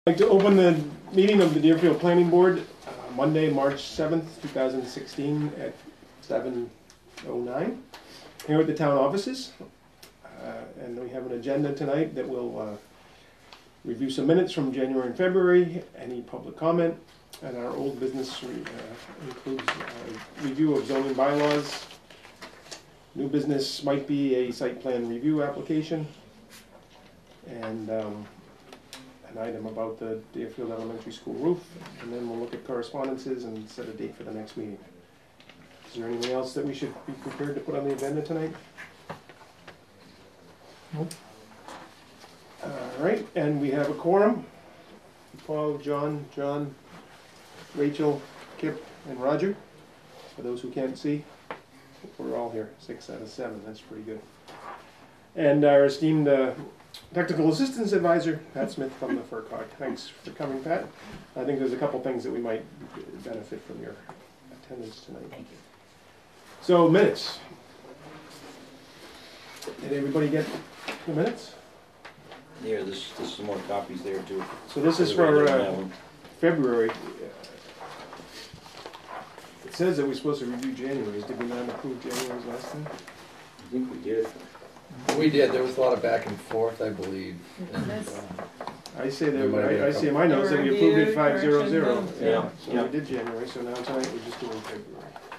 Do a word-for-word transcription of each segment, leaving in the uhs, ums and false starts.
I'd like to open the meeting of the Deerfield Planning Board, uh, Monday, March seventh, two thousand sixteen at seven oh nine, here at the town offices. Uh, and we have an agenda tonight that will uh, review some minutes from January and February, any public comment, and our old business uh, includes uh, review of zoning bylaws. New business might be a site plan review application, and um, an item about the Deerfield Elementary School roof, and then we'll look at correspondences and set a date for the next meeting. Is there anything else that we should be prepared to put on the agenda tonight? Nope. All right, and we have a quorum. Paul, John, John, Rachel, Kip, and Roger. For those who can't see, we're all here, six out of seven, that's pretty good. And our esteemed uh, Technical Assistance Advisor, Pat Smith from the F E R C O G. Thanks for coming, Pat. I think there's a couple things that we might benefit from your attendance tonight. Thank you. So, minutes. Did everybody get the minutes? There, there's, there's some more copies there too. So this is for uh, February. It says that we're supposed to review January's. Did we not approve January's last time? I think we did. We did. There was a lot of back and forth, I believe. And, uh, I say that. There might be a I, I see in my notes that we approved it five zero zero. Yeah. Yeah. So Yeah. we did January. So now tonight we're just doing February.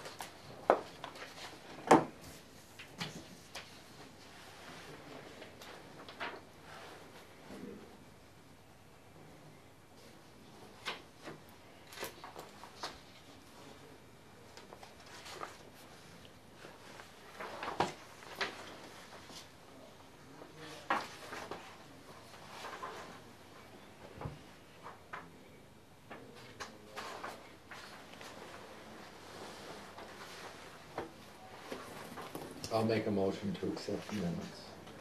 I'll make a motion to accept the minutes.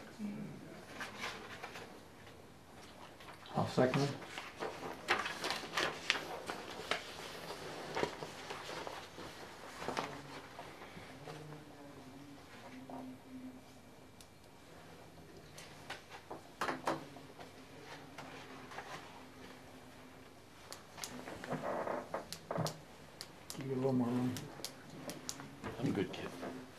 I'll second it. Give you a little more room. I'm good, kid.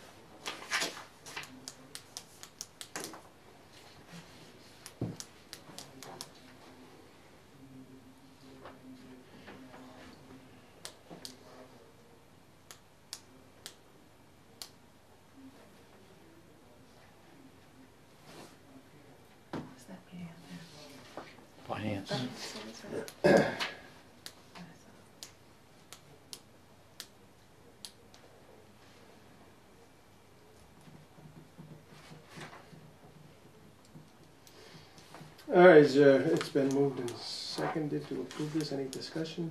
Finance. All right, is, uh, it's been moved and seconded to approve this. Any discussion?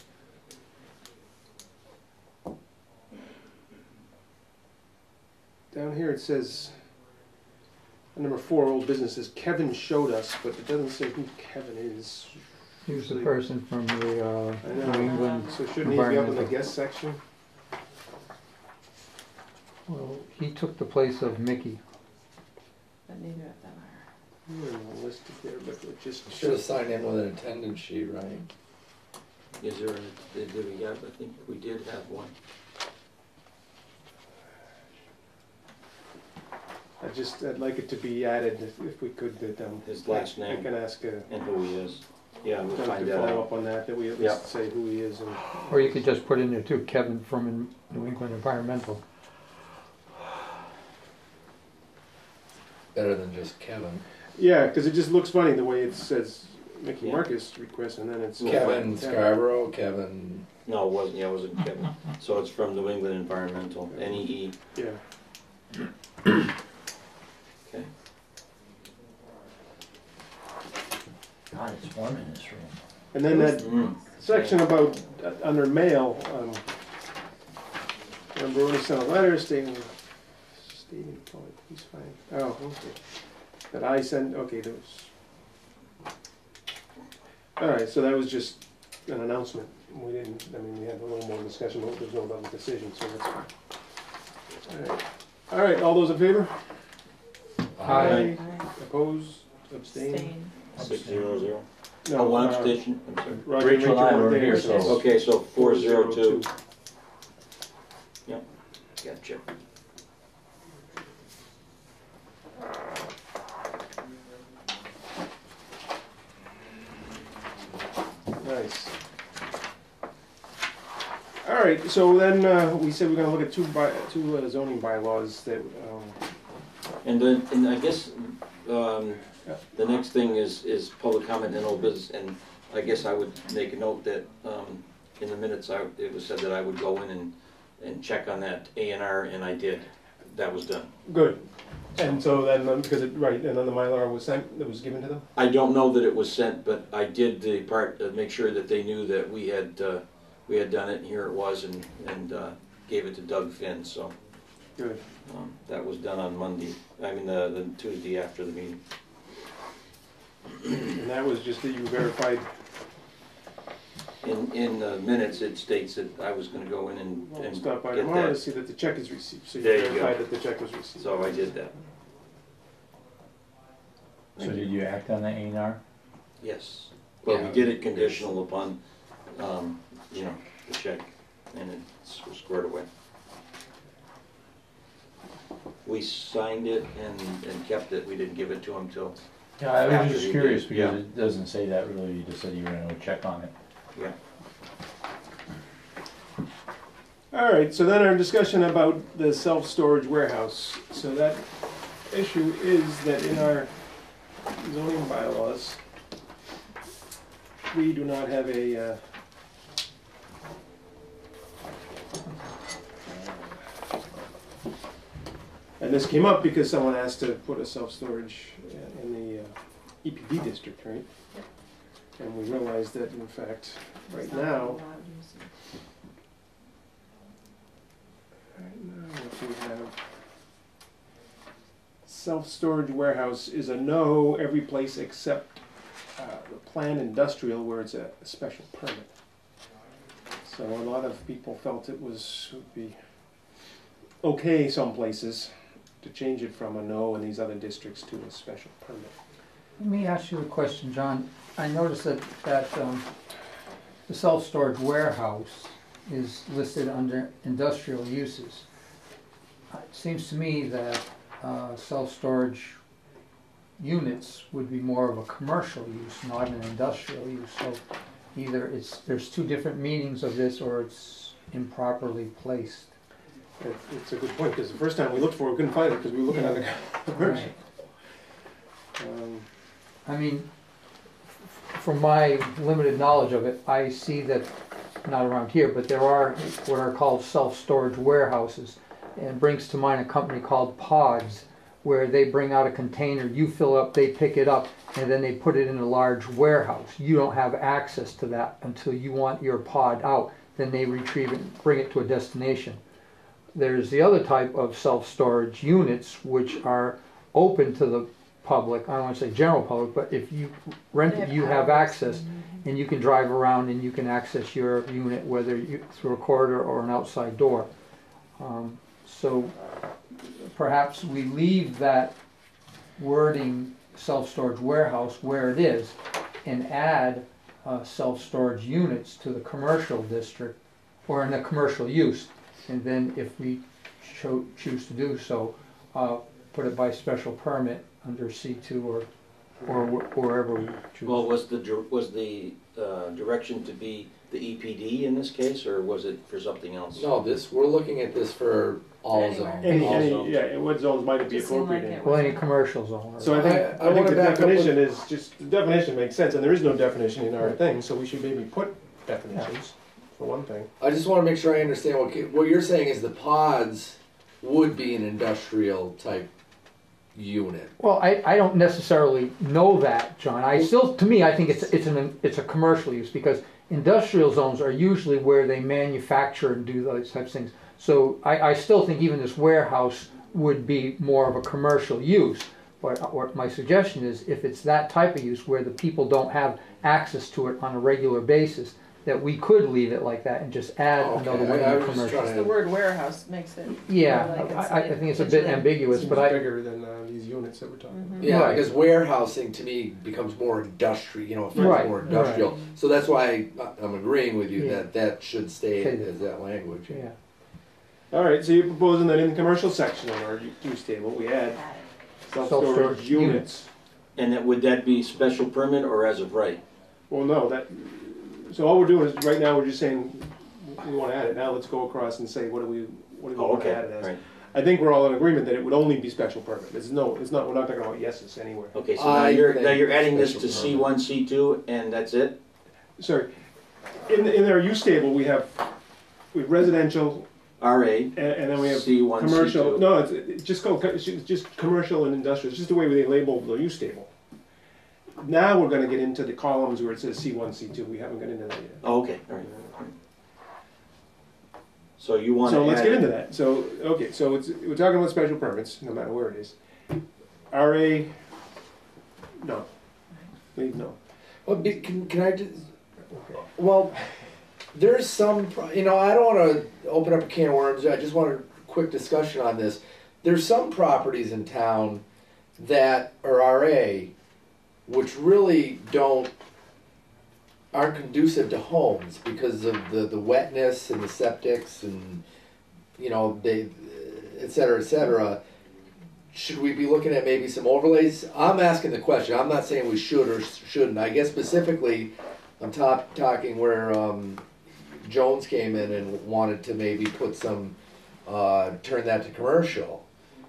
Down here it says, number four, old businesses, Kevin showed us, but it doesn't say who Kevin is. He was the person from the uh, I know. New England. So shouldn't he be up in the Environmental. guest section? Well, he took the place of Mickey. But neither of them are. You were listed there, but it just Should have signed in with an attendance sheet, right? Is there, a- did did we have, I think we did have one. I just, I'd like it to be added if, if we could, that, um. His last I name. can ask, uh, And who he is. Yeah, we'll Doug find to that follow out. up on that, that we at Yeah. least say who he is and. Or you could just put in there too, Kevin from in New England Environmental. Better than just Kevin. Yeah, because it just looks funny the way it says Mickey Yeah. Marcus request and then it's. Kevin Scarborough, Kevin. No, it wasn't, yeah, it wasn't Kevin. So it's from New England Environmental, N E E. Yeah. Okay. God, it's warm in this room. And then that Mm. section about, uh, under mail, um, remember we sent a letter stating, stating, oh, he's fine. Oh, okay. That I sent, okay, there was. All right, so that was just an announcement. We didn't, I mean, we had a little more discussion, but there's no other decision, so that's fine. All right, all right, all those in favor? Aye. Opposed, abstained? Abstain. Six zero zero. No, Oh, one uh, abstention, I'm sorry. Roger Rachel and I weren't were there, here, so- so- Okay, so four zero two. Yep, gotcha. Nice. All right, so then uh, we said we're gonna look at two by, two uh, zoning bylaws that, um, And then, and I guess, um, Yeah. the next thing is, is public comment and old business, and I guess I would make a note that, um, in the minutes, I, it was said that I would go in and, and check on that A and R, and I did. That was done. good. And so then, um, because it, right, and then the Mylar was sent, that was given to them? I don't know that it was sent, but I did the part, to make sure that they knew that we had, uh, we had done it, and here it was, and, and, uh, gave it to Doug Finn, so, Good. um, that was done on Monday, I mean, the, the Tuesday after the meeting. And that was just that you verified, In, in the minutes, it states that I was gonna go in and, well, and stop by get tomorrow to that, see that the check is received. So you There you go. verified that the check was received. so I did that, So did you act on the A and R? yes. But we Yeah. did it conditional upon, um, you know, the check, and it's squared away. We signed it and, and kept it, we didn't give it to him till, Yeah, I was After just he curious did, because yeah. it doesn't say that really, you just said you were gonna go check on it. yeah. All right, so then our discussion about the self-storage warehouse. So that issue is that in our zoning bylaws, we do not have a, uh, and this came up because someone asked to put a self-storage in the uh, E P D district, right? And we realized that in fact, right It's not now, allowed use. right now, if we have self-storage warehouse is a no every place except uh, the planned industrial where it's a a special permit. So a lot of people felt it was, would be okay some places to change it from a no in these other districts to a special permit. Let me ask you a question, John. I noticed that, that um, the self-storage warehouse is listed under industrial uses. Uh, It seems to me that uh, self-storage units would be more of a commercial use, not an industrial use. So either it's, there's two different meanings of this, or it's improperly placed. It- It's a good point, because the first time we looked for it, we couldn't find it because we were looking at the commercial. Um, I mean, f- from my limited knowledge of it, I see that, not around here, but there are what are called self-storage warehouses. And it brings to mind a company called Pods, where they bring out a container, you fill up, they pick it up, and then they put it in a large warehouse. You don't have access to that until you want your pod out. Then they retrieve it and bring it to a destination. There's the other type of self-storage units which are open to the public. I don't want to say general public, but if you rent They it, have you have hours. access, and you can drive around and you can access your unit, whether you, through a corridor or an outside door. Um, so perhaps we leave that wording self-storage warehouse where it is and add uh, self-storage units to the commercial district or in a commercial use. And then if we cho- choose to do so, uh, put it by special permit under C two or, or wh- wherever we choose. Well, was the, dir- was the, uh, direction to be the E P D in this case, or was it for something else? No, this, we're looking at this for all Anywhere. zones. Any, all any, zones. yeah, what zones might it be Just seemed like appropriate in? it Well, any commercial zone. or- So I think, I- I I think wanna the back up definition is just, the definition makes sense, and there is no definition in our Right. thing, so we should maybe put definitions, for one thing. I just wanna make sure I understand what, ca- what you're saying is the pods would be an industrial type unit. Well, I, I don't necessarily know that, John. I still, to me, I think it's, it's an, it's a commercial use, because industrial zones are usually where they manufacture and do those types of things. So I, I still think even this warehouse would be more of a commercial use. But what my suggestion is, if it's that type of use where the people don't have access to it on a regular basis, that we could leave it like that and just add Okay, another one I- I in was just commercial. trying The word warehouse makes it. Yeah, more like it's I, I like think it's a bit kitchen. ambiguous, Seems but I, bigger than uh, these units that we're talking about. Mhm. Yeah, Right. because warehousing to me becomes more industrial, you know, it feels Right, more industrial. So that's why I- I'm agreeing with you Yeah. that that should stay Okay. as that language. yeah. All right, so you're proposing that in the commercial section of our use table, we add self-storage Self-storage units. And that, would that be special permit or as of right? Well, no, that, so all we're doing is, right now, we're just saying, we wanna add it, now let's go across and say, what do we, what do we Oh, wanna okay, add it as? right. I think we're all in agreement that it would only be special permit, it's no, it's not, we're not talking about yeses anywhere. Okay, so now I you're, now think you're adding this special to C permit. one, C two, and that's it? Sorry, in, in our use table, we have, we have residential, R A, and, and then we have C one, C commercial, two. no, it's, it's just called, it's just commercial and industrial, it's just the way they label the use table. Now we're gonna get into the columns where it says C one, C two, we haven't got into that yet. Oh, okay, all right. So you want to So add... let's get into that. So, okay, so it's, we're talking about special permits, no matter where it is. R A, no. Leave no. Well, be- can, can I just, well, there's some, pro- you know, I don't wanna open up a can of worms, I just want a quick discussion on this. There's some properties in town that are R A, which really don't, aren't conducive to homes because of the, the wetness and the septics and, you know, they, et cetera, et cetera. Should we be looking at maybe some overlays? I'm asking the question, I'm not saying we should or shouldn't. I guess specifically, I'm top, talking where, um, Jones came in and wanted to maybe put some, uh, turn that to commercial.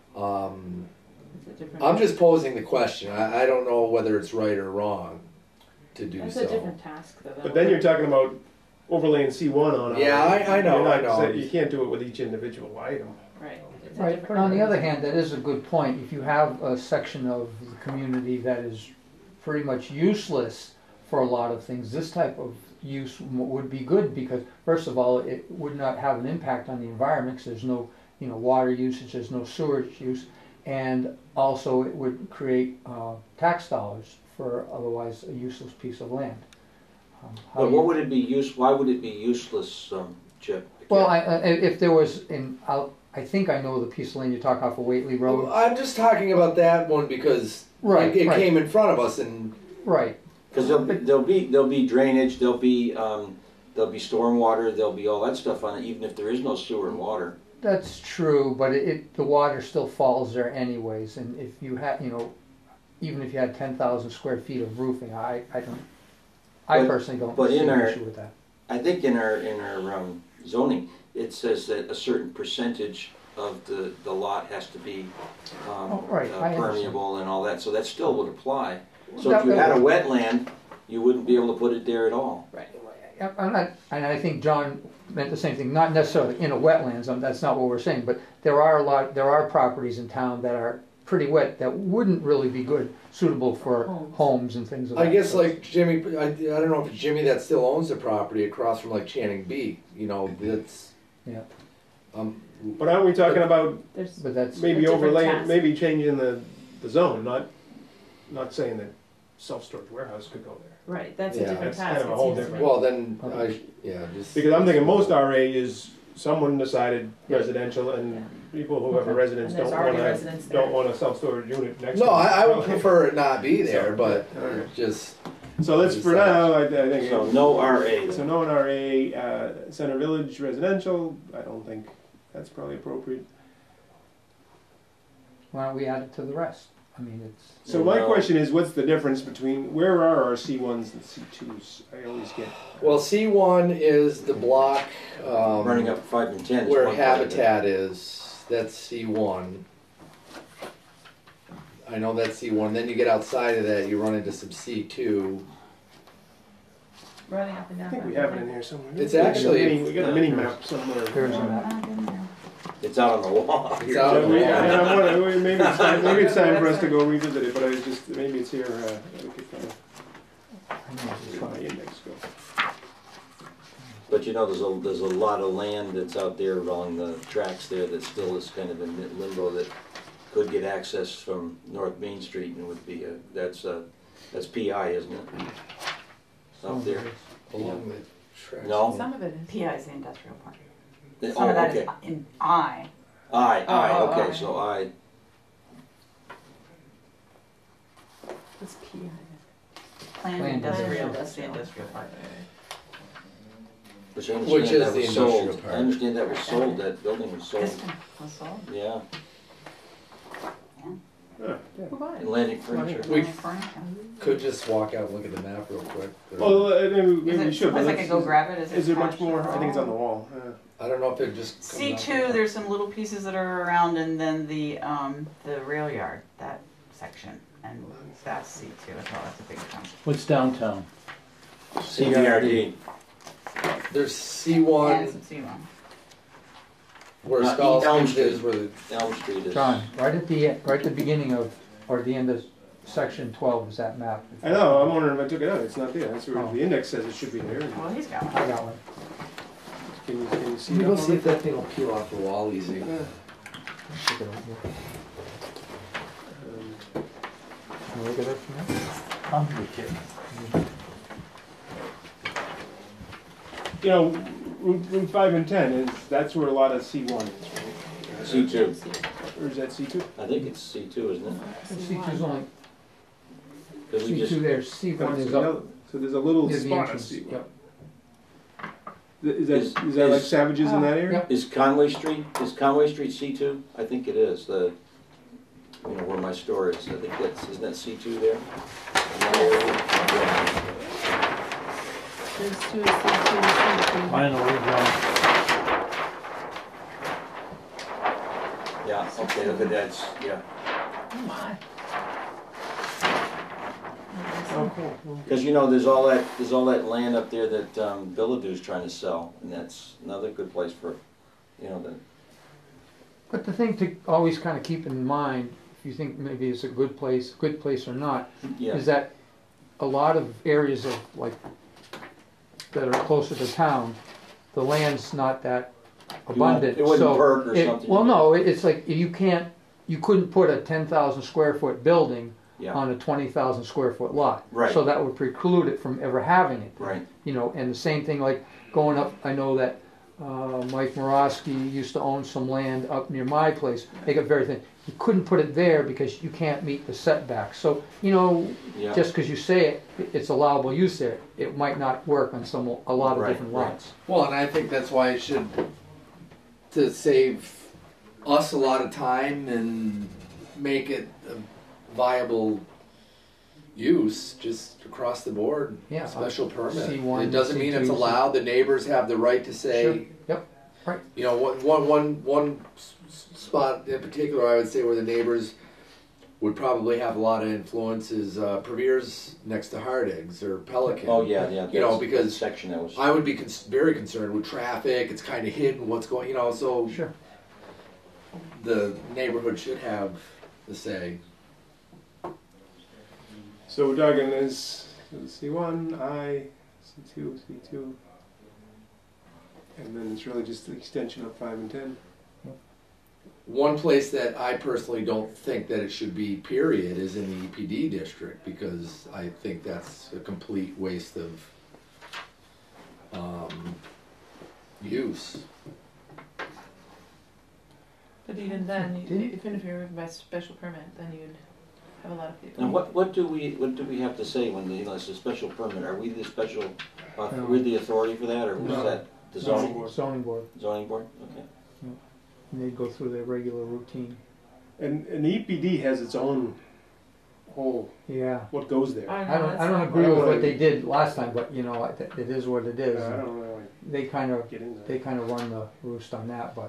Um, It's a different- I'm just posing the question, I, I don't know whether it's right or wrong to do That's so. a different task though. But then you're talking about overlaying C one on. Yeah, R A. I- I know, You're not- I know. You can't do it with each individual item. Right. It's a Right, different but on the other organism. hand, that is a good point. If you have a section of the community that is pretty much useless for a lot of things, this type of use w- would be good because, first of all, it would not have an impact on the environment because there's no, you know, water usage, there's no sewage use, and also it would create uh, tax dollars for otherwise a useless piece of land. Um, how But you- what would it be use, why would it be useless, um, Chip? Well, I, I- if there was, in, I'll- I think I know the piece of land you're talking off of Whately Road. I'm just talking about that one because Right, it, it right. came in front of us and Right, Because there'll, be- there'll be, there'll be drainage, there'll be, um, there'll be stormwater, there'll be all that stuff on it, even if there is no sewer and water. that's true, but it, it, the water still falls there anyways, and if you had, you know, even if you had ten thousand square feet of roofing, I, I don't, I But- personally don't but see in an our- issue with that. I think in our, in our um, zoning, it says that a certain percentage of the, the lot has to be um, Oh, right, uh, I understand. permeable and all that, so that still would apply. So That- if you that had a would- wetland, you wouldn't be able to put it there at all. Right, I'm not, and I think John meant the same thing, not necessarily in a wetlands, um, that's not what we're saying, but there are a lot, there are properties in town that are pretty wet that wouldn't really be good, suitable for Homes. homes and things of that I guess sort. like Jimmy, I, I don't know if it's Jimmy that still owns the property across from like Channing Beak, you know, that's, Yeah, um, But aren't we talking about There's, but that's, maybe different overlaying, task. maybe changing the, the zone, not, not saying that self-storage warehouse could go there. right, that's a Yeah. different That's kind task. of a it whole seems to different- me. well then, I, yeah, just. Because I'm thinking most R A is someone decided Yeah. residential and Yeah. people who have a Okay. residence And there's don't already wanna, residents there. don't want a self-storage unit next to No, them. I, I would prefer it not be there, So, but yeah, alright. just, So let's, for now, I, I think. So no R A So then. no in R A, uh, Center Village residential, I don't think that's probably appropriate. why don't we add it to the rest? I mean, it's, So my No. question is, what's the difference between, where are our C ones and C twos? I always get, well, C one is the block, um. Running up five and ten. is Where one part of it. Habitat is, that's C one. I know that's C one, then you get outside of that, you run into some C two. Running up and I down. think we that have it way. in here somewhere. It's We got a actually- mini- We got a mini map somewhere. there's a map. Ah, in there. It's out on the wall. It's out on So the we- wall. and I wanna- maybe it's time, maybe it's time for us to go revisit it, but I was just, maybe it's here, uh, we could kind of, I know it's where my fine. index go. But you know, there's a, there's a lot of land that's out there along the tracks there that still is kind of in limbo that could get access from North Main Street and would be, a- that's, uh, that's P I, isn't it? Out there. Along Tracks. No? Some of it is. P I is the industrial park. Oh, Some of that is okay. in I. I, I, Oh, okay, I. so I, What's P I? Planned Planned industrial, industrial. that's the industrial park. which I Which understand is that the was sold. industrial park. I understand that was sold, that building was sold, This one was sold. yeah, Huh. Who bought it? Atlantic Furniture. We- Furniture. Could just walk out and look at the map real quick. Well, uh, maybe, Is maybe we it, should, but suppose I let's, could go grab it, is it? is there much attached more? to the I think it's on the wall? wall. Uh, I don't know if it just. comes C out two, the- there's some little pieces that are around, and then the, um, the rail yard, that section, and that's C two as well, that's a big chunk. What's downtown? C V R D. There's C And one some C one. where Not Skull Elm Street is, Street. where the Elm Street is. John, right at the, right at the beginning of, or the end of section twelve is that map. I know, I'm wondering if I took it out, it's not there, that's where Oh. the index says it should be there. Well, he's got one. I got one. Can you, can you see Let me that go one? see if that thing will peel off the wall easy. Yeah. Look at it here. Um, Can you look at it from there? I'm with you. You know, Route, Route five and ten is, that's where a lot of C one is, right? C two, Or is that C two? I think it's C two, isn't it? C two's only, 'Cause we C just, two there, C one is up So there's a little near the spot of entrance. C one. Yep. Is that, Is- is that like is- Savages in that area? Yep. is Conway Street, is Conway Street C two? I think it is, the, you know, where my store is, I think that's, isn't that C two there? Yeah. There's two, C two, C two. Finally, John. Yeah, okay, look at that, yeah. Oh, cool. Because you know, there's all that, there's all that land up there that um, Billadou's trying to sell, and that's another good place for, you know, the, But the thing to always kind of keep in mind, if you think maybe it's a good place, good place or not, yeah. is that a lot of areas of like, that are closer to town, the land's not that You won't- abundant. It wouldn't so perk or it- something. Well, no, it- it's like, you can't, you couldn't put a ten thousand square foot building Yeah, on a twenty thousand square foot lot. Right. So that would preclude it from ever having it. right, You know, and the same thing like going up, I know that uh, Mike Morosky used to own some land up near my place. They got very thin. You couldn't put it there because you can't meet the setbacks. So, you know, yeah. just because you say it, it's allowable use there, it might not work on some, a lot of Right, different right. lots. Well, and I think that's why it should, to save us a lot of time and make it a viable use, just across the board, Yeah. special permit. C one, It doesn't mean it's C two, allowed, the neighbors have the right to say. Sure. Yep. Right. You know, one, one, one, one s- s- spot in particular, I would say where the neighbors would probably have a lot of influence is uh, Previers next to Hardeggs or Pelican. Oh, yeah, yeah. You know, that's- because that section that was, I would be cons- very concerned with traffic. It's kind of hidden what's going. You know, so Sure. the neighborhood should have the say. So Doug, and there's C one, I, C two, C two. And then it's really just the extension of five and ten. One place that I personally don't think that it should be, period, is in the E P D district because I think that's a complete waste of um, use. But even then, you- Didn't- even if you're by special permit, then you'd have a lot of people. and what, what do we, what do we have to say when, you know, it's a special permit? Are we the special, uh, No. we're the authority for that, or who's No. that? The Zoning zoning, board. Zoning board, zoning board, okay. and they'd go through their regular routine. And, and the E P D has its own whole, Yeah. what goes there. I I know, don't, that's I don't not- agree with what they did last time, but you know, it it is what it is. I don't really They kind of, get into they that. kind of run the roost on that, but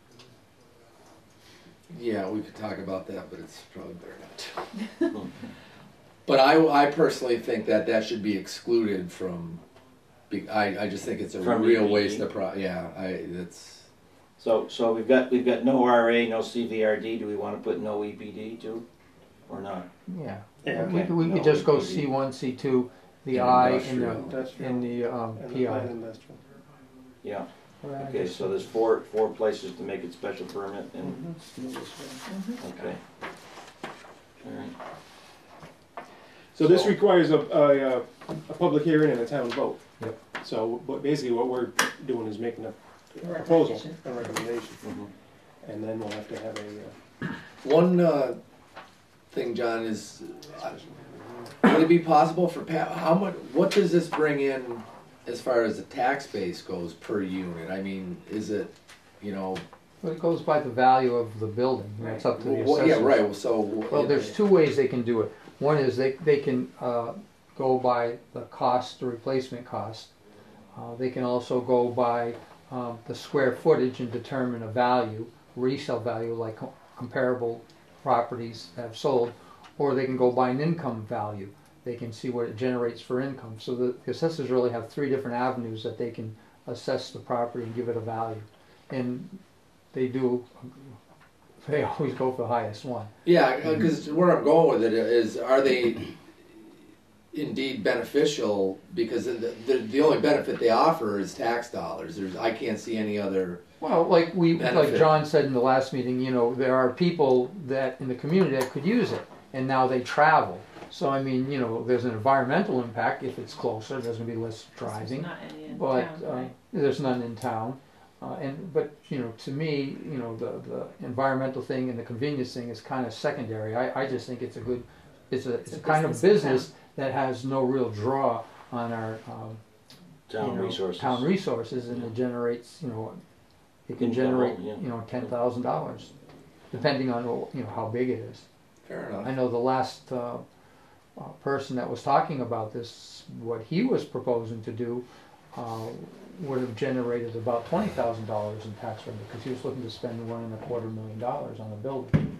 Yeah, we could talk about that, but it's probably better not to. But I, I personally think that that should be excluded from, be- I, I just think it's a From real E P D? waste of pro, yeah, I, that's, So, so we've got, we've got no R A, no C V R D, do we wanna put no E P D too, or not? yeah. Yeah, We Okay. could, we No, could just go E P D. C one, C two, the And I, and industrial. the, Industrial. and the um, And the P I. light industrial. Yeah, Right. okay, so there's four, four places to make it special permit, and, Mhm. okay. Alright, So this So- requires a, a, uh, a public hearing and a town vote. Yep. So, but basically what we're doing is making a proposal, Recommendation. a recommendation, Mhm. and then we'll have to have a, uh, One uh, thing, John, is uh, would it be possible for Pat? How much? What does this bring in as far as the tax base goes per unit? I mean, is it, you know? Well, it goes by the value of the building, and it's up to the Well, assessors. yeah, right. Well, so Well, there's two ways they can do it. One is they, they can uh, go by the cost, the replacement cost. Uh, They can also go by um, the square footage and determine a value, resale value, like co- comparable properties that have sold, or they can go by an income value. They can see what it generates for income. So the the assessors really have three different avenues that they can assess the property and give it a value. And they do, they always go for the highest one. yeah, because where I'm going with it is, are they indeed beneficial? Because the, the the only benefit they offer is tax dollars. There's I can't see any other. Well, like we, like Benefit. John said in the last meeting, you know, there are people that in the community that could use it, and now they travel. So I mean, you know, there's an environmental impact if it's closer. There's going to be less driving, Not any in but town, uh, right? there's none in town. Uh, and but you know, to me, you know, the the environmental thing and the convenience thing is kind of secondary. I, I just think it's a good, it's a it's, It's a, a kind of business in business that has no real draw on our um, Town you know, resources. town resources, and it generates, you know, it can In general, generate, yeah. you know, ten thousand dollars, depending on, you know, how big it is. Fair enough. I know the last uh, uh, person that was talking about this, what he was proposing to do, uh, would have generated about twenty thousand dollars in tax revenue, because he was looking to spend one and a quarter million dollars on the building.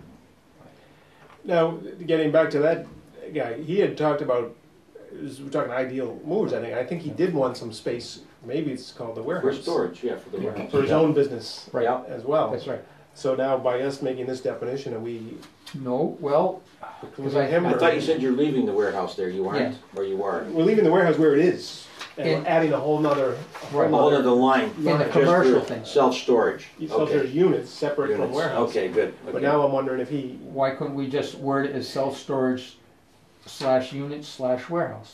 now, getting back to that guy, he had talked about, we're talking ideal movers, I think, I think he did want some space, maybe it's called the For warehouse. storage, yeah, for the warehouse. For his own business Right. Yeah. as well. That's right. So now by us making this definition, are we No, well, including him? I or- thought you said you're leaving the warehouse there, you aren't, or you are? We're leaving the warehouse where it is, and In- we're adding a whole nother, a whole Right. All of nother the line. in the just commercial for thing. Self-storage, so there's okay. units separate from Units. warehouse. Okay, good, But okay. now I'm wondering if he, why couldn't we just word it as self-storage slash unit slash warehouse?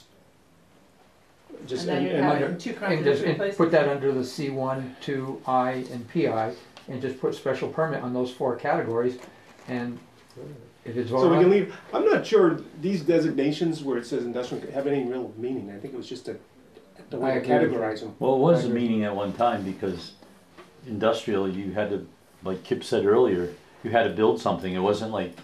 just, And then and, you and have under- it in two And just contradictory and places. put that under the C one, two, I, and P I, and just put special permit on those four categories, and if it's so we can voted on, leave, I'm not sure these designations where it says industrial have any real meaning. I think it was just a, the I way to agree with you. categorize them. Well, it was I a agree. meaning at one time because industrial, you had to, like Kip said earlier, you had to build something. It wasn't like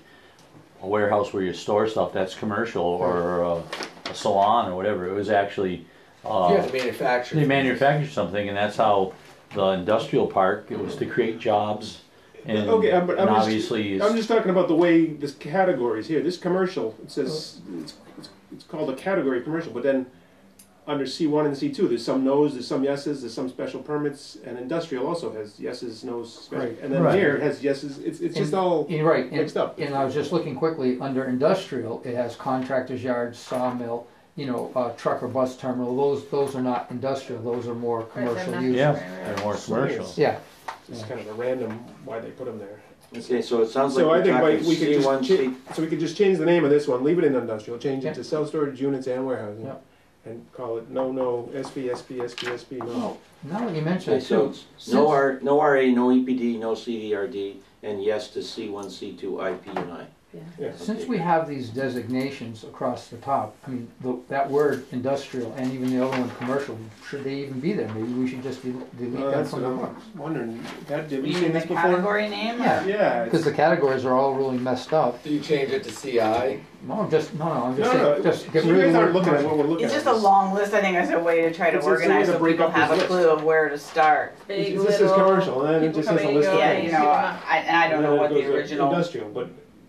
a warehouse where you store stuff. That's commercial or a, a salon or whatever. It was actually, You uh, have to manufacture. they manufactured something, and that's how the industrial park, it was to create jobs. And, Okay, I'm- but I'm and just- obviously, I'm it's, just talking about the way this categories here. This commercial, it says, it's, it's, it's called a category commercial, but then under C one and C two, there's some no's, there's some yeses, there's some special permits, and industrial also has yeses, no's, special. Right. And then Right. here it has yeses, it's, it's just And- all you're right, mixed and, up. and I was just looking quickly, under industrial, it has contractor's yard, sawmill, you know, uh, truck or bus terminal, those, those are not industrial, those are more Right, they're commercial not- use. yeah, Right, right. they're more commercial. Yeah, It's kind of a random why they put them there. Okay, so it sounds like So I we're think talking like we could C just, one, cha- C, so we could just change the name of this one, leave it in industrial, change Yeah. it to self-storage units and warehousing. Yeah. And call it no, no, S B, S B, S B, S B, no. now that you mention okay, it so too, it's since- no R, no R A, no E P D, no C D R D, and yes to C one, C two, I P, and I. Yeah. Yeah. Since we have these designations across the top, I mean, the, that word industrial and even the other one commercial, should they even be there? Maybe we should just del- delete Well, them that's from what the I'm books. wondering. That, have you You seen mean the this before? category name? or- Yeah. Yeah. Because it's- the categories are all really messed up. Do you change it to C I? No, just, no, no, I'm No, just no, saying, just get so you rid of guys the aren't word looking at what commercial. we're looking at. It's just a long list, I think, as a way to try to It's just a way organize to so break people up this have a list. clue of where to start. Big, It just says little, commercial, and then it people just has a coming list and of Yeah, going. things. you know, I, and I don't And know then what it the goes to original. Industrial, but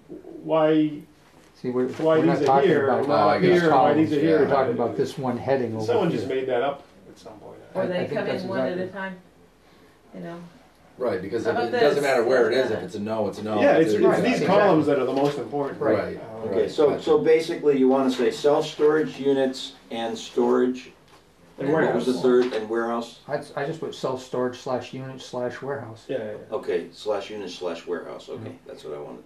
why, See, we're, why we're not these are talking here, about not Oh, I up guess here, why columns. these are yeah. here. We're talking about this one heading over Someone just here. made that up at some point. I- Or I they think come that's in one at a exactly- time, you know? Right, because How if about it doesn't this? matter where it is, Yeah. if it's a no, it's a no. Yeah, it's, If it's a- these Exactly. columns that are the most important. Right. Uh, Okay, so, so basically you wanna say self-storage units and storage, And what was the warehouse. third, and warehouse? I'd, I just put self-storage slash unit slash warehouse. Yeah, yeah, yeah. Okay, slash unit slash warehouse, okay, Mm-hmm. that's what I wanted.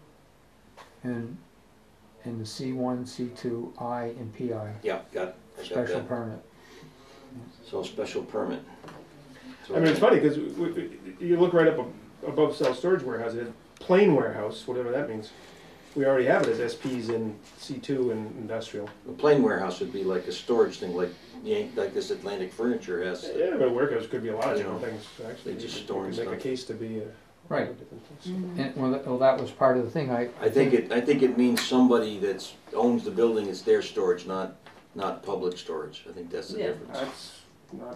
And, and the C one, C two, I, and P I, Yeah, got, I got special that. permit. So special permit. So- I mean, it's funny, because you look right up ab- above self-storage warehouse, it has plain warehouse, whatever that means. We already have it as S Ps in C two and industrial. A plain warehouse would be like a storage thing, like, Yan- like this Atlantic Furniture has. Yeah, but a warehouse could be a lot of You different know, things, actually. they just You could- store you could and Make a stuff. case to be a. Right. a different things. And, well, that, well, that was part of the thing, I. I think it, I think it means somebody that's, owns the building, it's their storage, not, not public storage. I think that's the Yeah. difference. That's not.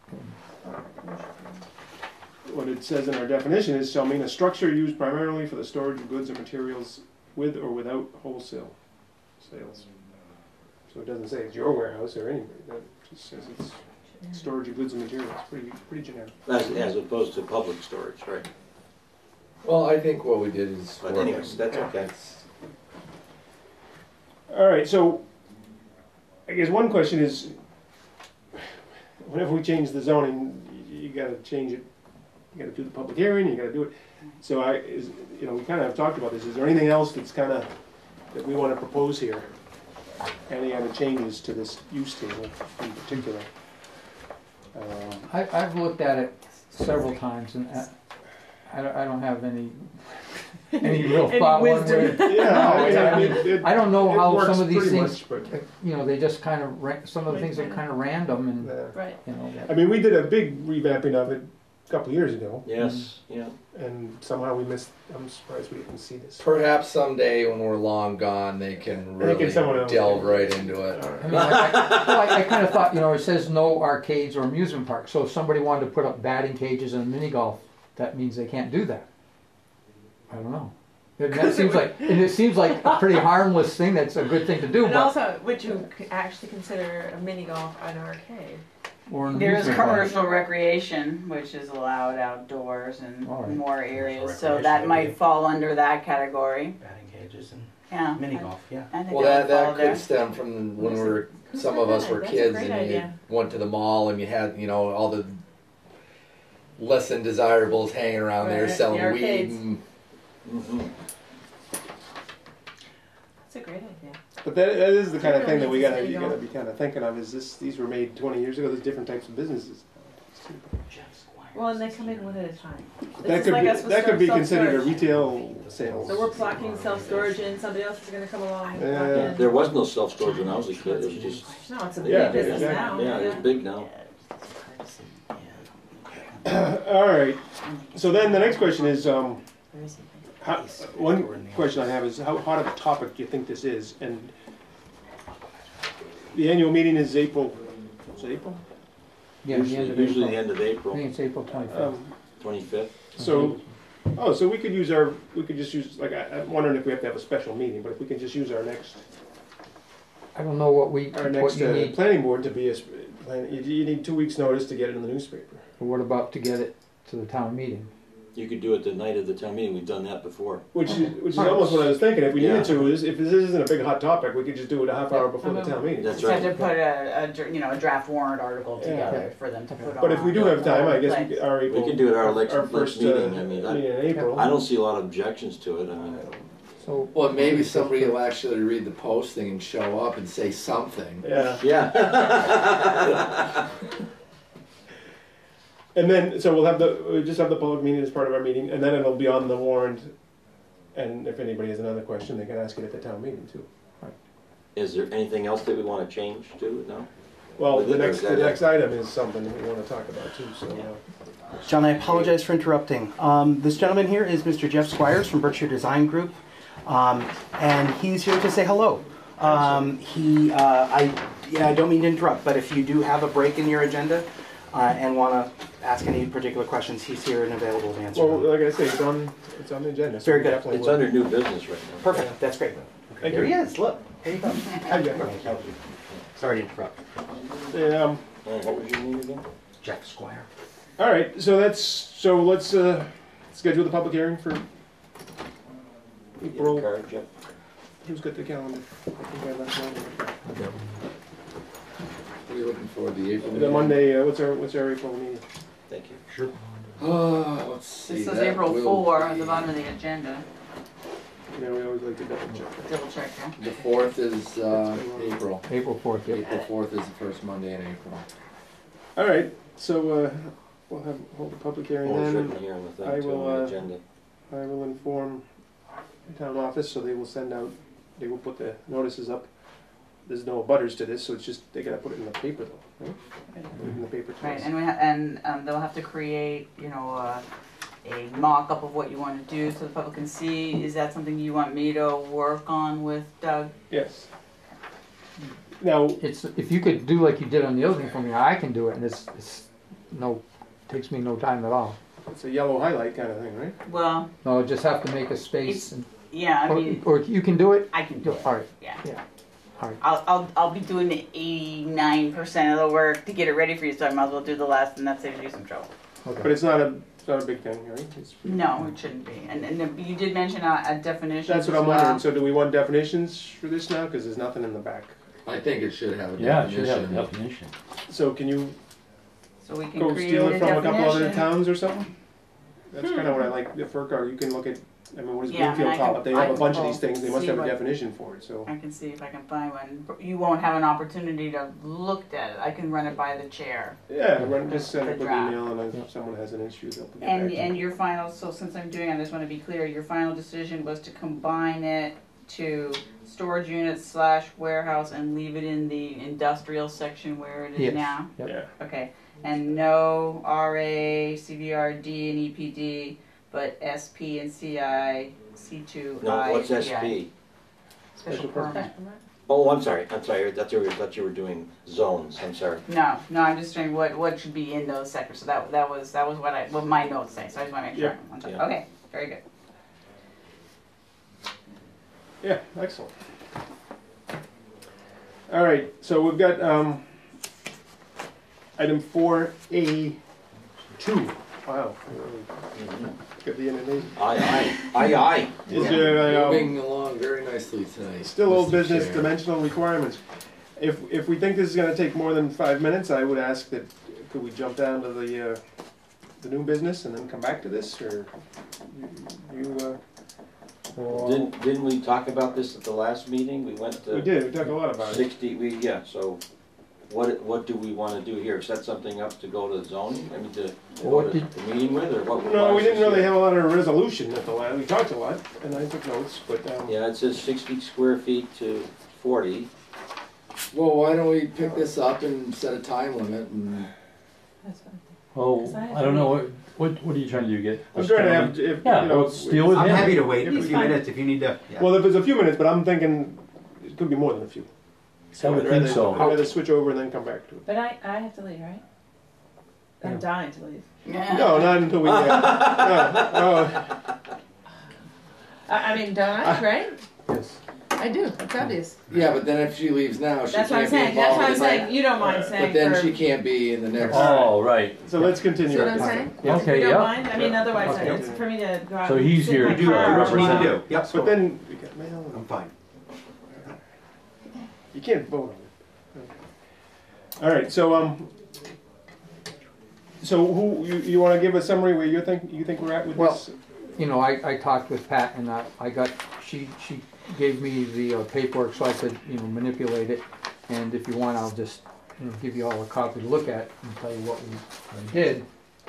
What it says in our definition is shall mean a structure used primarily for the storage of goods or materials with or without wholesale sales. So it doesn't say it's your warehouse or anybody, that just says it's storage of goods and materials, pretty, pretty generic. As, as opposed to public storage, right? Well, I think what we did is. But anyways, that's okay. All right, so I guess one question is, whenever we change the zoning, you gotta change it, you gotta do the public hearing, you gotta do it. So I, is, you know, we kinda have talked about this, is there anything else that's kinda, that we wanna propose here? Any other changes to this use table in particular? Um, I, I've looked at it several times and I, I don't, I don't have any, any real Any thought one wisdom. way. Yeah, I mean, I mean, it- it- I don't know it how works some of these pretty things, much, but, you know, they just kind of, ra- some of the things are kind of random and, uh, Right. you know. I mean, we did a big revamping of it a couple of years ago, Yes, yeah. and somehow we missed, I'm surprised we didn't see this. Perhaps someday when we're long gone, they can They can really someone else- delve right into it. I mean, I, I, well, I, I kind of thought, you know, it says no arcades or amusement parks, so if somebody wanted to put up batting cages and mini golf, that means they can't do that. I don't know. And that seems like, and it seems like a pretty harmless thing, that's a good thing to do, And but, also, would you c- actually consider a mini golf an arcade? or an There's amusement park. commercial recreation, which is allowed outdoors and All right. more areas, Commercial so that recreation, might maybe. fall under that category. Batting cages and Yeah. mini I- golf, yeah. I think Well, that that, would fall that there. could stem from when we That's a- were, that's some not of us bad. were That's a kids great and you idea. went to the mall and you had, you know, all the less than desirables hanging around there Right, the selling weed arcades. and Mhm. That's a great idea. But that, that is the kind of thing that we Really gotta, needs you to gotta be be kinda thinking of, is this, these were made twenty years ago, there's different types of businesses. Well, and they come in one at a time. That This is could like be, us with that could be self-storage. considered a retail sales. So we're blocking self-storage and somebody else is gonna come along and block Yeah. in. There was no self-storage when I was a kid, it was just, No, it's a Yeah, big business exactly. now. yeah, it's big now. All right, so then the next question is, um, how, one question I have is, how hot of a topic do you think this is? And the annual meeting is April, is it April? Yeah, the Usually, end of usually the April. end of I April, think it's April twenty-fifth. Um, twenty-fifth. So, oh, so we could use our, we could just use, like, I, I'm wondering if we have to have a special meeting, but if we can just use our next, I don't know what we, our what next, you uh, need, planning board to be a, sp- plan- you, you need two weeks' notice to get it in the newspaper. what about to get it to the town meeting? You could do it the night of the town meeting, we've done that before. Which is, which is almost what I was thinking, if we Yeah. needed to, is, if this isn't a big hot topic, we could just do it a half hour before the town meeting. That's Just have right. to put a, a dr- you know, a draft warrant article Yeah. together for them to put on. But if we do have time, I guess we Place. could, our We April. could do it our next, our next first, meeting, uh, I mean, meeting I, in April. I don't see a lot of objections to it, I mean, So. well, maybe somebody will actually read the posting and show up and say something. Yeah, yeah. and then, so we'll have the, we'll just have the public meeting as part of our meeting, and then it'll be on the warrant. And if anybody has another question, they can ask it at the town meeting too. Is there anything else that we wanna change to, no? Well, With the it, next, or the is that it? next item is something we wanna talk about too, so, uh, John, I apologize for interrupting. Um, this gentleman here is Mister Jeff Squires from Berkshire Design Group, um, and he's here to say hello. Um, he, uh, I, yeah, I don't mean to interrupt, but if you do have a break in your agenda uh, and want to ask any particular questions, he's here and available to answer well, them. like I say, it's on, it's on the agenda. so Very we good. definitely It's will. under new business right now. Perfect, that's great. Thank There you. he is, look, there you go. Hi, Jeff. Sorry to interrupt. Yeah, um, Uh, what was your name again? Jeff Squire. all right, so that's, so let's, uh, schedule the public hearing for Get a April, card, Jeff? who's got the calendar? I think I left mine. What are you looking for, the April The meeting? Monday, uh, what's our, what's our April meeting? Thank you. Oh, let's see. This says that April will four at be- the bottom of the agenda. You know, we always like to double check. Double check here. The fourth is, uh, April. April fourth, yep. April fourth is the first Monday in April. All right, so, uh, we'll have, hold a public hearing Well, it's then. written here on the I thing, too, will, on the uh, agenda. I will inform the town office, so they will send out, they will put the notices up. There's no butters to this, so it's just, they gotta put it in the paper though, right? Put it in the paper Right, twice. and we ha- and um, they'll have to create, you know, uh, a mock-up of what you want to do so the public can see. Is that something you want me to work on with Doug? Yes. Now, It's, if you could do like you did on the other thing for me, I can do it, and it's, it's no, takes me no time at all. it's a yellow highlight kind of thing, right? Well, No, I just have to make a space, and, yeah, I or, mean, or you can do it? I can do it. All right, Yeah. yeah, all right. I'll, I'll, I'll be doing the eighty-nine percent of the work to get it ready for you, so I might as well do the last, and that saves you some trouble. But Okay. it's not a, it's not a big thing, right? It's, No, it shouldn't be. And, and then you did mention a, a definition. that's what I'm wondering, so do we want definitions for this now? Cause there's nothing in the back. I think it should have a Yeah, it should have a definition. definition. So can you So we can go create steal a it from a couple other definition. towns or something? That's kinda what I like, the FERC, you can look at, I mean, what does Yeah, I mean, Greenfield I call can- it? They I have a can bunch of pull- these things, they must see have a what- definition for it, so. I can see if I can find one. You won't have an opportunity to look at it. I can run it by the chair. Yeah, run, just send a The quick draft. email and Yeah. if someone has an issue, they'll get back And to and you. your final, so since I'm doing, I just want to be clear, your final decision was to combine it to storage units slash warehouse and leave it in the industrial section where it is Yes. now? Yep. Yeah, Okay, and no R A, C V R D, and E P D, but S P and C I, C two, No, I, what's P I. S P? Special permit. Oh, I'm sorry, I'm sorry, I thought you were, I thought you were doing zones, I'm sorry. No, no, I'm just saying what, what should be in those sectors, so that, that was, that was what I, what my notes say, so I just wanna make sure. Yeah. I'm on top. Yeah. Okay, very good. yeah, excellent. All right, so we've got, um, item four A two. Wow, got the inundation. Aye, aye, aye, aye. Is there, um, Moving along very nicely tonight. still old Mister business Chair. dimensional requirements. If, if we think this is gonna take more than five minutes, I would ask that, could we jump down to the, uh, the new business and then come back to this, or you, you, uh, Didn't, didn't we talk about this at the last meeting? We went we to did, we talked a lot about it. sixty, we, yeah, so what, what do we wanna do here? Set something up to go to zoning, I mean, to to go What to did- the meeting with, or what? No, what we is didn't this really here? have a lot of resolution at the last, we talked a lot, and I took notes, but, um, Yeah, it says sixty square feet to forty. Well, why don't we pick this up and set a time limit and That's what I think. Oh, Because I have I don't to know, what, what, what are you trying to do, get? I'm this trying to gentleman- have, if, Yeah, you know. let's deal with I'm him. happy to wait a He's few fine. minutes if you need to. Yeah. Well, if it's a few minutes, but I'm thinking it could be more than a few. I would I'd think rather- so. I'd rather switch over and then come back to it. But I, I have to leave, right? I'm Yeah. dying to leave. No, not until we, uh, no, no. I, I mean, don't I, right? Yes. I do, it's obvious. yeah, but then if she leaves now, she That's what I'm can't be saying, that's what I'm involved. in saying, you don't mind But saying But then for, she can't be in the next. Oh, right. So let's see continue. what I'm saying? Yeah. You Okay, don't yeah. mind? I mean, otherwise, Okay. it's for me to go out So and he's sit here in my to do car it, for a What you need while. to do. Yep. But then, we got mail. I'm fine. You can't vote on it. All right, so, um, so who, you, you wanna give a summary where you think, you think we're at with Well, this? You know, I, I talked with Pat, and I, I got, she, she gave me the uh, paperwork so I could, you know, manipulate it. And if you want, I'll just, you know, give you all a copy to look at and tell you what we I did.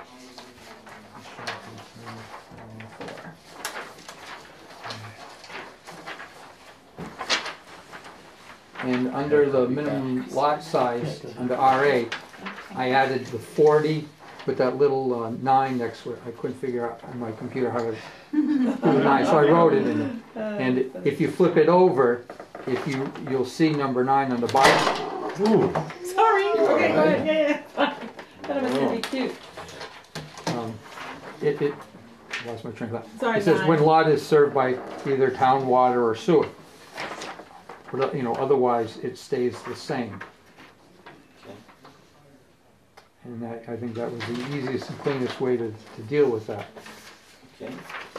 And under the minimum lot size, under R A, I added the forty with that little uh, nine next to it. I couldn't figure out on my computer how to do the nine, so I wrote it in it. And if you flip it over, if you, you'll see number nine on the bottom. Ooh, Sorry, okay, go ahead, yeah, yeah, fine. Thought it was gonna be cute. Um, It, it, lost my train of thought. Sorry, It says nine. when lot is served by either town water or sewer. But, you know, otherwise it stays the same. Okay. And that, I think that was the easiest and cleanest way to, to deal with that. Okay.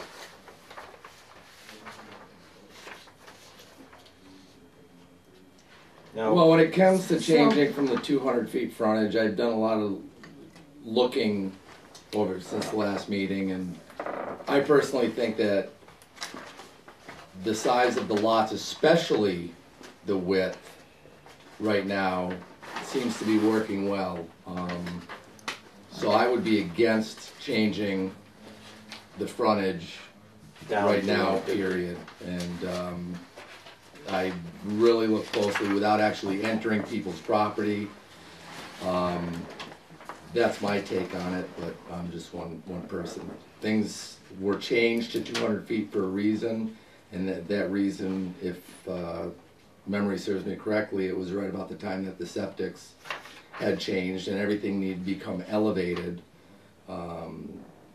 Now, Well, when it comes to changing from the two hundred feet frontage, I've done a lot of looking over since the last meeting, and I personally think that the size of the lots, especially the width, right now seems to be working well. Um, so I would be against changing the frontage Down right to now, the- period. And um, I really look closely without actually entering people's property. Um, that's my take on it, but I'm just one, one person. Things were changed to two hundred feet for a reason, and that, that reason, if uh, memory serves me correctly, it was right about the time that the septics had changed and everything needed to become elevated. Um,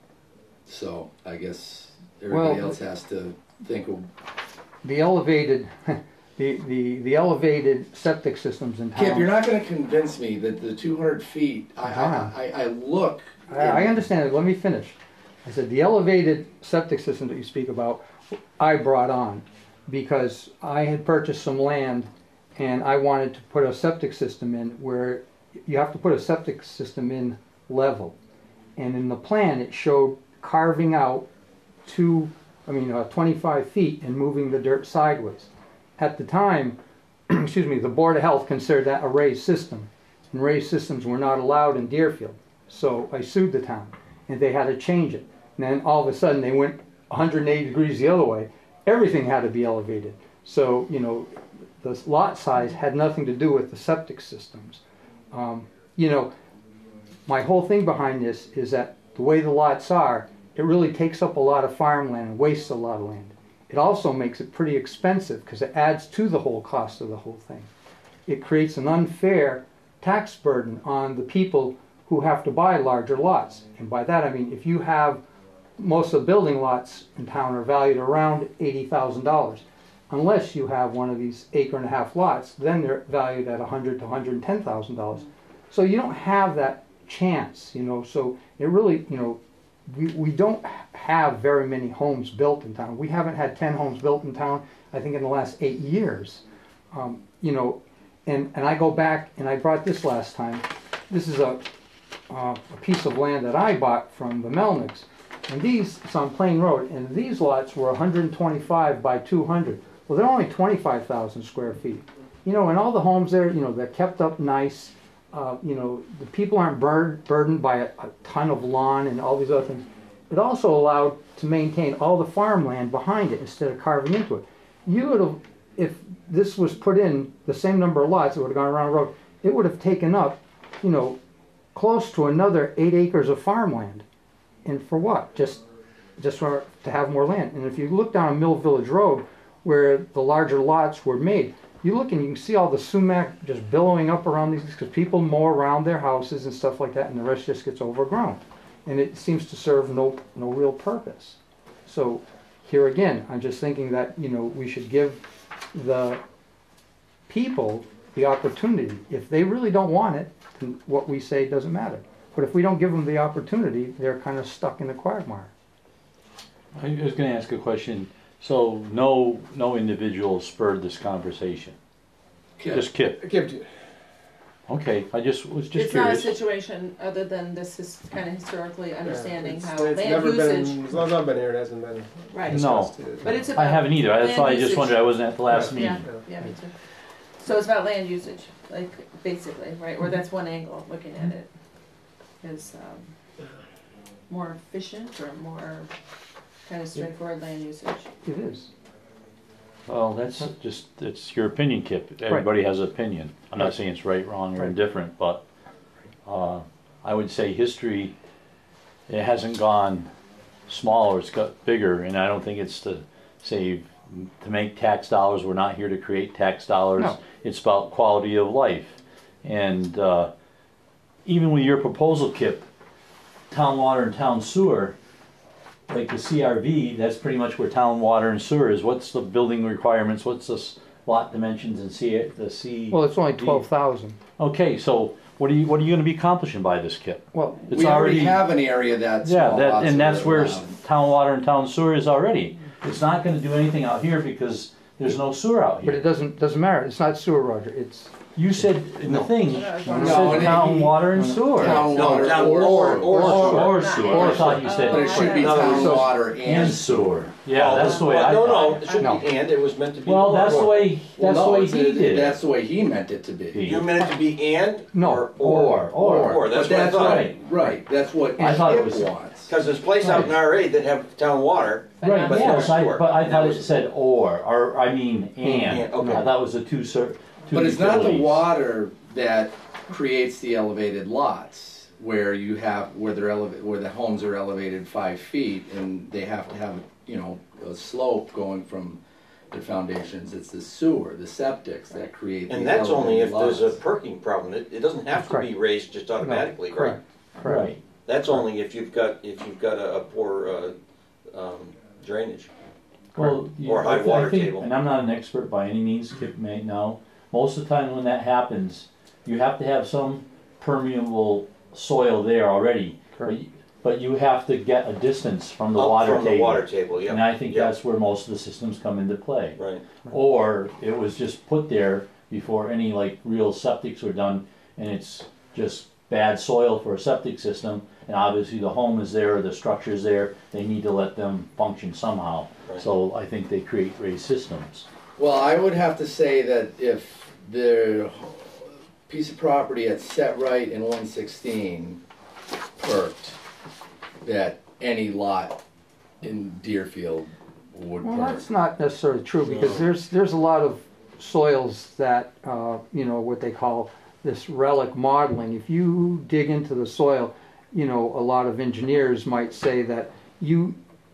so I guess everybody Well, else has to think of. The elevated, the, the, the elevated septic systems in town. Kip, you're not going to convince me that the two hundred feet. I Uh-huh. I, I, I look. I, I understand it, let me finish. I said, the elevated septic system that you speak about, I brought on because I had purchased some land and I wanted to put a septic system in where you have to put a septic system in level. And in the plan, it showed carving out two, I mean, uh, twenty-five feet and moving the dirt sideways. At the time, excuse me, the Board of Health considered that a raised system. And raised systems were not allowed in Deerfield. So I sued the town and they had to change it. And then all of a sudden they went one hundred eighty degrees the other way. Everything had to be elevated. So, you know, the lot size had nothing to do with the septic systems. Um, you know, my whole thing behind this is that the way the lots are, it really takes up a lot of farmland and wastes a lot of land. It also makes it pretty expensive because it adds to the whole cost of the whole thing. It creates an unfair tax burden on the people who have to buy larger lots. And by that I mean if you have, most of the building lots in town are valued around eighty thousand dollars. Unless you have one of these acre and a half lots, then they're valued at one hundred thousand to one hundred ten thousand dollars. So you don't have that chance, you know, so it really, you know, we, we don't have very many homes built in town. We haven't had ten homes built in town, I think, in the last eight years. Um, you know, and, and I go back, and I brought this last time. This is a, uh, a piece of land that I bought from the Melnicks. And these, it's on Plain Road, and these lots were one hundred twenty-five by two hundred. Well, they're only twenty-five thousand square feet. You know, and all the homes there, you know, they're kept up nice. Uh, you know, the people aren't bur burdened by a, a ton of lawn and all these other things. It also allowed to maintain all the farmland behind it instead of carving into it. You would have, if this was put in, the same number of lots that would have gone around the road, it would have taken up, you know, close to another eight acres of farmland. And for what? Just, just for, to have more land. And if you look down Mill Village Road, where the larger lots were made, you look and you can see all the sumac just billowing up around these, because people mow around their houses and stuff like that, and the rest just gets overgrown. And it seems to serve no, no real purpose. So here again, I'm just thinking that, you know, we should give the people the opportunity. If they really don't want it, then what we say doesn't matter. But if we don't give them the opportunity, they're kind of stuck in the quagmire. I was going to ask a question. So no, no individual spurred this conversation. Kip. Just Kip. Kip, Okay, I just was just It's not a curious. situation other than this is kind of historically understanding it's, how it's land never usage. been, as long as I've been here, it hasn't been Right. No. discussed. uh, But it's I about haven't either. That's land why I just usage. wondered. I wasn't at the last Yeah, meeting. yeah, me too. So it's about land usage, like basically, right? Or that's one angle of looking at it. Is um, more efficient or more kind of straightforward land usage. It is. Well, that's just, it's your opinion, Kip. Everybody has an opinion. I'm not saying it's right, wrong, or Right. indifferent, but uh, I would say history, it hasn't gone smaller, it's got bigger, and I don't think it's to save, to make tax dollars. We're not here to create tax dollars. No. It's about quality of life. And uh, even with your proposal, Kip, town water and town sewer, like the C R V, that's pretty much where town water and sewer is. What's the building requirements? What's the s- lot dimensions and C the C? Well, it's only twelve thousand. Okay, so what are you what are you going to be accomplishing by this, Kip? Well, It's we already have an area that's yeah, small that, lots and are that's where allowed. s- town water and town sewer is already. It's not going to do anything out here because there's no sewer out but it here. doesn't doesn't matter. It's not sewer, Roger. It's You said in the thing, you No, said town he- water and sewer. Town No, water town or, or- or, or- Or sewer, I thought you said. but it should be No, town so- water and And sewer, yeah, Oh, that's the way I No, no, thought. it shouldn't No. be and, it was meant to be. Well, or. that's the way, Well, that's the no, way it's- he did That's it. the way he meant it to be. He- You meant it to be and? No. Or, or, Or, or, that's But what I that's thought. Right. Right, that's what I thought it it was- wants. Cause there's places out in R A that have town water. Right, But yes, no I, sewer. but I That thought it was- said or, or, I mean, and. And, okay. I thought it was the two cer, two But it's not the utilities. water that creates the elevated lots where you have, where they're eleva- where the homes are elevated five feet and they have to have, you know, a slope going from their foundations. It's the sewer, the septics that create the And that's only if elevated there's a lots. perking problem. It, it doesn't have to be Correct. raised just automatically, right? Correct. Correct. Right, That's only if you've got, if you've got a, a poor, uh, um, drainage. well, you- Or high I th- water I think, table. and I'm not an expert by any means, Kip may know, most of the time when that happens, you have to have some permeable soil there already. But Correct. you- But you have to get a distance from the Up water from table. the water table, yeah. And I think Yeah. that's where most of the systems come into play. Right. Or it was just put there before any like real septics were done, and it's just bad soil for a septic system, and obviously the home is there, the structure's there, they need to let them function somehow. Right. So I think they create raised systems. Well, I would have to say that if the piece of property at Set Right in one sixteen perked, that any lot in Deerfield would Well, perk. that's not necessarily true, because No. there's, there's a lot of soils that, uh, you know, what they call this relic modeling. If you dig into the soil, you know, a lot of engineers might say that you,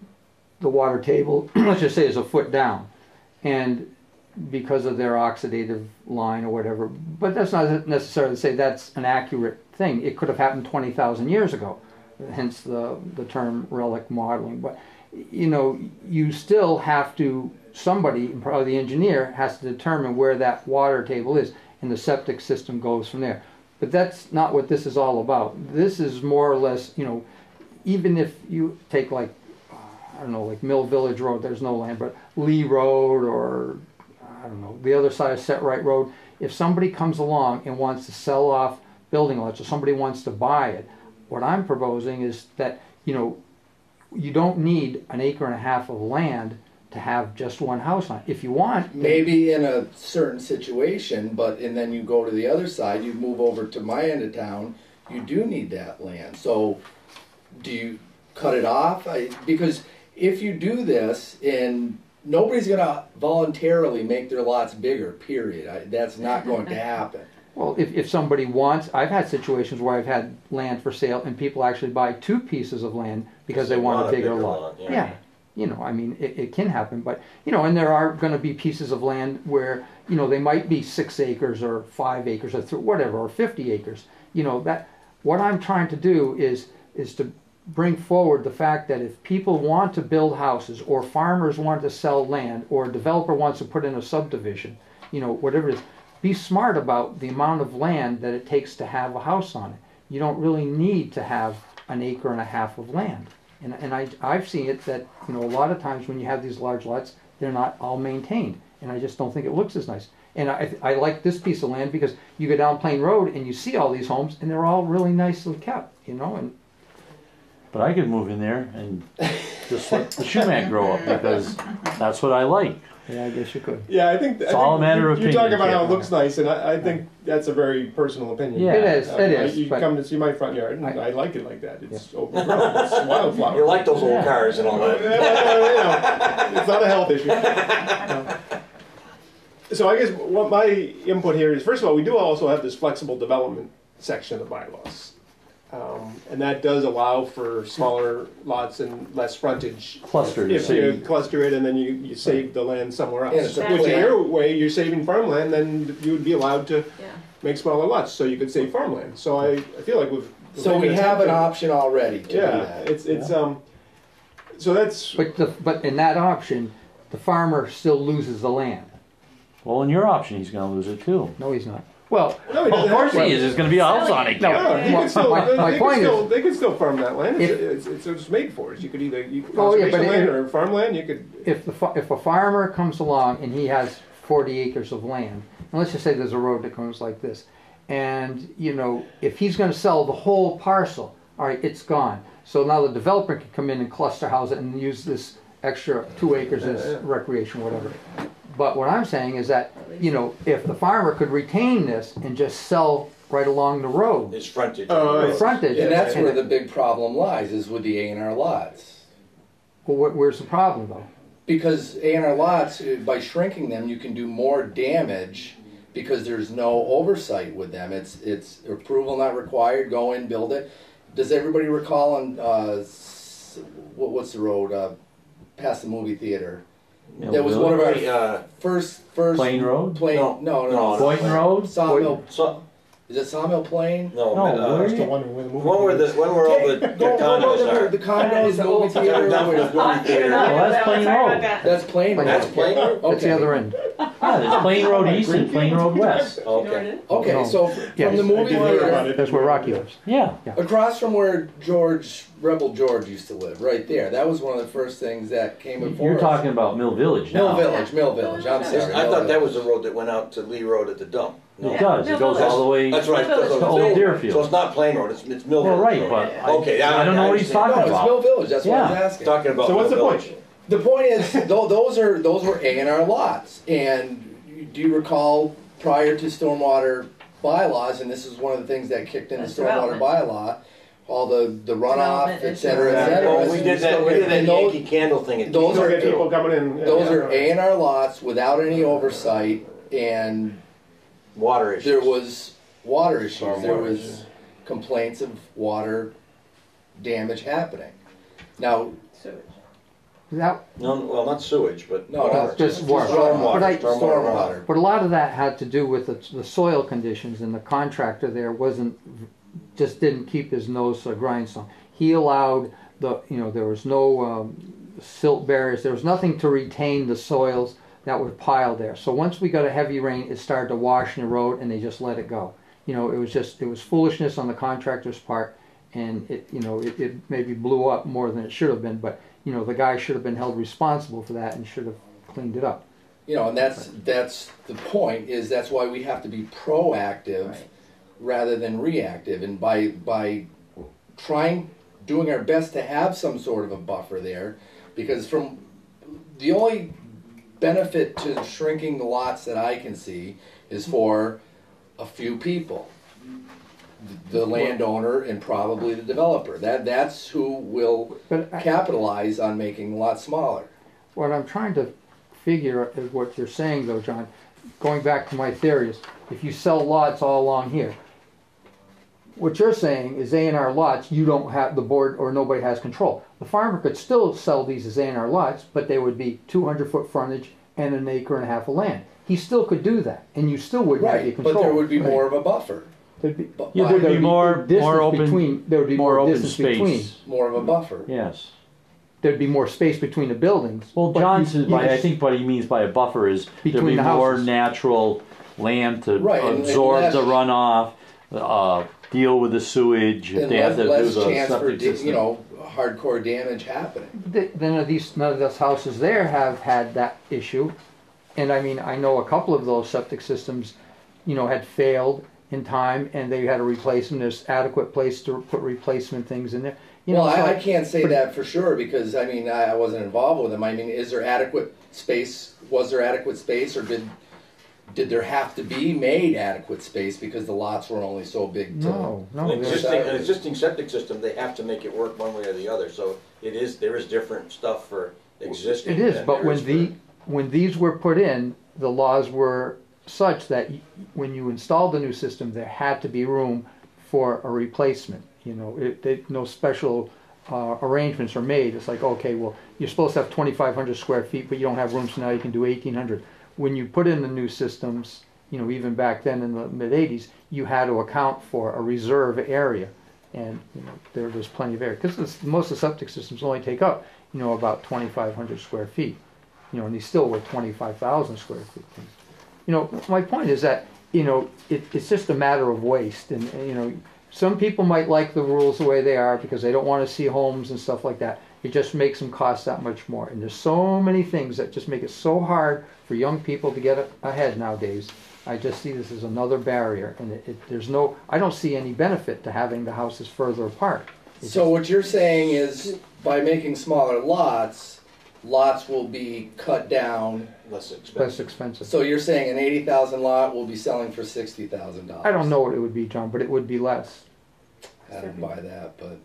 the water table, let's just say is a foot down. And because of their oxidative line or whatever, but that's not necessarily to say that's an accurate thing. It could have happened twenty thousand years ago, hence the, the term relic modeling. But, you know, you still have to, somebody, probably the engineer, has to determine where that water table is, and the septic system goes from there. But that's not what this is all about. This is more or less, you know, even if you take like, uh, I don't know, like Mill Village Road, there's no land, but Lee Road or, I don't know, the other side of Set Right Road, if somebody comes along and wants to sell off building lots, or somebody wants to buy it, what I'm proposing is that, you know, you don't need an acre and a half of land to have just one house on it. If you want, then- Maybe in a certain situation, but, and then you go to the other side, you move over to my end of town, you do need that land. So, do you cut it off? I, because if you do this, and nobody's gonna voluntarily make their lots bigger, period. I, that's not going to happen. well, if, if somebody wants, I've had situations where I've had land for sale and people actually buy two pieces of land because they want a bigger lot. yeah. Yeah, you know, I mean, it, it can happen, but, you know, and there are gonna be pieces of land where, you know, they might be six acres or five acres or th- whatever, or fifty acres. You know, that, what I'm trying to do is, is to bring forward the fact that if people want to build houses, or farmers want to sell land, or a developer wants to put in a subdivision, you know, whatever it is, be smart about the amount of land that it takes to have a house on it. You don't really need to have an acre and a half of land. And, and I, I've seen it that, you know, a lot of times when you have these large lots, they're not all maintained. And I just don't think it looks as nice. And I, I like this piece of land because you go down Plain Road and you see all these homes and they're all really nicely kept, you know, and But I could move in there and just let the sumac grow up, because that's what I like. yeah, I guess you could. Yeah, I think. It's I think all a matter you, of You talk opinion, about how it Kip. looks nice, and I, I think that's a very personal opinion. Yeah. It is, Uh, it is, You but- come to see my front yard, and I, I- like it like that. It's overgrown. It's wildflower. You like those old Yeah. cars and all Uh, that. you know, it's not a health issue. No. So I guess what my input here is, first of all, we do also have this flexible development section of the bylaws. Um, and that does allow for smaller lots and less frontage. Cluster, you If you say. cluster it and then you, you save the land somewhere And else. it's a Which in plan. your way, you're saving farmland, then you would be allowed to Yeah. make smaller lots, so you could save farmland. So I, I feel like we've. we've So we made have an attempt option already to to- do Yeah, that. it's, it's, um, so that's, But the, but in that option, the farmer still loses the land. Well, in your option, he's gonna lose it too. No, he's not. Well, no, he Well, doesn't of course have he to. is, there's gonna be a house on it. No. Kip. No, he Well, could still, my- they, my they point could is- still, they could still farm that land. It's, If- it's, it's, it's made for it. You could either, you, Oh, yeah, but conservation land it- or farmland, you could, if the, fa- if a farmer comes along and he has forty acres of land, and let's just say there's a road that comes like this, and, you know, if he's gonna sell the whole parcel, all right, it's gone. So now the developer can come in and cluster house it and use this extra two acres as recreation, whatever. But what I'm saying is that, you know, if the farmer could retain this and just sell right along the road, His frontage. Oh, the frontage. And that's and where it- the big problem lies, is with the A and R lots. Well, wh- where's the problem though? Because A and R lots, uh, by shrinking them, you can do more damage because there's no oversight with them. It's, it's approval not required, go in, build it. Does everybody recall on, uh, s- what, what's the road, uh, past the movie theater? Mill That was one of our Hey, uh, first, first. Plain Road? Plain, No. no, no, No, no. Boynton Road? Sawmill, so, is it Sawmill Plain? no, No, uh, where- Still wondering where the movie one where the, is. one where all the, the Go- go- go condos to are. The condos, That movie is theater. Coming down from the where- movie theater. Well, that's Plain Road. That's Plain Road. That's Plain Road? That's the Okay. other end. Yeah, there's Plain Road East and Plain Road West. Okay. Okay, No. so from Yes. the I movie did hear about theater, it. That's where Rocky lives. Yeah. across from where George, Rebel George used to live, right there. That was one of the first things that came before You're us. talking about Mill Village Mill now. Village, Mill Village, I'm sorry. I Mill thought that Village. was the road that went out to Lee Road at the dump. No. It does, it Mill goes Village. all the way. That's right. Mill Village. So, To Old so Deerfield. it's not Plain Road, it's, it's Mill Well, Village right, Road. but I, Okay, I- I don't know what he's I talking No, it's about. Mill Village, that's what I was Yeah. asking. Talking about So what's Mill the Village. point? The point is, tho- those are, those were A and R lots, and do you recall, prior to stormwater bylaws, and this is one of the things that kicked in the That's stormwater development. bylaw, all the, the runoff, Development et cetera, et issues. cetera. Well, we did that, we did that And those- Yankee Candle thing at those Still are- get Deerfield, people too. coming in. yeah, Those yeah, are A and R lots without any oversight, and Water issues. there was water issues, there Stormwater was issues. complaints of water damage happening. Now, Sewage. That, No, well, not sewage, but no, water. no, just water. Stormwater, But I- stormwater. stormwater. but a lot of that had to do with the, the soil conditions, and the contractor there wasn't, just didn't keep his nose to the grindstone. He allowed the, you know, there was no um, silt barriers, there was nothing to retain the soils that were piled there. So once we got a heavy rain, it started to wash in the road, and they just let it go. You know, it was just, it was foolishness on the contractor's part, and it, you know, it, it maybe blew up more than it should have been, but, you know, the guy should have been held responsible for that and should have cleaned it up. You know, and that's, that's the point, is that's why we have to be proactive Right. rather than reactive. And by, by trying, doing our best to have some sort of a buffer there, because from, the only benefit to shrinking the lots that I can see is for a few people. The landowner and probably the developer. That, that's who will But I- capitalize on making the lot smaller. What I'm trying to figure is what you're saying though, John, going back to my theory is, if you sell lots all along here, what you're saying is A and R lots, you don't have, the board or nobody has control. The farmer could still sell these as A and R lots, but they would be two hundred foot frontage and an acre and a half of land. He still could do that, and you still wouldn't have any Right, control. but there would be Right. more of a buffer. There'd be, But Yeah, by- there'd be there'd more, distance more open, between, there would be more more open distance between. space. More of a buffer. Yes. There'd be more space between the buildings. Well, but John you- says, you by, I could- think what he means by a buffer is there'd Between be the more houses. natural land to Right, and- and absorb less- the runoff, uh, deal with the sewage, if And they have less, to do less the chance for, septic da- system. you know, hardcore damage happening. Th- None of these, none of those houses there have had that issue. And I mean, I know a couple of those septic systems, you know, had failed in time and they had to replace them. There's adequate place to put replacement things in there. You Well, know, so I, I can't say but- that for sure because, I mean, I, I wasn't involved with them. I mean, is there adequate space, was there adequate space or did, did there have to be made adequate space because the lots were only so big to? No, no. An there's- existing, an existing septic system, they have to make it work one way or the other, so it is, there is different stuff for existing. It is, than but there when is the, for- when these were put in, the laws were such that y- when you installed the new system, there had to be room for a replacement. You know, it, they, no special uh, arrangements are made. It's like, okay, well, you're supposed to have twenty-five hundred square feet, but you don't have room, so now you can do eighteen hundred. When you put in the new systems, you know, even back then in the mid eighties, you had to account for a reserve area. And, you know, there was plenty of area. Because most of the septic systems only take up, you know, about twenty-five hundred square feet. You know, and these still were twenty-five thousand square feet. You know, my point is that, you know, it, it's just a matter of waste. And, and, you know, some people might like the rules the way they are because they don't want to see homes and stuff like that. it just makes them cost that much more. And there's so many things that just make it so hard for young people to get a- ahead nowadays. I just see this as another barrier, and it, it, there's no, I don't see any benefit to having the houses further apart. It So what you're saying is, by making smaller lots, lots will be cut down. Less just expensive. less expensive. So you're saying an eighty thousand lot will be selling for sixty thousand dollars? I don't know what it would be, John, but it would be less. I don't buy that, but.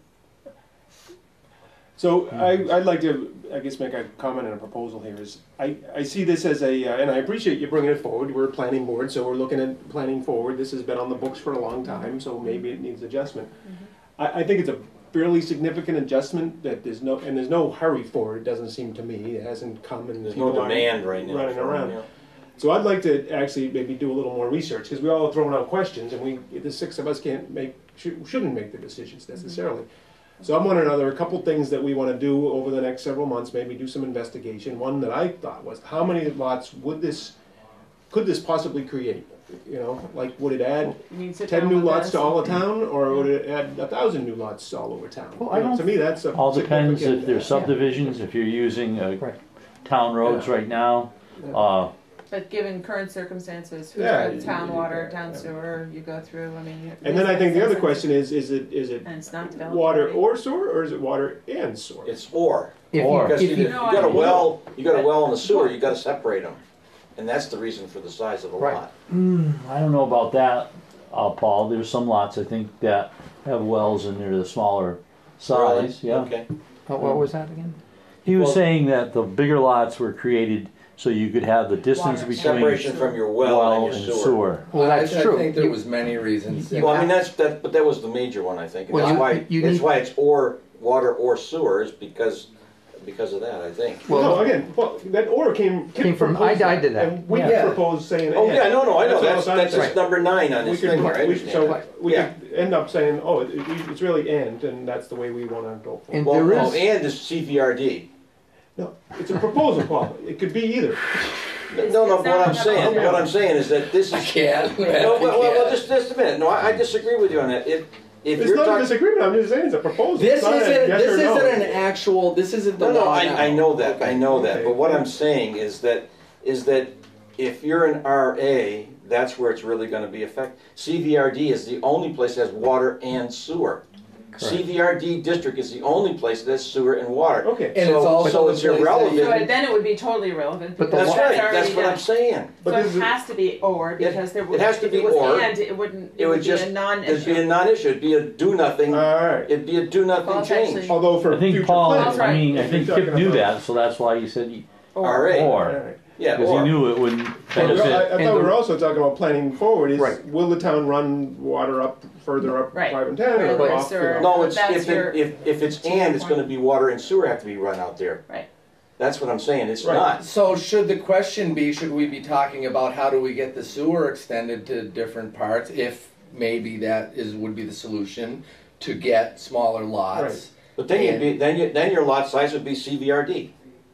So I, I'd like to, I guess, make a comment and a proposal here is, I, I see this as a, uh, and I appreciate you bringing it forward, we're a planning board, so we're looking at planning forward, this has been on the books for a long time, so maybe it needs adjustment. I, I think it's a fairly significant adjustment that there's no, and there's no hurry for it, it doesn't seem to me, it hasn't come and. There's no people aren't demand right now. Running for around. them, So I'd like to actually maybe do a little more research, because we all are throwing out questions, and we, the six of us can't make, shou- shouldn't make the decisions necessarily. So I'm wondering, are there a couple things that we want to do over the next several months, maybe do some investigation? One that I thought was, how many lots would this, could this possibly create? You know, like, would it add You mean sit ten down new with lots us to all and- of town, or would it add a thousand new lots all over town? Well, I You know, don't- To me, that's a All depends if significant, there's uh, subdivisions, if you're using uh, Right. town roads Yeah. right now. Yeah. Uh, But given current circumstances, who's Yeah, got town you- water, yeah, town yeah. sewer, you go through, I mean. you- And then I think the other sense. question is, is it, is it And it's not developed. water already. or sewer, or is it water and sewer? It's or. If Or- you, Because if you, you, you No, got a I- well, you got a well and a sewer, you gotta separate them. And that's the reason for the size of the Right. lot. I don't know about that, uh, Paul. There's some lots I think that have wells and they're the smaller size. Really? Yeah. Okay. what, what was that again? He was Well- saying that the bigger lots were created so you could have the distance Water. between Separation from your well well and and your sewer. sewer. Well, I- that's I true. think there You- was many reasons. you- Well, I mean, that's, that, but that was the major one, I think. And Well, that's you- why, you that's need- why it's or water or sewers, because, because of that, I think. Well, No, again, well, that or came, Came from- I- proposed I that, did that. And we Yeah. proposed saying. Oh, and. yeah, no, no, I know, all that's, I'm that's saying. just number nine on We his could, thing here, I we, understand. so we Yeah. could end up saying, oh, it, it- it's really and, and that's the way we wanna go for it. And Well, there no, is- and is C V R D. No, it's a proposal, Paul, it could be either. No, no, it's what not I'm gonna saying, happen. what I'm saying is that this I is. can't. No, well, well, well, just, just a minute, no, I, I disagree with you on that. If, if It's you're not a talking. disagreement, I'm just saying it's a proposal. This It's not a isn't, yes this or no. isn't an actual, this isn't the No, no, law I, now. I know that, I Okay. know that, Okay. but what I'm saying is that, is that if you're an R A, that's where it's really gonna be effective. C V R D is the only place that has water and sewer. C V R D district is the only place that has sewer and water. Okay, And it's So- also so the it's place that irrelevant. you- So then it would be totally irrelevant. But the because That's wa- right, already that's what done. I'm saying. but So this it is, has to be or, because there would, it has to if be it was or. and, it wouldn't, it It would would be just, a it'd be a non-issue. non-issue, it'd be a do-nothing, alright, it'd be a Well, do-nothing it's change. actually- although for I think future Paul, planning. That's right. I mean, I If think you're Kip talking knew about- that, so that's why he said he, R A, or, Alright. yeah, because he or. knew it wouldn't Well, I, I benefit. And thought we the- were also talking about planning forward, is, Right. will the town run water up, further up Right. five and ten, Right, or or off, you sewer. know? No, it's, That's if your- it, if, if it's to your and, it's point. gonna be water and sewer have to be run out there. Right. That's what I'm saying, it's Right. not. So should the question be, should we be talking about how do we get the sewer extended to different parts, if maybe that is, would be the solution, to get smaller lots? But then you'd be, then you, then your lot size would be C V R D.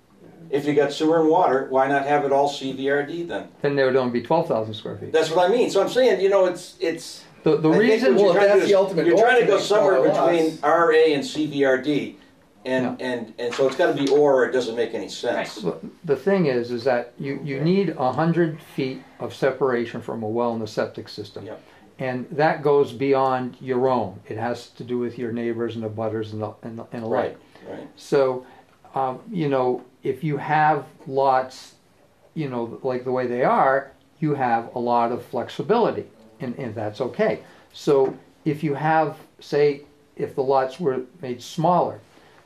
If you got sewer and water, why not have it all C V R D then? Then there would only be twelve thousand square feet. That's what I mean, so I'm saying, you know, it's, it's. The, the I think reason, what you're Well, if trying to that's do is- the ultimate You're goal, trying to to go make somewhere smaller between lots. R A and C V R D. And, and, and so it's gotta be or, or it doesn't make any sense. the thing is, is that you, you need a hundred feet of separation from a well and a septic system. Yep. And that goes beyond your own. It has to do with your neighbors and the butters and the, and the, and the like. Right, right. So, um, you know, if you have lots, you know, like the way they are, you have a lot of flexibility, and, and that's okay. So if you have, say, if the lots were made smaller,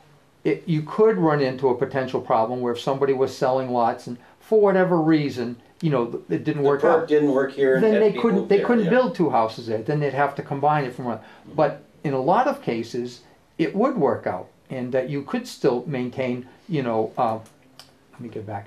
it, you could run into a potential problem where if somebody was selling lots and for whatever reason, you know, it didn't The work perk out, didn't work here and then had they to be couldn't, moved they there, couldn't yeah. build two houses there. Then they'd have to combine it from one. But in a lot of cases, it would work out, and that you could still maintain, you know, uh, let me get back.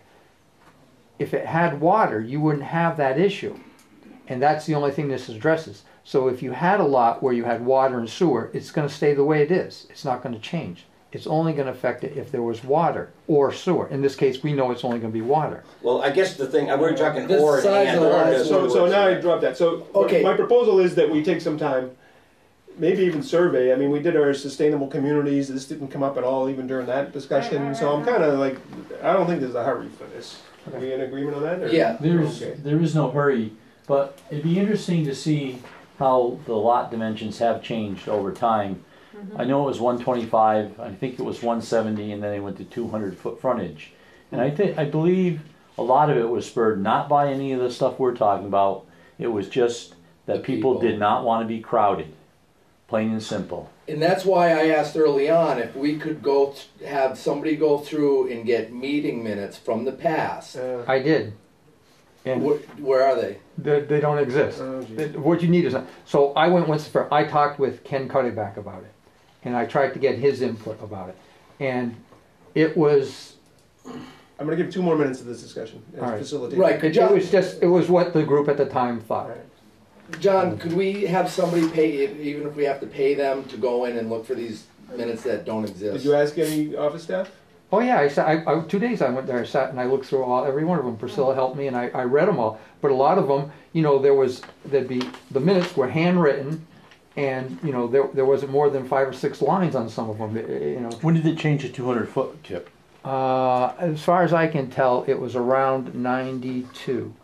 If it had water, you wouldn't have that issue. And that's the only thing this addresses. So if you had a lot where you had water and sewer, it's going to stay the way it is. It's not going to change. It's only going to affect it if there was water or sewer. In this case, we know it's only going to be water. Well, I guess the thing, we're talking The or and size and. of the or lot, doesn't So, so work. now I drop that, so, Okay. my proposal is that we take some time, maybe even survey. I mean, we did our sustainable communities. This didn't come up at all, even during that discussion. Right, right, So I'm right. kind of like, I don't think there's a hurry for this. Are we in agreement on that? Or? Yeah. There's, Okay. there is no hurry, but it'd be interesting to see how the lot dimensions have changed over time. I know it was one twenty-five, I think it was one seventy, and then they went to two hundred foot frontage. And I think, I believe a lot of it was spurred not by any of the stuff we're talking about, it was just that The people people. did not want to be crowded, plain and simple. And that's why I asked early on if we could go, th- have somebody go through and get meeting minutes from the past. Uh, I did. And Wh- Where are they? they, they don't exist. oh, geez. It- What you need is, a- so I went once for, I talked with Ken Cuddyback about it. And I tried to get his input about it. And it was, I'm going to give two more minutes to this discussion. All right. Facilitate. Right. it, it was just, it was what the group at the time All thought. right. John, could we have somebody pay, even if we have to pay them to go in and look for these minutes that don't Did exist? you ask any office staff? Oh yeah, I sat, I, I, two days I went there, I sat and I looked through all, every one of them. Priscilla helped me and I, I read them all. But a lot of them, you know, there was, there'd be, the minutes were handwritten and, you know, there, there wasn't more than five or six lines on some of them, you know. When did it change to two hundred foot, Kip? Uh, as far as I can tell, it was around ninety-two.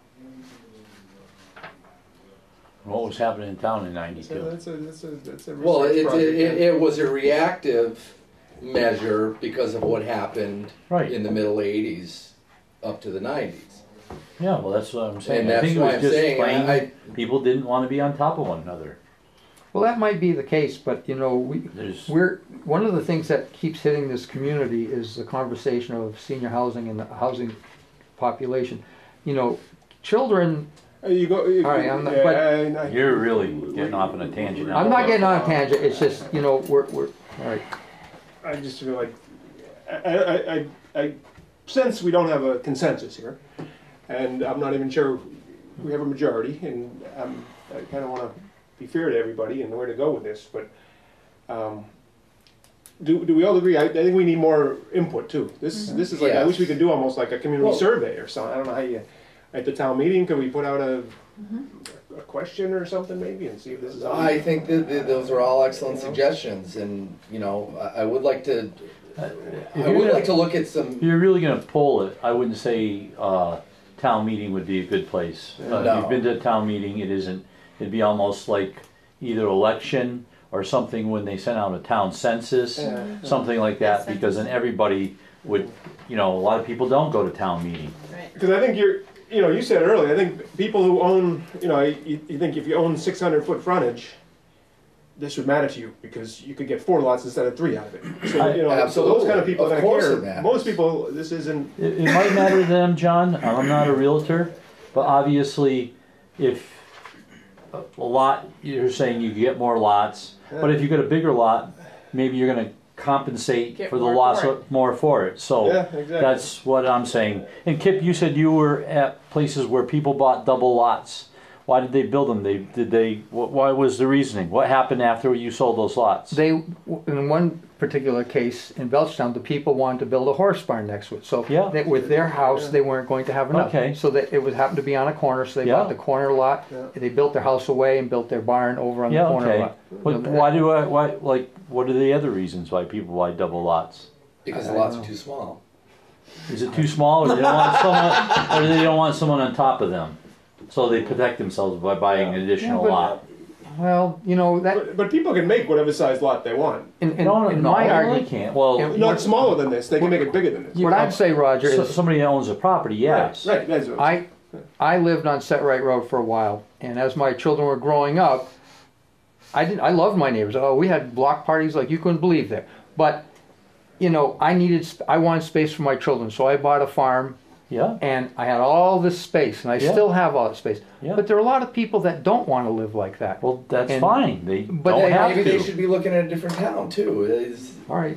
What was happening in town in So ninety-two? that's a, that's a, that's a Well, research it, project, it, it, yeah. it was a reactive measure because of what happened Right, in the middle eighties up to the nineties. yeah, well, that's what I'm saying. And I that's think it why was I'm just saying, plain, I, people didn't want to be on top of one another. Well, that might be the case, but you know, we, There's, we're, one of the things that keeps hitting this community is the conversation of senior housing and the housing population. You know, children, Uh, You go. You, All right, I'm not- yeah, but- I- I- you're really getting off on a tangent now. I'm not getting on a tangent, it's just, you know, we're, we're, all right. I just feel like I, I, I, I sense we don't have a consensus here, and I'm not even sure we have a majority, and um, I kind of want to be fair to everybody and where to go with this. But um, do do we all agree? I, I think we need more input too. This this is like I Yes. wish we could do almost like a community Well- survey or something. I don't know how you at the town meeting could we put out a a question or something maybe and see if this is. I think that, that those are all excellent suggestions, and you know, I, I would like to. If I you're would gonna- like to look at some. If you're really gonna poll it, I wouldn't say, uh, town meeting would be a good place. Uh, If No. you've been to a town meeting, it isn't, it'd be almost like either election or something when they sent out a town census, Yeah. something like that, because then everybody would, you know, a lot of people don't go to town meeting. Right. Because I think you're, you know, you said earlier, I think people who own, you know, you, you think if you own six hundred foot frontage, this would matter to you because you could get four lots instead of three out of it. So, you know, so those kind of people Of that course care. it matters. Most people, this isn't. It, it might matter to them, John, I'm not a realtor, but obviously, if a a lot, you're saying you get more lots, but if you get a bigger lot, maybe you're gonna compensate Get for the more loss for of- more for it, so. Yeah, exactly. That's what I'm saying. And Kip, you said you were at places where people bought double lots. Why did they build them? They, did they, wh- why was the reasoning? What happened after you sold those lots? They, in one particular case in Belchtown, the people wanted to build a horse barn next to it. So Yeah. they, with their house, they weren't going to have enough. Okay. So that it would happen to be on a corner, so they Yeah. bought the corner lot. Yeah. They built their house away and built their barn over on Yeah, the corner okay. lot. But why do I, why, like, what are the other reasons why people buy double lots? Because the I lots know. are too small. Is it too small, or they don't want someone, or they don't want someone on top of them? So they protect themselves by buying an additional Yeah, but- lot. Well, you know, that, But, but people can make whatever size lot they want. in, in, No, no, in no, my they argument, can't. Well, Yeah. Not smaller than this. They can make it bigger than this. what I'd say, Roger, so- is somebody that owns a property, yes. Right. That's what I'm I, I lived on Set Right Road for a while, and as my children were growing up, I didn't. I loved my neighbors. Oh, we had block parties like you couldn't believe there. But, you know, I needed, sp- I wanted space for my children, so I bought a farm, Yeah, and I had all this space, and I Yeah. still have all that space. Yeah. But there are a lot of people that don't want to live like that. well, that's And- fine. They but don't they- have Maybe they to. should be looking at a different town too. Is All right,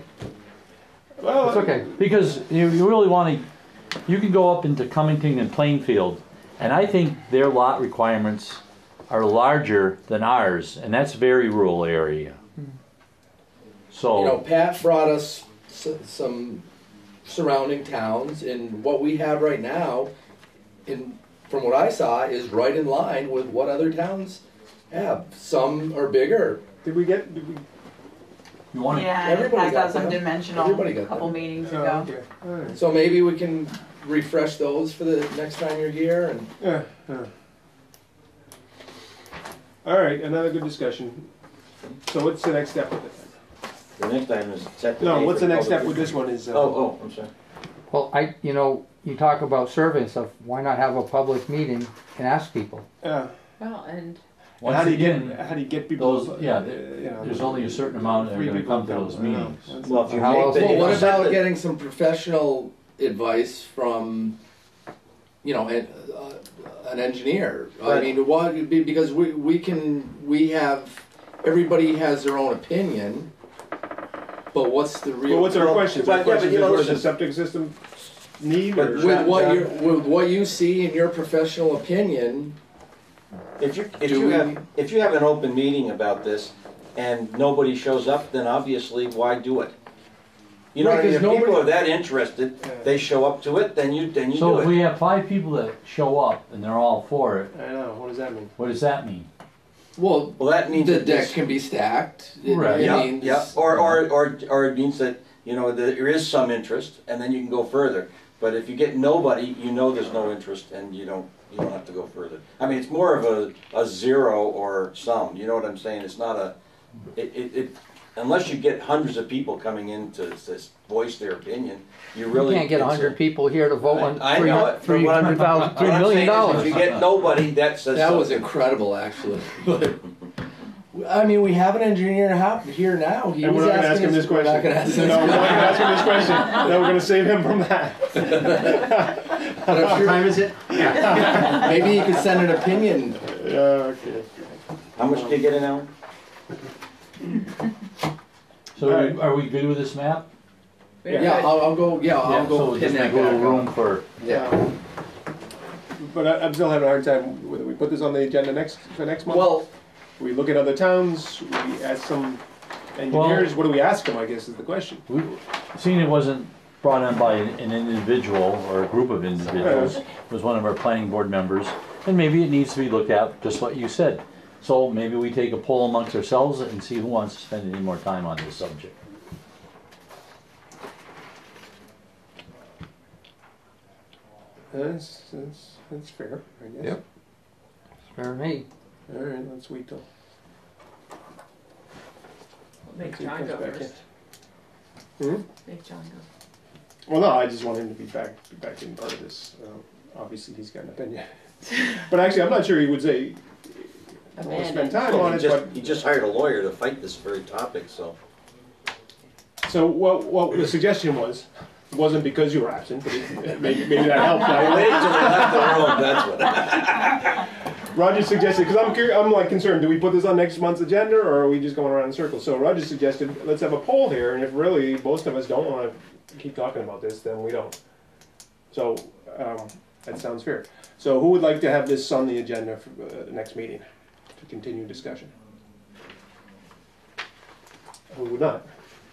Well, it's okay. Because you, you really want to, you can go up into Cummington and Plainfield, and I think their lot requirements are larger than ours, and that's very rural area. So, you know, Pat brought us s- some surrounding towns, and what we have right now, in from what I saw, is right in line with what other towns have. Some are bigger, Did we get, did we? You want to, Yeah, I Everybody passed got out some them. dimensional Everybody a got couple them. meetings Oh, ago. okay, all right. So maybe we can refresh those for the next time you're here and. Yeah, yeah. All right, another good discussion. So what's the next step with it? The next item is set the No, date what's for the next public step with hearing. this one is, uh, Oh, oh, I'm sorry. Well, I, you know, you talk about survey and stuff, why not have a public meeting and ask people? yeah. Well, and And once how do you again, get, how do you get people? those, yeah, uh, there- you know, there's only a certain amount that are three gonna people come to those I know. meetings. Well, if you How make else- the. Well, if what you set about the- getting some professional advice from, you know, an, uh, an engineer? I Right. mean, what, be- because we, we can, we have, everybody has their own opinion, but what's the real? Well, what's our Well, question? but- Our yeah, question but you is, know, what does the listen- septic system need But or? With what John- you, with what you see in your professional opinion, If you, if Do you we- have, if you have an open meeting about this and nobody shows up, then obviously why do it? You know Right, what I mean? If 'cause people nobody- are that interested, they show up to it, then you, then you so do if it. we have five people that show up and they're all for it, I know, what does that mean? what does that mean? well, Well, that means the that deck this- can be stacked. It- Right. it Yeah, means- yeah, or, or, or, or it means that, you know, that there is some interest, and then you can go further. But if you get nobody, you know there's no interest, and you don't, you don't have to go further. I mean, it's more of a, a zero or some, you know what I'm saying? It's not a, it, it, it, unless you get hundreds of people coming in to, to voice their opinion, you You really. can't get a it's hundred people here to vote on I three know hundred, it, but three what I'm- hundred thousand, what three I'm million saying is dollars. If you get nobody, that says That was something. incredible, actually. But I mean, we have an engineer ho- here now. He And was we're not gonna ask asking him us- this we're question. not gonna ask him No, we're this not gonna ask him this question. No, we're gonna save him from that. But I'm sure Time is it? maybe he could send an opinion. Yeah, okay. How much do you get an hour? So are Alright. we- are we good with this map? Yeah, I'll, I'll go. Yeah, I'll Yeah, go so pin just that make a little back room up. for, Yeah. Um, But I, I'm still having a hard time whether we put this on the agenda next, for next month. Well, We look at other towns, we ask some engineers, what do we ask them, I guess is the question. we, seeing it wasn't brought in by an an individual or a group of individuals, it was one of our planning board members, and maybe it needs to be looked at, just what you said. So maybe we take a poll amongst ourselves and see who wants to spend any more time on this subject. That's, that's, that's fair, I guess. Yep. For me, All right, let's wait till. make till he John comes go back in. first. Hmm? Make John go. Well, no, I just want him to be back, be back in part of this. Uh, obviously, he's got an opinion. But actually, I'm not sure he would say, I want to spend time Well, on he it, just, but, he just hired a lawyer to fight this very topic, so. so what, what the suggestion was, wasn't because you were absent, but it- maybe, maybe that helped. I waited till they left the room, that's what. Roger suggested, because I'm curious, I'm like concerned, do we put this on next month's agenda, or are we just going around in circles? So Roger suggested, let's have a poll here, and if really most of us don't want to keep talking about this, then we don't. So, um, that sounds fair. So who would like to have this on the agenda for uh, the next meeting, to continue discussion? Who would not?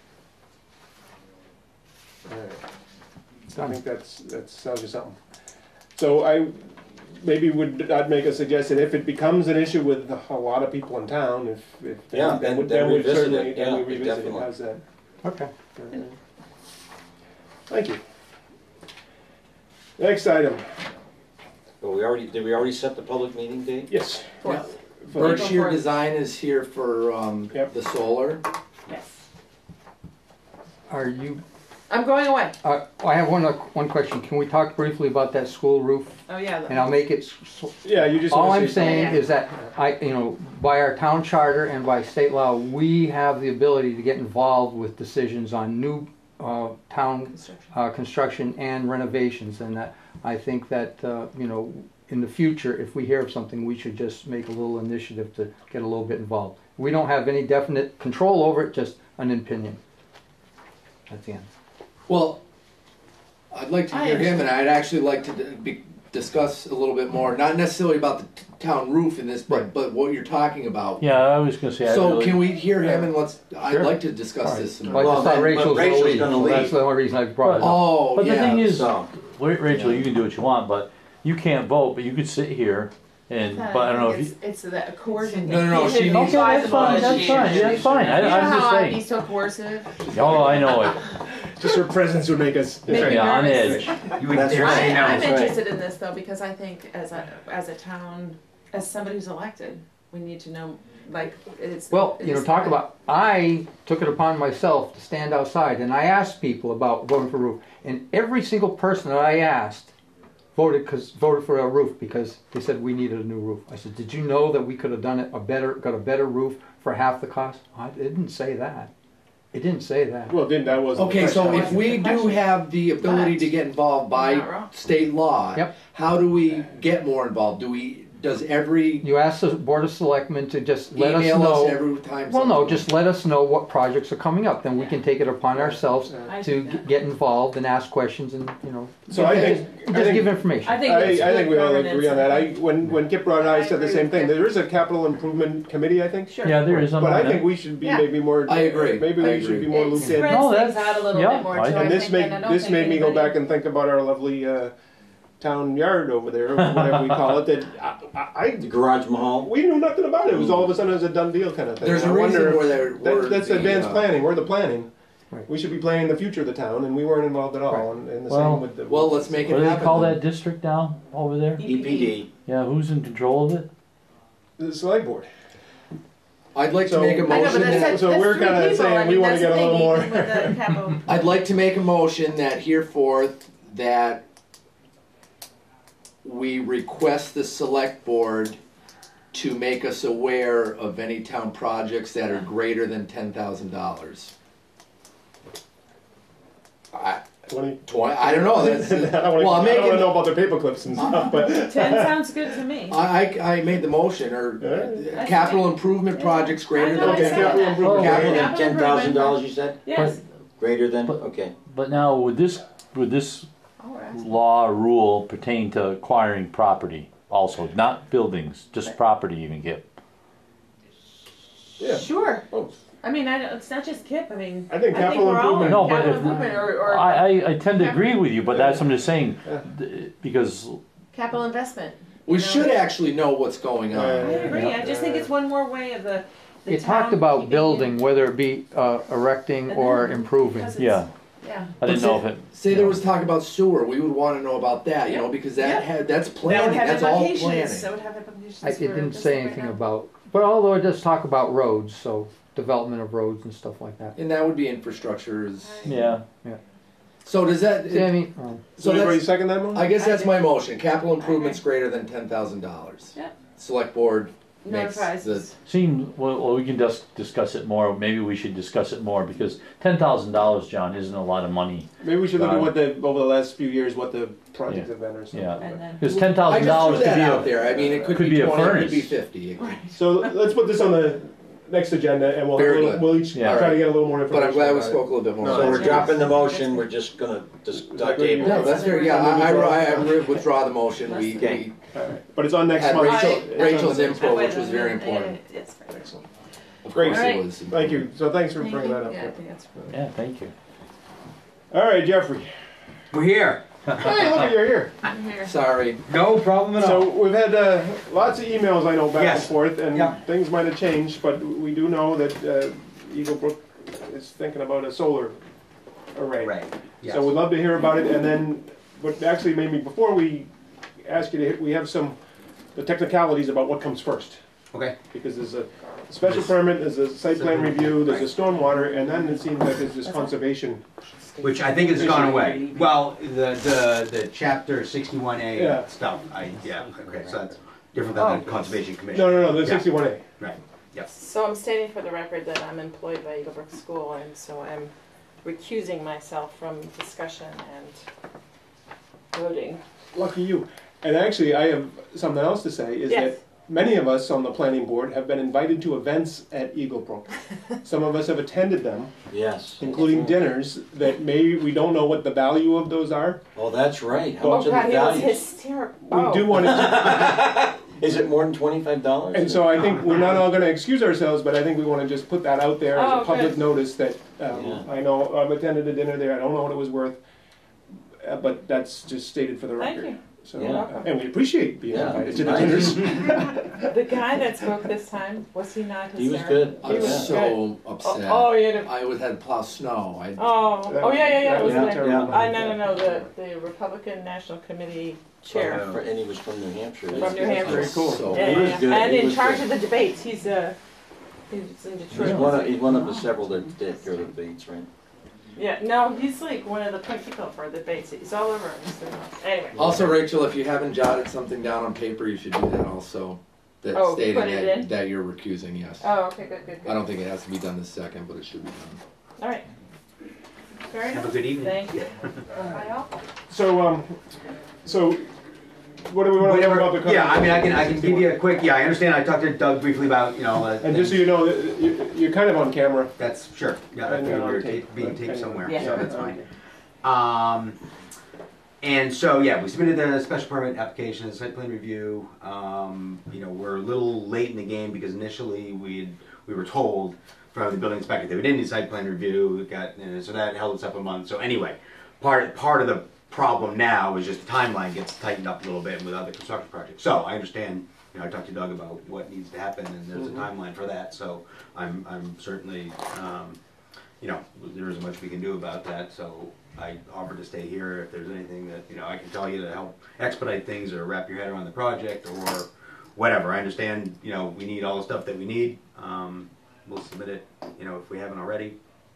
All right. I think that's, that tells you something. So I, maybe would, I'd make a suggestion, if it becomes an issue with a lot of people in town, if, if. Yeah, then- we- then we revisit certainly- it. then we Yeah, revisit it. definitely. How's that? okay. Alright. Thank you. Next item, But we already, did we already set the public meeting date? yes. Fourth. For- Berkshire Fourth. Design is here for um, Yep. the solar. Yes. Are you, I'm going away. uh, I have one, uh, one question. Can we talk briefly about that school roof? Oh, yeah. And I'll make it, s- Yeah, you just all wanna I'm say saying something. is that I, you know, by our town charter and by state law, we have the ability to get involved with decisions on new, uh, town Construction. uh, construction and renovations, and that, I think that, uh, you know, in the future, if we hear of something, we should just make a little initiative to get a little bit involved. We don't have any definite control over it, just an opinion. That's the end. Well, I'd like to I hear him, and I'd actually like to d- be, discuss a little bit more, not necessarily about the t- town roof in this, but, Right. but what you're talking about. Yeah, I was gonna say, I So really, can we hear him and let's, I'd Sure. like to discuss All right. this. some Well, I more. just Well, thought then- Rachel but was gonna Rachel's leave, gonna so that's leave. the only reason I brought it up. Oh, but the yeah. thing is, So, wait, Rachel, you can do what you want, but you can't vote, but you could sit here And, but I don't know if you. It's, it's the coercion. No, no, no, You she can't means- be Okay, that's fine, that's negotiated. fine, that's fine, I, You know I'm just how I'd be saying. so coercive? Oh, I know it, Just her presence would make us. Make me yeah, on nervous. edge. You would That's dare right. say I, no. I'm That's right. interested in this though, because I think as a, as a town, as somebody who's elected, we need to know, like, it's. Well, you know, it's talk the- about, I took it upon myself to stand outside and I asked people about voting for roof. And every single person that I asked voted, cause, voted for a roof because they said we needed a new roof. I said, did you know that we could have done it a better, got a better roof for half the cost? I, it didn't say that. It didn't say that. Well, then that wasn't. the Okay, so question. if we do have the ability to get involved You're not by wrong. state law, Yep. how do we get more involved? Do we, does every You asked the Board of Selectmen to just let us email us know. every time? Well, no, something- just let us know what projects are coming up, then we can take it upon ourselves I to think g- that- get involved and ask questions and, you know. So I think- Just I just think- give information. I think I, it's I think good we all governance. agree on that. I, think- when, when Kip brought it, I I said the agree same with thing. Kip. There is a capital improvement committee, I think. Sure. Yeah, there is. I'm But I on it. think we should be Yeah. maybe more. I agree. Maybe I we should agree. be more It looped spreads in. No, things that's- out a little yeah, bit more I- too, I And this think, made, and I don't this think made me go anybody- back and think about our lovely, uh, town yard over there, or whatever we call it, that I, I, The garage mahal. we knew nothing about it. It was all of a sudden it was a done deal kind of thing. There's I a wonder reason if- where they're. where That, that's the, advanced uh, planning, we're the planning. Right. We should be planning the future of the town, and we weren't involved at all, and, and the Well- same with the. Well, let's make it What do they happen. call then. that district down over there? E P D. Yeah, who's in control of it? The select board. I'd like to So- make a I know, but motion that's, that, that's, So that's we're three kinda people. saying I we mean, wanna that's get a the little thing, more- even with the capital. I'd like to make a motion that hereforth that we request the select board to make us aware of any town projects that are greater than ten thousand dollars. I, Twenty. twenty, I don't know, that's, I don't wanna, well, I'm I don't wanna making, know about their paper clips and stuff, but. Ten sounds good to me. I, I, I made the motion, or Yeah. capital improvement projects greater I than know, I Okay, said ten. capital that. improvement. Oh. Greater than Capital ten thousand improvement. dollars, you said? Yes. Greater than, But- okay. But now, would this, would this Oh, we're asking. law or rule pertain to acquiring property also, not buildings, just property even, Kip? Yeah. Sure. Oh, I mean, I, don't- it's not just Kip. I mean, I think capital we're all improvement- No, but capital if- improvement or, or I, I, I tend to agree with you, but that's, I'm just saying, Yeah. th- because, capital investment. We you know? should actually know what's going Yeah. I on. agree. I just think it's one more way of the. the It talked town about keeping building, it- whether it be uh, erecting And or then- improving. because it's- yeah, Yeah. I didn't But know if it. Say there was talk about sewer, we would wanna know about that, you know, because that Yeah. had, that's That planning, would have that's all implications. planning. That would have implications. I, it for didn't just say like right anything now. about, but although it does talk about roads, so development of roads and stuff like that. And that would be infrastructure is, Yeah, so does that, See, I mean, um, So so everybody that's, second that one? I guess I that's do. my motion, capital improvements greater than ten thousand dollars. Yep. Select board makes Notifies the, us. seem, well, well, we can just discuss it more, maybe we should discuss it more, because ten thousand dollars, John, isn't a lot of money. Maybe we should look at Uh, what the, over the last few years, what the projects Yeah. have been or something. Yeah. And then. Because ten I thousand just dollars threw could that be out a, there, I mean, it could could be be a twenty, it could furnace. be fifty. It could- So let's put this on the next agenda and we'll, Very we'll, good. we'll each Yeah. try to get a little more But information. I'm glad we about it. spoke a little bit more. No, So about we're it. dropping the motion, we're just gonna just that good? table No, it. that's very, yeah, I, I, I withdraw the motion, we, Okay. we Alright, but it's on next had month. Rachel, It's on Rachel's the- input, which was very important. Yes. Excellent. Of Great. course Alright. it was. Thank you. So thanks for Thank bringing you. that up. Yeah, I think that's. yeah, thank you. All right, Jeffrey. We're here. Hey, look at you're here. I'm here. Sorry. No problem at all. So we've had uh, lots of emails, I know, back and Yes. forth, and Yeah. things might have changed, but we do know that uh, Eagle Brook is thinking about a solar array. Right. Yes. So we'd love to hear about it, and then, what actually made me, before we ask you to, hit- we have some, the technicalities about what comes first. Okay. Because there's a special permit, there's a site plan review, there's a stormwater, and then it seems like there's this conservation. Which I think has gone away. Well, the the the chapter sixty-one Yeah. A stuff. I yeah. Okay. So that's different than the conservation commission. No, no, no, the Yeah. sixty-one A. Right. Yep. So I'm stating for the record that I'm employed by Eagle Brook School, and so I'm recusing myself from discussion and voting. Lucky you. And actually, I have something else to say, is Yes. that many of us on the planning board have been invited to events at Eagle Brook. Some of us have attended them, Yes. including dinners, that maybe, we don't know what the value of those are. Oh, that's right. How Oh much are God, the he was values? hysterical. We do want to, Is it more than twenty-five dollars? and so I think we're not all gonna excuse ourselves, but I think we wanna just put that out there as Oh, a public good. notice that, um, Yeah. I know, I've attended a dinner there, I don't know what it was worth, uh, but that's just stated for the Thank record. you. So, Yeah. uh, and we appreciate being Yeah, invited it's to the nice. dinners. The guy that spoke this time, was he not He was hysterical? good. I He was was so upset. Oh, oh, you had a, I was had to plow snow. I, oh, oh, yeah, yeah, yeah, That it was was a the, terrible uh, night. no, no, no, the, the Republican National Committee chair For- And he was from New Hampshire. from New That's Hampshire. very cool. So, Yeah, He yeah, was yeah. good. And He in was charge good. of the debates, he's, uh, he's in He's Detroit. one of, he's one of the several that did go to the debates, right? Yeah, no, he's like one of the point people for the debates, he's all over. Anyway. Also, Rachel, if you haven't jotted something down on paper, you should do that also. That Oh, stating put it that, in? that you're recusing, yes. Oh, okay, good, good, I good. don't think it has to be done this second, but it should be done. All right. Fair Have a enough. good evening. Thank you. Bye all. So, um, so what do we want to know about the company? Yeah, I mean, I can, I can give you a quick, yeah, I understand, I talked to Doug briefly about, you know, uh, And just so you know, you- you're kind of on camera. that's, sure, yeah, I And figured on we were tape, tape- being but taped anyway. somewhere, Yeah. so that's fine. Okay. Um, and so, yeah, we submitted the special permit application, site plan review. Um, you know, we're a little late in the game because initially we we were told from the building inspector that we didn't need site plan review. We got, and so that held us up a month. So anyway, part part of the problem now is just the timeline gets tightened up a little bit with other construction projects. So I understand. You know, I talked to Doug about what needs to happen, and there's Mm-hmm. a timeline for that. So I'm I'm certainly. Um, you know, there isn't much we can do about that, so I offered to stay here if there's anything that, you know, I can tell you to help expedite things or wrap your head around the project or whatever. I understand, you know, we need all the stuff that we need. Um, we'll submit it, you know, if we haven't already.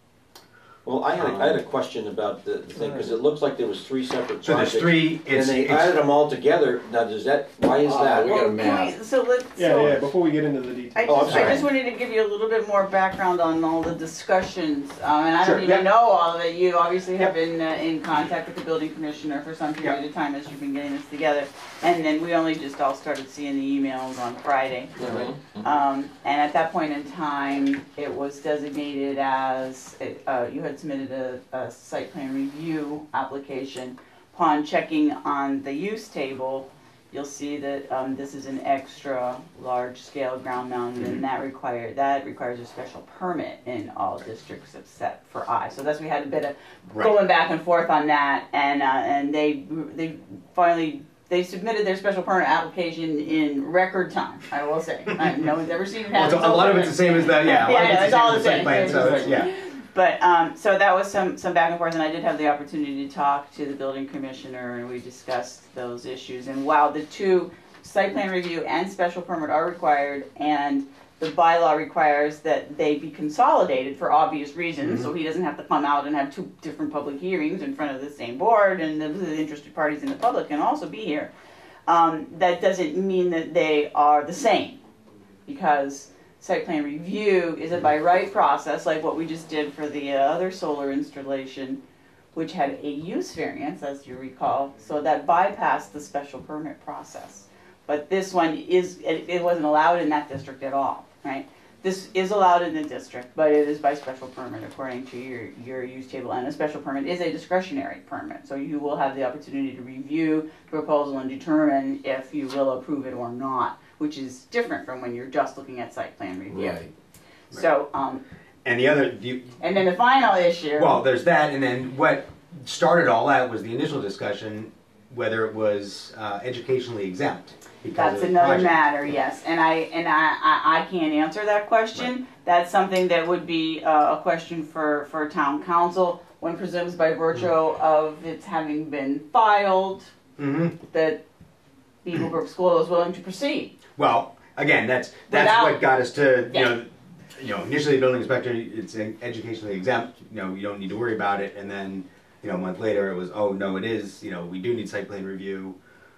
Well, I had, a- I had a question about the the thing, because it looks like there was three separate So there's projects. three, And it's, they it's, added them all together, now does that, why is Ah, that? we got a Can map. we- So let's, Yeah, so yeah, before we get into the details. I Oh, I'm just, I sorry. just wanted to give you a little bit more background on all the discussions, um, and I Sure, don't even yeah. know all of it. You obviously have been uh, in contact with the building commissioner for some period of time as you've been getting this together. And then we only just all started seeing the emails on Friday. Mhm. Um, and at that point in time, it was designated as, uh, you had submitted a, a site plan review application. Upon checking on the use table, you'll see that, um, this is an extra large scale ground mounted, and that require, that requires a special permit in all districts except for I. So that's, we had a bit of right. going back and forth on that, and, uh, and they, they finally, they submitted their special permit application in record time, I will say. I- No one's ever seen it Well, happen. it's a, a lot of it's the same as the, yeah, a lot Yeah, of yeah, it's it's the all same as the the site same. plan, so, it's- yeah. But, um, so that was some, some back and forth, and I did have the opportunity to talk to the building commissioner, and we discussed those issues. And while the two, site plan review and special permit are required, and the bylaw requires that they be consolidated for obvious reasons, so he doesn't have to come out and have two different public hearings in front of the same board, and the, the interested parties in the public can also be here. Um, that doesn't mean that they are the same, because site plan review is a by right process, like what we just did for the uh, other solar installation, which had a use variance, as you recall, so that bypassed the special permit process. But this one is, it, it wasn't allowed in that district at all, right? This is allowed in the district, but it is by special permit according to your, your use table, and a special permit is a discretionary permit, so you will have the opportunity to review the proposal and determine if you will approve it or not, which is different from when you're just looking at site plan review. Right. So, um, And the other, you, and then the final issue. well, there's that, and then what started all that was the initial discussion, whether it was uh, educationally exempt. because That's of the another project. matter, yes, and I, and I, I, I can't answer that question. That's something that would be uh, a question for, for town council, when presumes by virtue of its having been filed, Mhm. that Beagle Brook School is willing to proceed. Well, again, that's that's Without- what got us to, you Yeah. know, you know, initially the building inspector, it's educationally exempt, you know, you don't need to worry about it, and then, you know, a month later it was, oh, no, it is, you know, we do need site plan review,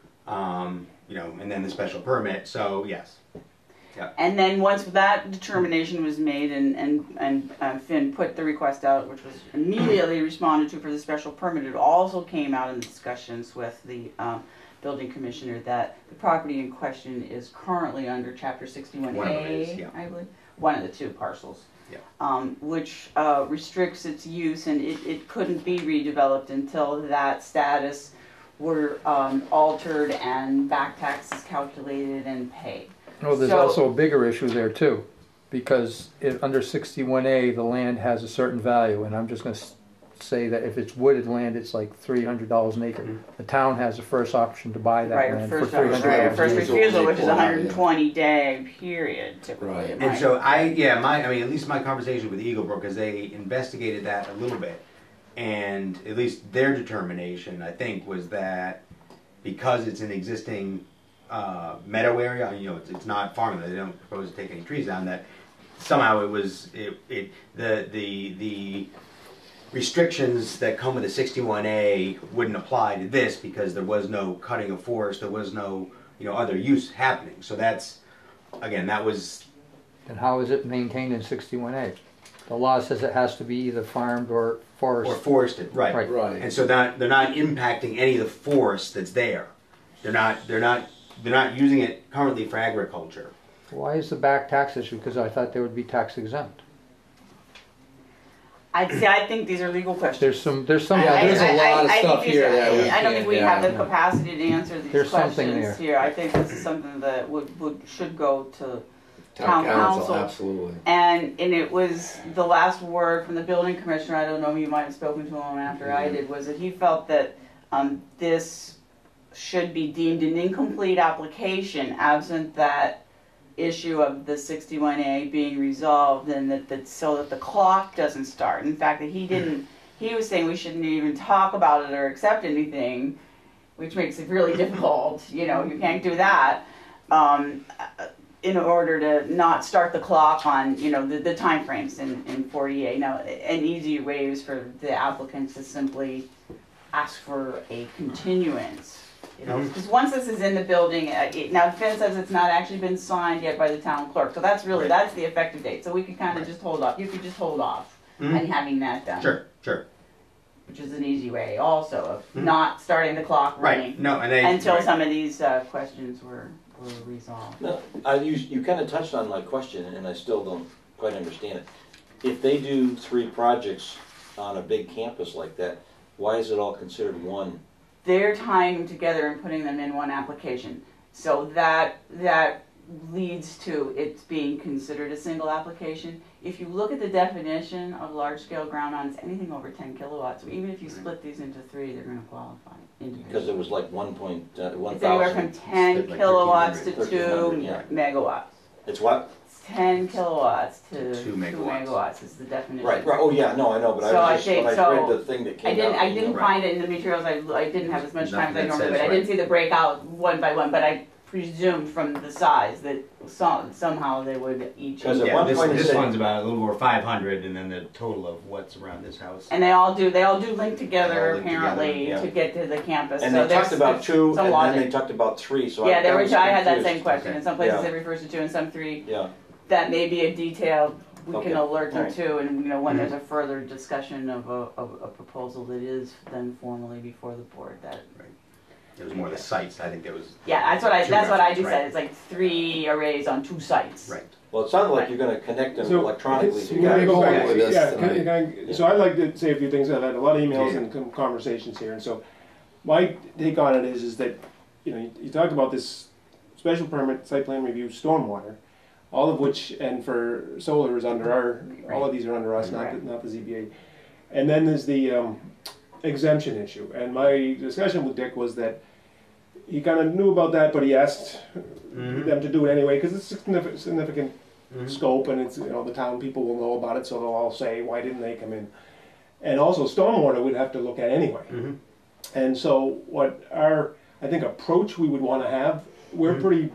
um, you know, and then the special permit, so, yes. And then once that determination was made and, and, and uh, Finn put the request out, which was immediately responded to for the special permit, it also came out in the discussions with the um, building commissioner that the property in question is currently under chapter sixty-one One of them is, A, yeah. I believe, one of the two parcels. Yeah. Um, which uh, restricts its use, and it, it couldn't be redeveloped until that status were um, altered and back taxes calculated and paid. Oh, there's So- also a bigger issue there too, because it, under sixty-one A, the land has a certain value, and I'm just gonna s- say that if it's wooded land, it's like three hundred dollars an acre. Mhm. The town has the first option to buy that Right, or land for first, three right, hundred or dollars. first Refusal. refusal, which is a Right. hundred and twenty day period typically. Right. And right? so I, yeah, my, I mean, at least my conversation with Eagle Brook, because they investigated that a little bit, and at least their determination, I think, was that because it's an existing uh, meadow area, you know, it's, it's not farmland, they don't propose to take any trees down, that somehow it was, it, it the, the, the restrictions that come with a sixty-one A wouldn't apply to this because there was no cutting of forest, there was no, you know, other use happening. So that's, again, that was, And how is it maintained in sixty-one A? The law says it has to be either farmed or forest. or forested, right. Right. Right. And so that they're not impacting any of the forest that's there. They're not, they're not, they're not using it currently for agriculture. Why is the back tax issue? Because I thought they would be tax exempt. I see. I think these are legal questions. There's some, there's some. Yeah, I- there's a I- lot of I- I stuff think here these are- that we I don't think can't- we yeah. have the capacity to answer these There's something questions there. here. I think this is something that would, would should go to Town town council, council. absolutely. And and it was the last word from the building commissioner. I don't know. You might have spoken to him after I did. Was that he felt that um, this should be deemed an incomplete application absent that issue of the sixty-one A being resolved, and that, that so that the clock doesn't start. In fact, that he didn't. He was saying we shouldn't even talk about it or accept anything, which makes it really difficult. You know, you can't do that. Um, in order to not start the clock on, you know, the, the timeframes in, in forty A. Now, an easy way is for the applicants to simply ask for a continuance. You know, because once this is in the building, uh, it, now Finn says it's not actually been signed yet by the town clerk, so that's really, Right. that's the effective date. So we could kind of Right. just hold off, you could just hold off Mhm. on having that done. Sure, sure. Which is an easy way also of Mhm. not starting the clock Right. running No, and they until right. some of these uh, questions were, were resolved. No, I, you, you kind of touched on my question, and I still don't quite understand it. If they do three projects on a big campus like that, why is it all considered one? They're tying them together and putting them in one application. So that, that leads to it being considered a single application. If you look at the definition of large-scale ground mounts, anything over ten kilowatts, so even if you split these into three, they're gonna qualify individually. Because it was like one point, uh, one It's anywhere from thousand. ten Split like kilowatts to thirteen two hundred, yeah. megawatts. It's what? It's ten kilowatts to To two two megawatts. megawatts is the definition. Right, right, oh yeah, no, I know, but So I I was just, when think- I so read the thing that came I out. didn't, I you know, didn't right. find it in the materials, I, I didn't have as much time as I Nothing that normally, says but I didn't right. see the breakout one by one, but I presumed from the size that some, somehow they would each. Because at Yeah, one this, point it this said- one's about a little over five hundred, and then the total of what's around this house. And they all do, they all do link They together all link apparently together, yeah. to get to the campus, so And they there's, talked about there's two, some and then they logic. talked about three, so I. Yeah, there I were, was I had that confused. same question, Okay. in some places Yeah. it refers to two and some three. Yeah, That may be a detail we Okay, can alert them alright. to, and you know, when there's a further discussion of a, of a proposal that is then formally before the board, that, It was more the sites. I think there was. yeah, that's what I, Two that's what I reference, just said, right. it's like three arrays on two sites. Right. well, it sounded like you're gonna connect them So, electronically Can I together. go back? with this Yeah, can I- tonight. can I- so I'd like to say a few things. I've had a lot of emails Yeah. and com- conversations here, and so my take on it is, is that, you know, you, you talked about this special permit, site plan review, stormwater, all of which, and for solar is under our, all of these are under us, not, the- not the Z B A. And then there's the um, exemption issue, and my discussion with Dick was that he kind of knew about that, but he asked Mhm. them to do it anyway, because it's significant, significant Mhm. scope, and it's, you know, the town people will know about it, so they'll all say, why didn't they come in? And also stormwater we'd have to look at anyway. Mhm. And so what our, I think, approach we would want to have, we're Mhm. pretty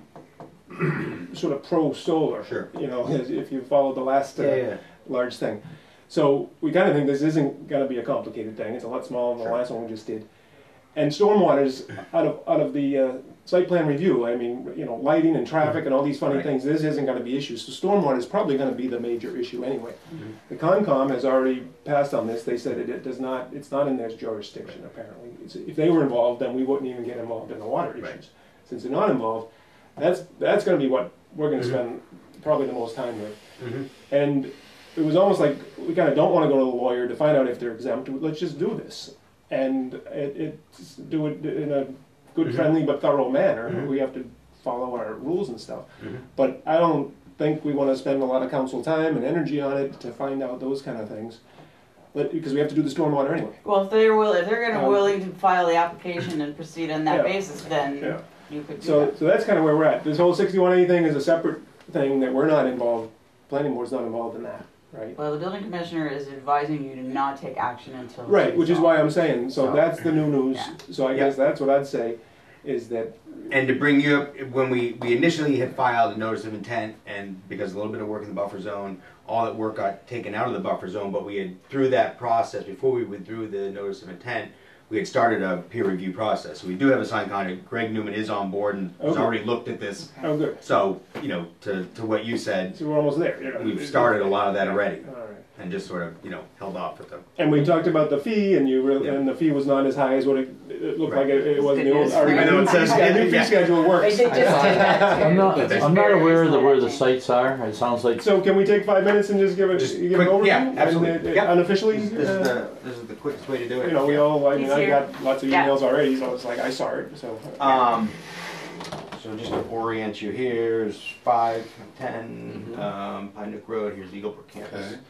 sort of pro-solar. Sure. You know, as if you followed the last uh, Yeah, yeah. large thing. So we kind of think this isn't going to be a complicated thing. It's a lot smaller than Sure. the last one we just did. And stormwater's out of out of the uh, site plan review. I mean, you know, lighting and traffic and all these funny Right. things. This isn't going to be issues. So stormwater is probably going to be the major issue anyway. Mhm. The Concom has already passed on this. They said it, it does not. It's not in their jurisdiction apparently. It's, if they were involved, then we wouldn't even get involved in the water issues. Right. Since they're not involved, that's that's going to be what we're going to Mhm. spend probably the most time with. Mhm. And it was almost like we kind of don't want to go to the lawyer to find out if they're exempt. Let's just do this and it, it do it in a good, Mhm. friendly but thorough manner. Mhm. We have to follow our rules and stuff. Mhm. But I don't think we want to spend a lot of council time and energy on it to find out those kind of things. but, because we have to do the stormwater anyway. Well, if they're will, if they're gonna Um, willing to file the application and proceed on that Yeah. basis, then Yeah. you could do So, that. so that's kind of where we're at. This whole sixty-one A thing is a separate thing that we're not involved, planning board's not involved in that, right? Well, the building commissioner is advising you to not take action until. it's Right, which is why resolved. I'm saying, so So- that's the new news. Yeah. So I guess that's what I'd say, is that, And to bring you up, when we, we initially had filed a notice of intent, and because a little bit of work in the buffer zone, all that work got taken out of the buffer zone, but we had, through that process, before we withdrew the notice of intent, we had started a peer review process. So we do have a signed contract. Greg Newman is on board and has Okay. already looked at this. oh, good. So, you know, to, to what you said, So we're almost there, you know. we've started a lot of that already, All right. and just sort of, you know, held off with them. And we talked about the fee, and you really, Yeah. and the fee was not as high as what it, it looked Right. like it, it was in the old, Good our news. Even though new it fee says- schedule, new fee yeah. schedule They works. did just do that too. I'm not, It's I'm not very aware of the, where the small. sites are. It sounds like, So can we take five minutes and just give it, Just give quick- an overview? yeah, And, absolutely. uh, Yep. Unofficially, This, this is uh, the, this is the quickest way to do it. you know, we all, I mean, He's I here. got lots of Yeah. emails already, so it's like, I saw it, so. Um, so just to orient you, here's five, ten, um, Pine Nook Road, here's Eaglebrook campus. Okay.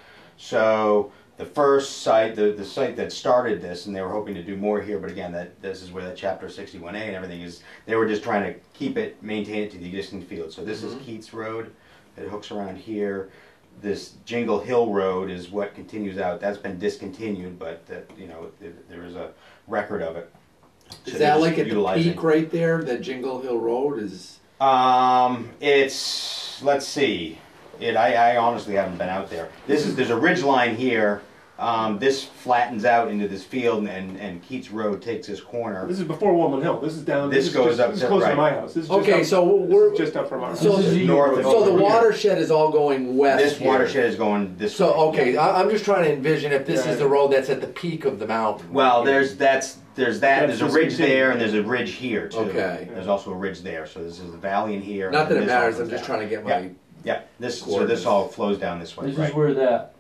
So the first site, the, the site that started this, and they were hoping to do more here, but again, that this is where that chapter sixty-one A and everything is, they were just trying to keep it, maintain it to the existing field. So this is Keats Road, it hooks around here. This Jingle Hill Road is what continues out, that's been discontinued, but that, you know, there, there is a record of it. Is So that they're like just at the utilizing- peak right there, that Jingle Hill Road is? Um, it's, let's see, it, I, I honestly haven't been out there. This is, there's a ridge line here, um, this flattens out into this field and, and Keats Road takes this corner. This is before Woolman Hill, this is down, This this is goes just, up this is to- closer to right. my house, this is just Okay, up- so this is we're, just up from our house. so, This is north of so the over here. watershed is all going west This here. watershed is going this So, way. okay, I, I'm just trying to envision if this Yeah. is the road that's at the peak of the mountain. Well, there's, that's, there's that, That's there's a ridge discontinued. there and there's a ridge here too. Okay. There's also a ridge there, so this is the valley in here. Not that and it this all matters, goes I'm just down. trying to get Yeah. my, Yeah, this, so Coordinates. this all flows down this way, this right? is where that,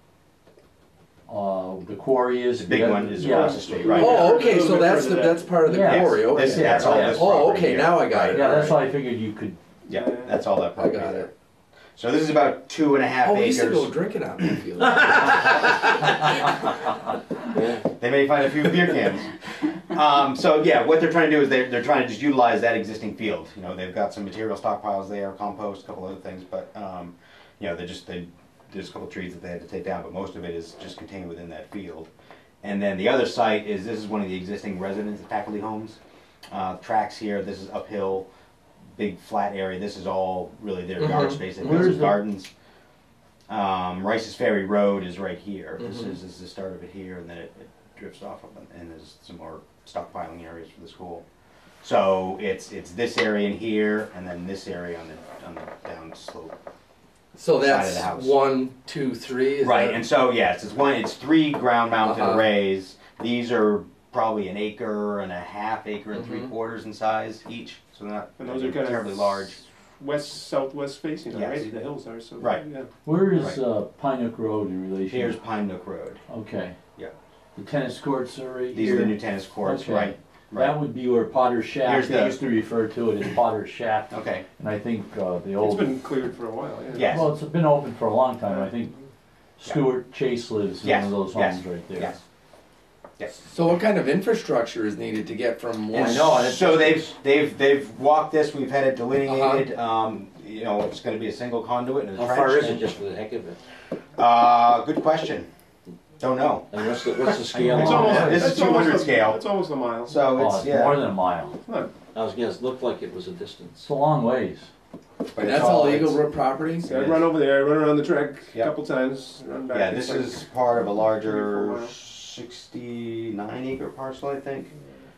uh, the quarry is. The big Yeah. one is Yeah. across the street, right? oh, okay, A so little bit that's the, further down. that's part of the Yes. quarry, okay. This, that's all Yeah. this Oh, property okay, here. now I got it. Yeah, that's why alright. I figured you could, Yeah, that's all that I property got there. it. So this is about two and a half Oh, we acres. used to go drinking out in the field. They may find a few beer cans. Um, so yeah, what they're trying to do is they're, they're trying to just utilize that existing field. You know, they've got some material stockpiles there, compost, a couple other things, but um, you know, they just they there's a couple trees that they had to take down, but most of it is just contained within that field. And then the other site is this is one of the existing residence faculty homes. Uh, tracks here. This is uphill, big flat area. This is all really their yard Mhm. space. They've got Where's some the- gardens. Um, Rice's Ferry Road is right here. This Mhm. is, this is the start of it here, and then it, it drifts off of it, and there's some more stockpiling areas for the school. So it's it's this area in here, and then this area on the on the down slope. So Side of that's the house. one, two, three, is Right, that- and so yes, it's one. It's three ground mounted Uh-huh. arrays. These are probably an acre and a half, acre and three Mhm. quarters in size each. So they're not And those are kind terribly of large. west, southwest facing, Yes. right, the hills are, so. Right. Yeah. where is, Right. uh, Pine Nook Road in relation? Here's Pine Nook Road. Okay. Yeah. The tennis courts are right These here. are the new tennis courts, Okay. right? That Right. would be where Potter's Shack, Here's they the- used to refer to it as Potter's Shack, Okay. and I think, uh, the It's old. been cleared for a while, yeah. Yes. Well, it's been open for a long time, I think Stuart Chase lives in Yes, one of those yes, homes right there. Yes. Yes. So what kind of infrastructure is needed to get from one? I know, and it's- So they've they've they've walked this. We've had it delineated. Um, you know, it's going to be a single conduit and a How trench. far is it, just for the heck of it? Uh, good question. Don't know. And what's the, what's the scale It's on almost, that? This is it's almost two hundred a- scale. It's almost a mile. So Oh, it's it's yeah. more than a mile. Huh. I was gonna, it looked like it was a distance. It's a long ways. but And it's that's all it's- Eagle Brook property? So I run over there, I run around the track a Yep. couple times, run back. Yeah, It's this like- is part of a Three, larger four miles. sixty-nine acre parcel, I think.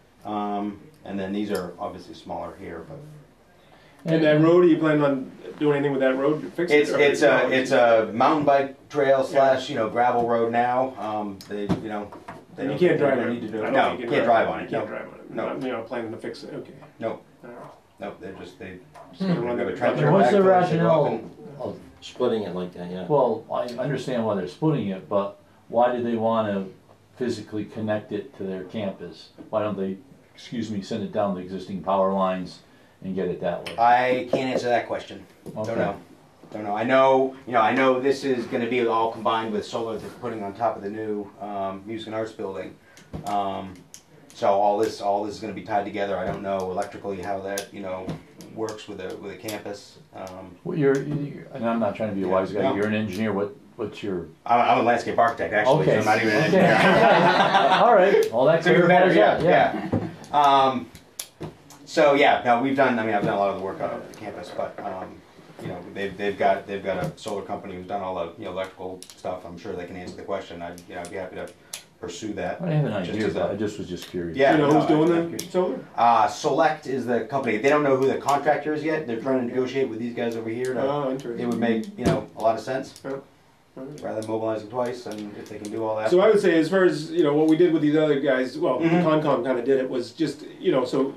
Um, and then these are obviously smaller here, but And that road, are you planning on doing anything with that road? Fix it? it's or- it's a no, it's a mountain bike trail slash you know gravel road now. Um, they you know they You don't- can't they drive don't it. need to do I it. don't No, think you can't drive on You it. can't No, drive on it. No. Not, you know, planning to fix it, okay. no, All right. no. They're just they Just gonna run have the- a trench run or What's the backfill, they should go up rationale and- of, Splitting it like that, yeah. well, I understand why they're splitting it, but why do they wanna physically connect it to their campus? Why don't they, excuse me, send it down the existing power lines and get it that way? I can't answer that question. Okay. Don't know. don't know. I know, you know, I know this is going to be all combined with solar that they're putting on top of the new um, music and arts building. Um, so all this, all this is going to be tied together. I don't know electrically how that, you know, works with a with a campus. Um, Well, you're, you, and I'm not trying to be a wise guy. No. You're an engineer. What what's your? I'm, I'm a landscape architect, actually. Okay. So I'm not even an Okay. engineer. All right. Well, that's So even better, yeah, yeah. yeah. Um, so yeah, no, we've done. I mean, I've done a lot of the work on the campus, but um, you know, they've they've got they've got a solar company who's done all the you know electrical stuff. I'm sure they can answer the question. I'd you know I'd be happy to pursue that. I have an Just idea, as a- but I just was just curious. Yeah, You know no, who's doing I'm the curious. solar? Uh, Select is the company. They don't know who the contractor is yet. They're trying to negotiate with these guys over here. To, Oh, it interesting. would make you know a lot of sense Oh, alright. rather than mobilizing twice, and if they can do all that. So I would say, as far as, you know, what we did with these other guys, well, Mhm. the Concom kind of did it, was just, you know, so,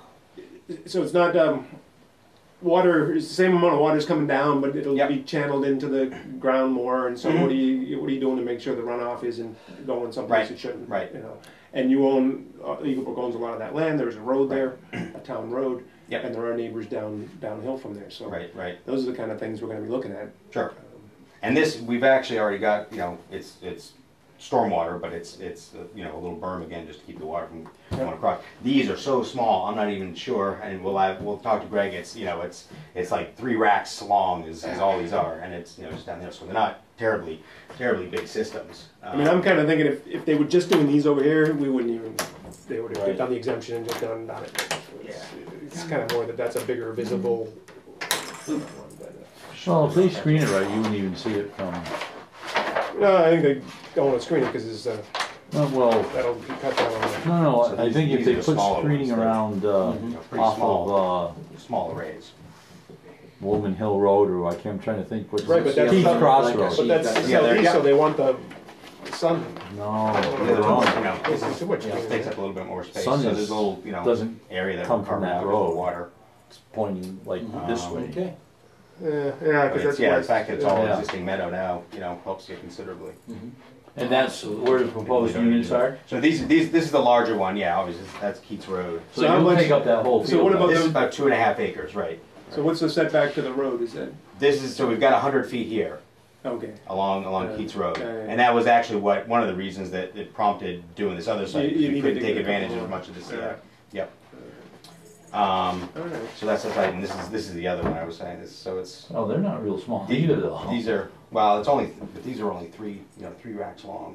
so it's not, um, water, it's the same amount of water's coming down, but it'll Yep. be channeled into the ground more, and so Mhm. what are you, what are you doing to make sure the runoff isn't going someplace Right, it shouldn't? right. You know, and you own, uh, Eagle Brook owns a lot of that land, there's a road there, a town road, Yep. and there are neighbors down, downhill from there, so. Right, right, Those are the kind of things we're gonna be looking at. sure. Um, And this, we've actually already got, you know, it's, it's stormwater, but it's, it's, uh, you know, a little berm again, just to keep the water from going across. These are so small, I'm not even sure, and we'll have, we'll talk to Greg, it's, you know, it's, it's like three racks long is, is all these are, and it's, you know, just down there, so they're not terribly, terribly big systems. I mean, I'm kind of thinking if, if they were just doing these over here, we wouldn't even, they would have Right. done the exemption and just done, done it. It's, it's kind of more that that's a bigger visible one, but, uh, Well, if they screen it right, you wouldn't even see it from. no, I think they don't want to screen it because it's, uh, Uh, well, that'll be cut down on the. no, no. So I these- think if these they are the put smaller screening ones, they're- around uh, Mhm. Pretty off small. of uh, Small arrays. Woolman Hill Road, or I can't, I'm trying to think what's Right, but that's Keith not- Crossroads. But that's Yeah, they're- southeast, yeah. so they want the sun. No, Yeah, you're they're wrong. you know, This is too much. you know, takes up a little bit more space, Sun so is- there's a little, you know, doesn't area that come we're from carving that out for road. water. It's pointing like this Um, way. Okay. Yeah, yeah, But because it's, that's yeah, why the fact that it's all Yeah. existing meadow now, you know, helps you considerably. And that's where the proposed Don't need units to- are. So these, these, this is the larger one, yeah, obviously, that's Keats Road. So So how you'll much- take up that whole so field. what about then. This the- is about two and a half acres, right? So what's the setback to the road, is that, This is, so we've got a hundred feet here okay. along, along Yeah. Keats Road. Yeah, yeah, yeah. And that was actually what, one of the reasons that it prompted doing this other site, You- because you we needed couldn't to take get a advantage couple of more. much of this, Yeah. yeah, yep. Um, All right. so that's the site, and this is, this is the other one I was saying, this, so it's, Oh, they're not real small These, either though. these are, well, it's only, but these are only three, you know, three racks long.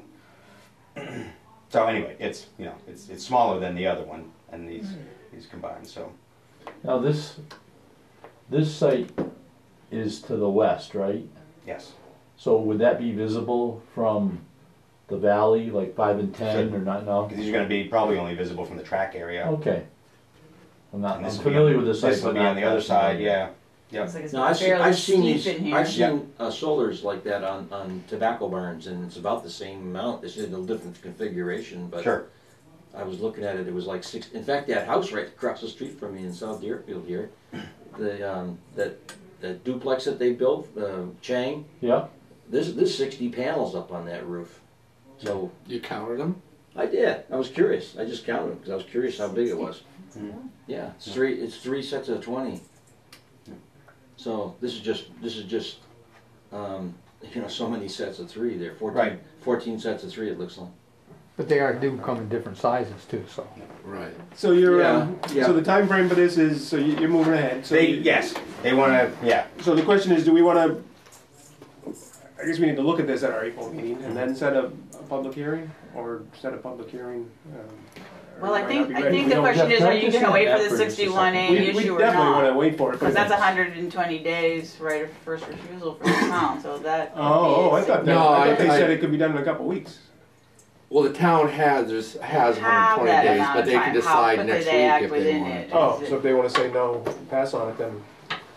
So anyway, it's, you know, it's, it's smaller than the other one, and these, these combined, so. Now this, this site is to the west, right? Yes. So would that be visible from the valley, like five and ten, or not, no? Because these are gonna be probably only visible from the track area. Okay. I'm not, And I'm this will be familiar on- with this site, This will but be not on the other that side, familiar. yeah. Yep. Looks like it's No, I've seen, fairly I've seen steep these, in here. I've seen uh, solars like that on, on tobacco barns, and it's about the same amount, it's in a different configuration, but Sure. I was looking at it, it was like six, in fact, that house right across the street from me in South Deerfield here, the, um, that, that duplex that they built, uh, Chang, Yeah, there's, there's sixty panels up on that roof. So, You counted them? I did, I was curious, I just counted them, because I was curious how big it was. Mhm. Yeah, it's three, it's three sets of twenty. So, this is just, this is just, um, you know, so many sets of three there, fourteen, Right. fourteen sets of three it looks like. But they are, do come in different sizes too, so. Right. So you're, Yeah, um, yeah. so the time frame for this is, so you- you're moving ahead, so. They, you- yes, they wanna, yeah, So the question is, do we wanna, I guess we need to look at this at our April meeting and then set a, a public hearing, or set a public hearing? um, or Well, I it might think, not be I ready. think We the don't- question is, Can I are you just gonna wait have for the that for just a sixty-one We, A we issue or definitely wanna not? wait for it. but Because that's it's- hundred and twenty days right of first refusal for the town, so that. could Oh, oh, be I thought that, No, I I- thought they I- said it could be done in a couple weeks. Well, the town has, there's, has Have one that hundred twenty days, amount but of they can time. How decide quickly next they week act if they within want. it. Oh, Is so it- if they wanna say no, pass on it, then.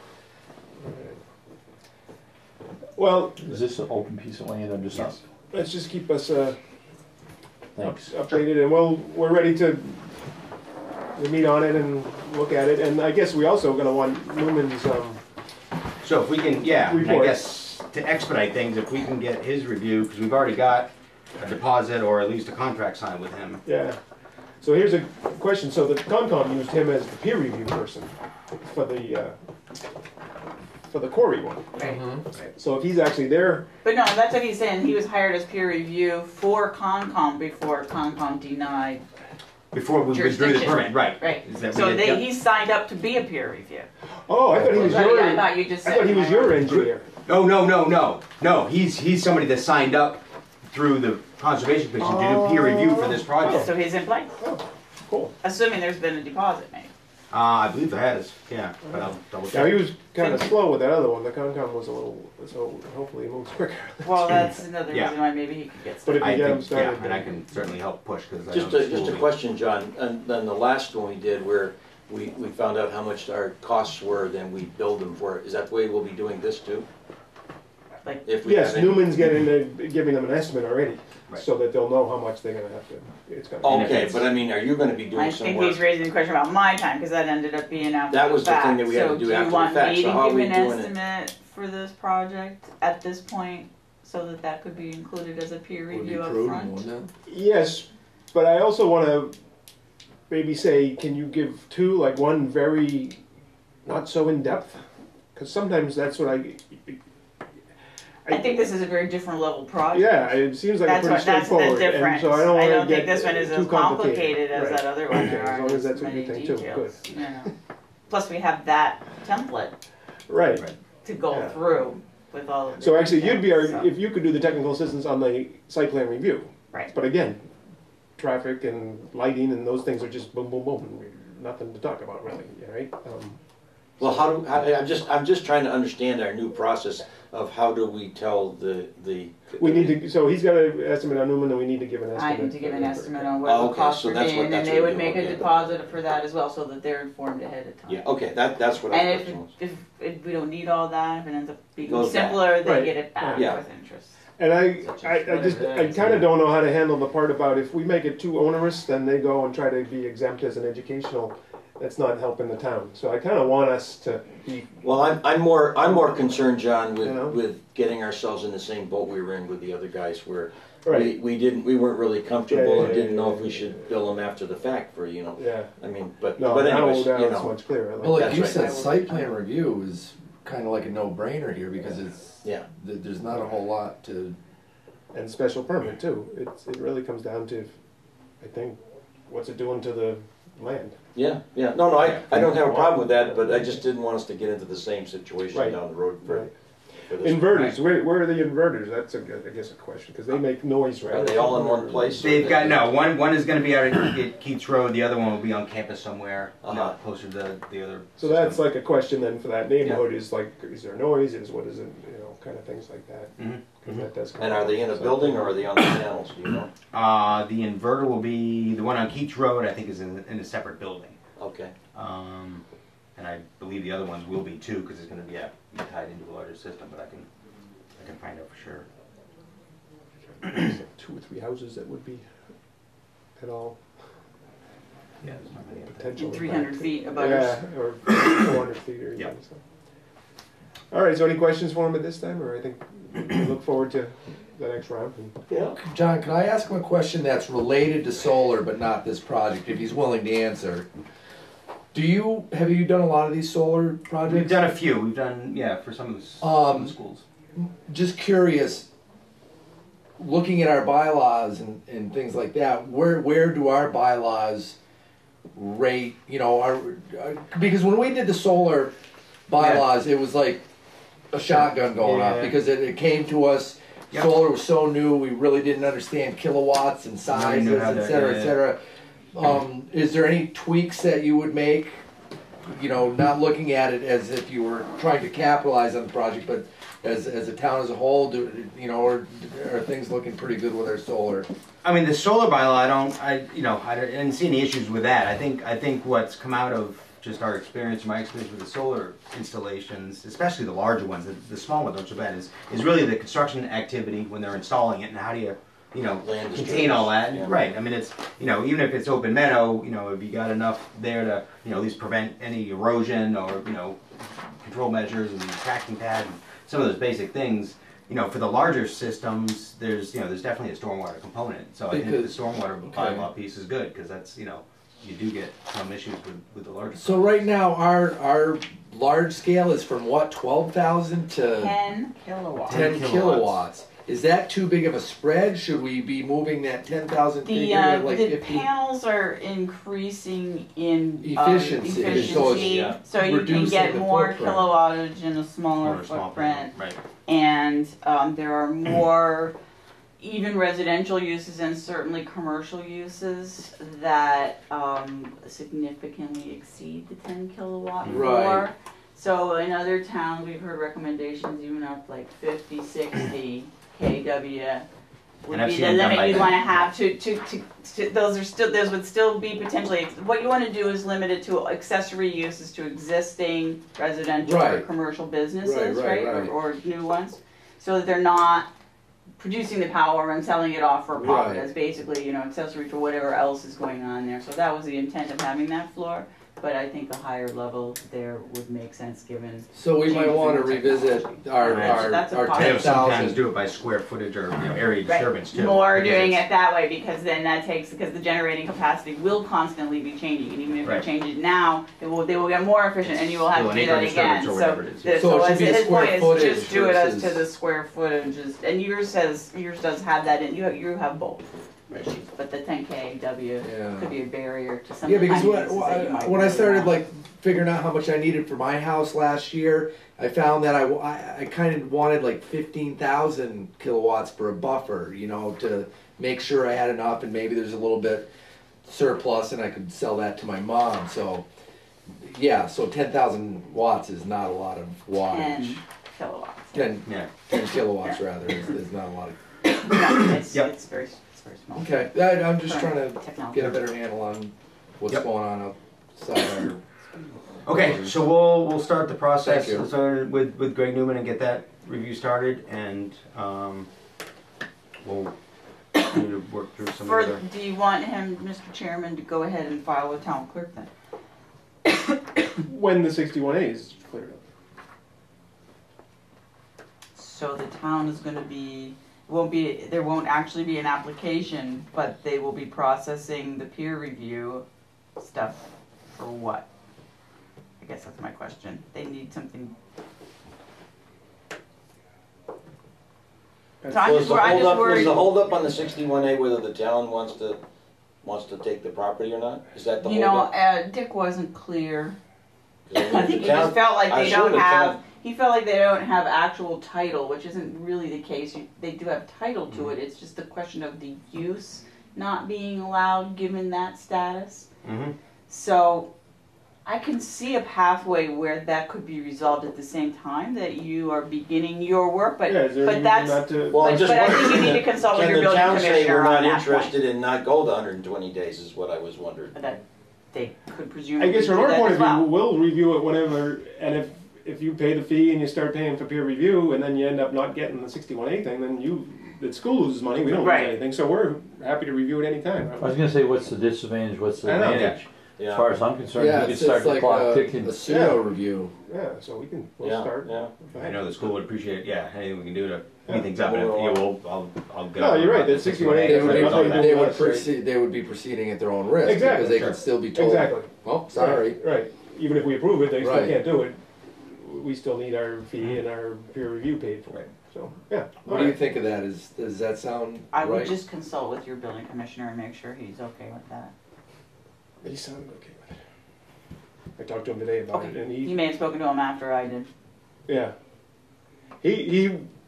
Well, is this an open piece of land? I'm just not, yes. let's just keep us, uh, up- thanks. updated, and we'll, we're ready to we meet on it and look at it, and I guess we also gonna want Newman's, um, So if we can, yeah, I Report. guess to expedite things, if we can get his review, because we've already got a deposit or at least a contract signed with him. yeah. So here's a question, so the Concom used him as the peer review person for the, uh, for the quarry one. Right. So if he's actually there, But no, that's what he's saying. He was hired as peer review for Concom before Concom denied. Before we withdrew the Jurisdiction. permit, right. Right. Is that So we did- they, yep. he signed up to be a peer review. oh, I thought he was But your, I thought you just I said. thought he was your engineer. Oh, no, no, no, no, he's, he's somebody that signed up through the Conservation Commission to do peer review for this project. So he's in place, Oh, cool. assuming there's been a deposit made. Uh, I believe there has, yeah, but I'll double Now, he check. was kind of slow with that other one. The Concom was a little, so hopefully it moves quicker. Well, that's another Yeah. reason why maybe he could get But started. if you I get him think, started. yeah, and I can certainly help push, because I know Just the a, just a school- question, John, and then the last one we did where we, we found out how much our costs were, then we billed them for it. Is that the way we'll be doing this too? Like- If we Yes, have any- Newman's getting, the- giving them an estimate already, Right. so that they'll know how much they're gonna have to, it's gonna. And if Okay, it's- but I mean, are you gonna be I doing some think work? he's raising the question about my time, because that ended up being after That the was the thing fact. that we had to So do you after the want fact. me So to how are give we an doing it? estimate for this project at this point, so that that could be included as a peer Would be review up prudent, front? wouldn't it? Yes, but I also wanna maybe say, can you give two, like one very, not so in-depth? Cause sometimes that's what I. I think this is a very different level project. Yeah, it seems like a That's pretty what, that's the straightforward, and difference. so I don't I wanna don't think get this one is too as complicated as Right. that other one. Okay, There as aren't long as as that's what you many think too, details, you know. Plus, we have that template Right. Right. to go Yeah. through with all of the So actually, you'd be our, details, so- if you could do the technical assistance on the site plan review. Right. But again, traffic and lighting and those things are just boom, boom, boom, and we- nothing to talk about really, right? Um, Well, how do, how, I'm just, I'm just trying to understand our new process of how do we tell the, the. We need to, so he's got an estimate on Newman, and we need to give an estimate. I need to give an for- estimate on what Oh, it will okay, cost so for that's being, what- and that's they what would we make do, a okay. deposit for that as well, so that they're informed ahead of time. Yeah, okay, that, that's what I And if, question was. if, if we don't need all that, if it ends up being Goes back. simpler, they Right. get it back Yeah. with interest. And I, I, I just, I kinda don't know how to handle the part about if we make it too onerous, then they go and try to be exempt as an educational, that's not helping the town. So I kinda want us to be, Well, I'm, I'm more, I'm more concerned, John, with, You know? with getting ourselves in the same boat we were in with the other guys where we, right, we didn't, we weren't really comfortable Yeah, yeah, and didn't yeah, know yeah, if we yeah, should yeah. bill them after the fact for, you know, yeah. I mean, but, No, but now, anyways, now you it's know. much clearer. Well, like That's you right. said, site plan review is kind of like a no-brainer here because it's, Yeah. th- there's not a whole lot to, And special permit too. It's, it really comes down to, I think, what's it doing to the land? Yeah, yeah, no, no, I, I don't have a problem with that, but I just didn't want us to get into the same situation Right. down the road for, Right. for this. Inverters, where, where are the inverters? That's a, good- I guess a question, because they make noise, right? Are they all in one place? or They've they- got, no, one, one is gonna be out at at Keats Road, the other one will be on campus somewhere, you know, Uh-huh. closer to the, the other. So that's system. like a question then for that neighborhood, is like, is there noise, is, what is it, you know, kind of things like that. Mhm. 'Cause that does come And are up. they in a So- building or are they on the panels, do you know? Uh, the inverter will be, the one on Keats Road, I think is in, in a separate building. Okay, Um, and I believe the other ones will be too, because it's gonna be, yeah, be tied into a larger system, but I can, I can find out for sure. There's like Two or three houses that would be at all Yeah, there's not many. potential. Three hundred feet above. Yeah, or four hundred feet or Yeah. anything, so. All right, so any questions for him at this time, or I think we look forward to the next round? and- yeah. John, can I ask him a question that's related to solar but not this project, if he's willing to answer? Do you, have you done a lot of these solar projects? We've done a few, we've done, yeah, for some of the, s- some Um, of the schools. Just curious, looking at our bylaws and, and things like that, where, where do our bylaws rate, you know, our, our- because when we did the solar bylaws, it was like a shotgun going off, Yeah. because it, it came to us, Yep. solar was so new, we really didn't understand kilowatts and sizes, knew how et to- cetera, yeah, et cetera. Um, is there any tweaks that you would make? You know, not looking at it as if you were trying to capitalize on the project, but as, as a town as a whole, do, you know, or are things looking pretty good with our solar? I mean, the solar bylaw, I don't, I, you know, I don't- I didn't see any issues with that. I think, I think what's come out of just our experience, my experience with the solar installations, especially the larger ones, the, the small ones aren't so bad, is, is really the construction activity when they're installing it and how do you, you know, Land contain all that. disturbance, yeah. Right, I mean, it's, you know, even if it's open meadow, you know, if you got enough there to, you know, at least prevent any erosion or, you know, control measures and tracking pad and some of those basic things. You know, for the larger systems, there's, you know, there's definitely a stormwater component. So I think the Because- stormwater okay. bylaw piece is good, because that's, you know, you do get some issues with, with the larger. So right now, our, our large scale is from what, twelve thousand to ten kilowatts. ten kilowatts. kilowatts. Is that too big of a spread? Should we be moving that ten thousand The, figure uh, to like the fifteen? panels are increasing in um, Efficiency, efficiency, so so, it's you can reducing get the more footprint. kilowattage in a smaller Or a small footprint, panel, right. and um, there are more even residential uses and certainly commercial uses that um, significantly exceed the ten kilowatt Right. floor. So in other towns, we've heard recommendations even up like fifty, sixty K W would And I've be seen the them done limit by you'd that. want to have to, to, to, to, those are still, those would still be potentially, what you want to do is limit it to accessory uses to existing residential or Right. commercial businesses, Right, right? right, Or, right. or new ones, so that they're not producing the power and selling it off for profit Right. as basically, you know, accessory to whatever else is going on there. So that was the intent of having that floor, but I think a higher level there would make sense given. So we might changes want to in the revisit technology. our, Right. our, That's a our possibility. ten They sometimes thousand. do it by square footage or, you know, area Right. disturbance too. More because doing it's- it that way because then that takes, because the generating capacity will constantly be changing, and even if Right. you change it now, it will, they will get more efficient, and you will have Still to an do that acre disturbance again. or So, whatever it is. the- So it so should as- be the his square point is footage just do it as to versus- the square footage, is- and yours says, yours does have that in, you have, you have both issues, but the ten K W Yeah. could be a barrier to some Yeah, of the because tiny when, uses that you might when I really started want. like figuring out how much I needed for my house last year, I found that I, I, I kind of wanted like fifteen thousand kilowatts for a buffer, you know, to make sure I had enough and maybe there's a little bit surplus and I could sell that to my mom. So, yeah, so ten thousand watts is not a lot of wattage. ten kilowatts. ten, Yeah. ten kilowatts rather is, is not a lot of. No, it's, Yep. it's very, it's very small. Okay, I, I'm just trying to Technology. get a better handle on what's Yep. going on outside our. Okay, so we'll, we'll start the process Thank you. so with, with Greg Newman and get that review started and, um, we'll continue to work through some For, of the other. do you want him, Mister Chairman, to go ahead and file with town clerk then? When the sixty-one A is cleared up. So the town is gonna be, won't be, there won't actually be an application, but they will be processing the peer review stuff for what? I guess that's my question. They need something. So I'm Was just, the wor- I'm just holdup, was worried. the holdup on the sixty-one A whether the town wants to, wants to take the property or not? Is that the You know, holdup? uh, Dick wasn't clear. 'Cause I mean, think the he just town- felt like I they assume don't the have, town- he felt like they don't have actual title, which isn't really the case. You- They do have title to it, it's just a question of the use not being allowed given that status. Mhm. So I can see a pathway where that could be resolved at the same time that you are beginning your work, but, Yeah, is there but any that's, reason not to? Well, I'm but, just but I think you wondering, need to consult with Can your the building town say commissioner we're on not that interested point. in not go to hundred and twenty days is what I was wondering. That they could I presumably guess do from our that point as of view, well. we'll review it whenever, and if, if you pay the fee and you start paying for peer review, and then you end up not getting the sixty-one A thing, then you, the school loses money, we don't lose Right. anything, so we're happy to review it anytime. I was gonna say, what's the disadvantage, what's the I know. advantage? As Yeah, far as I'm concerned, Yeah, you can it's, start it's the like clock a, ticking. a pseudo review. Yeah, so we can, we'll yeah, start. yeah. I know the school would appreciate, yeah, anything we can do to speed things up, and if, Well, yeah, we'll, I'll, I'll get. No, on you're right, the that sixty-one A They has would, nothing all to that. do they with would us, right? proceed, they would be proceeding at their own risk Exactly, because they sure. could still be told. Exactly. Oh, sorry. Right, right. Even if we approve it, they still Right. can't do it. We still need our fee and our peer review paid for. Right. So, yeah. What do you think of that? Is does that sound I would right? just consult with your building commissioner and make sure he's okay with that. He sounded okay with it. I talked to him today about it, Okay. and He he, may have spoken to him after I did. yeah. He, he,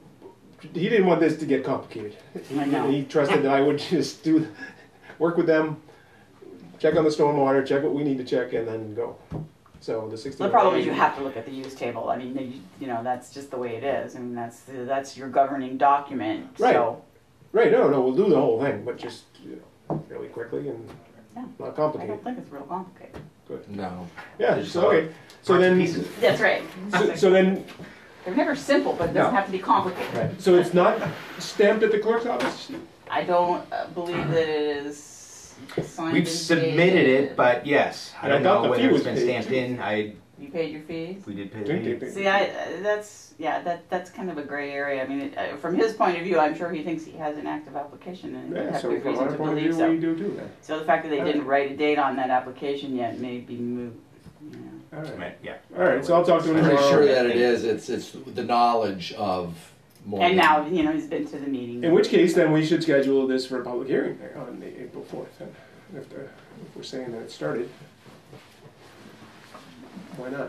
he didn't want this to get complicated. He, I know. he trusted that I would just do, work with them, check on the stormwater, check what we need to check, and then go. So the sixty-one. The problem is you have to look at the use table. I mean, you, you know, that's just the way it is. I mean, that's, that's your governing document, Right. so. Right, no, no, we'll do the whole thing, but just, you know, really quickly and Yeah. not I complicated. don't think it's real complicated. No. Yeah, There's so, okay, so Parts and then, pieces. That's right. so, so then, They're never simple, but it doesn't No. have to be complicated. right, so it's not stamped at the clerk's office? I don't uh, believe that it is signed We've and submitted dated. it, but yes, I And I don't thought know the whether fee it's was been paid, stamped too. in, I, You paid your fees? we did pay the Ding, fee. ding, ding. See, I, uh, that's, yeah, that, that's kind of a gray area. I mean, it, uh, from his point of view, I'm sure he thinks he has an active application and he would Yeah, have so good from reason our to point of believe view, we so. do too then. So the fact that they All didn't right. write a date on that application yet may be moot, you know. All I right. mean, yeah. All right, so I'll talk to him I'm pretty tomorrow. sure that it is, it's, it's the knowledge of more And than- now, you know, he's been to the meeting. In which case, then we should schedule this for a public hearing on the April fourth. And if, the, if we're saying that it started, why not?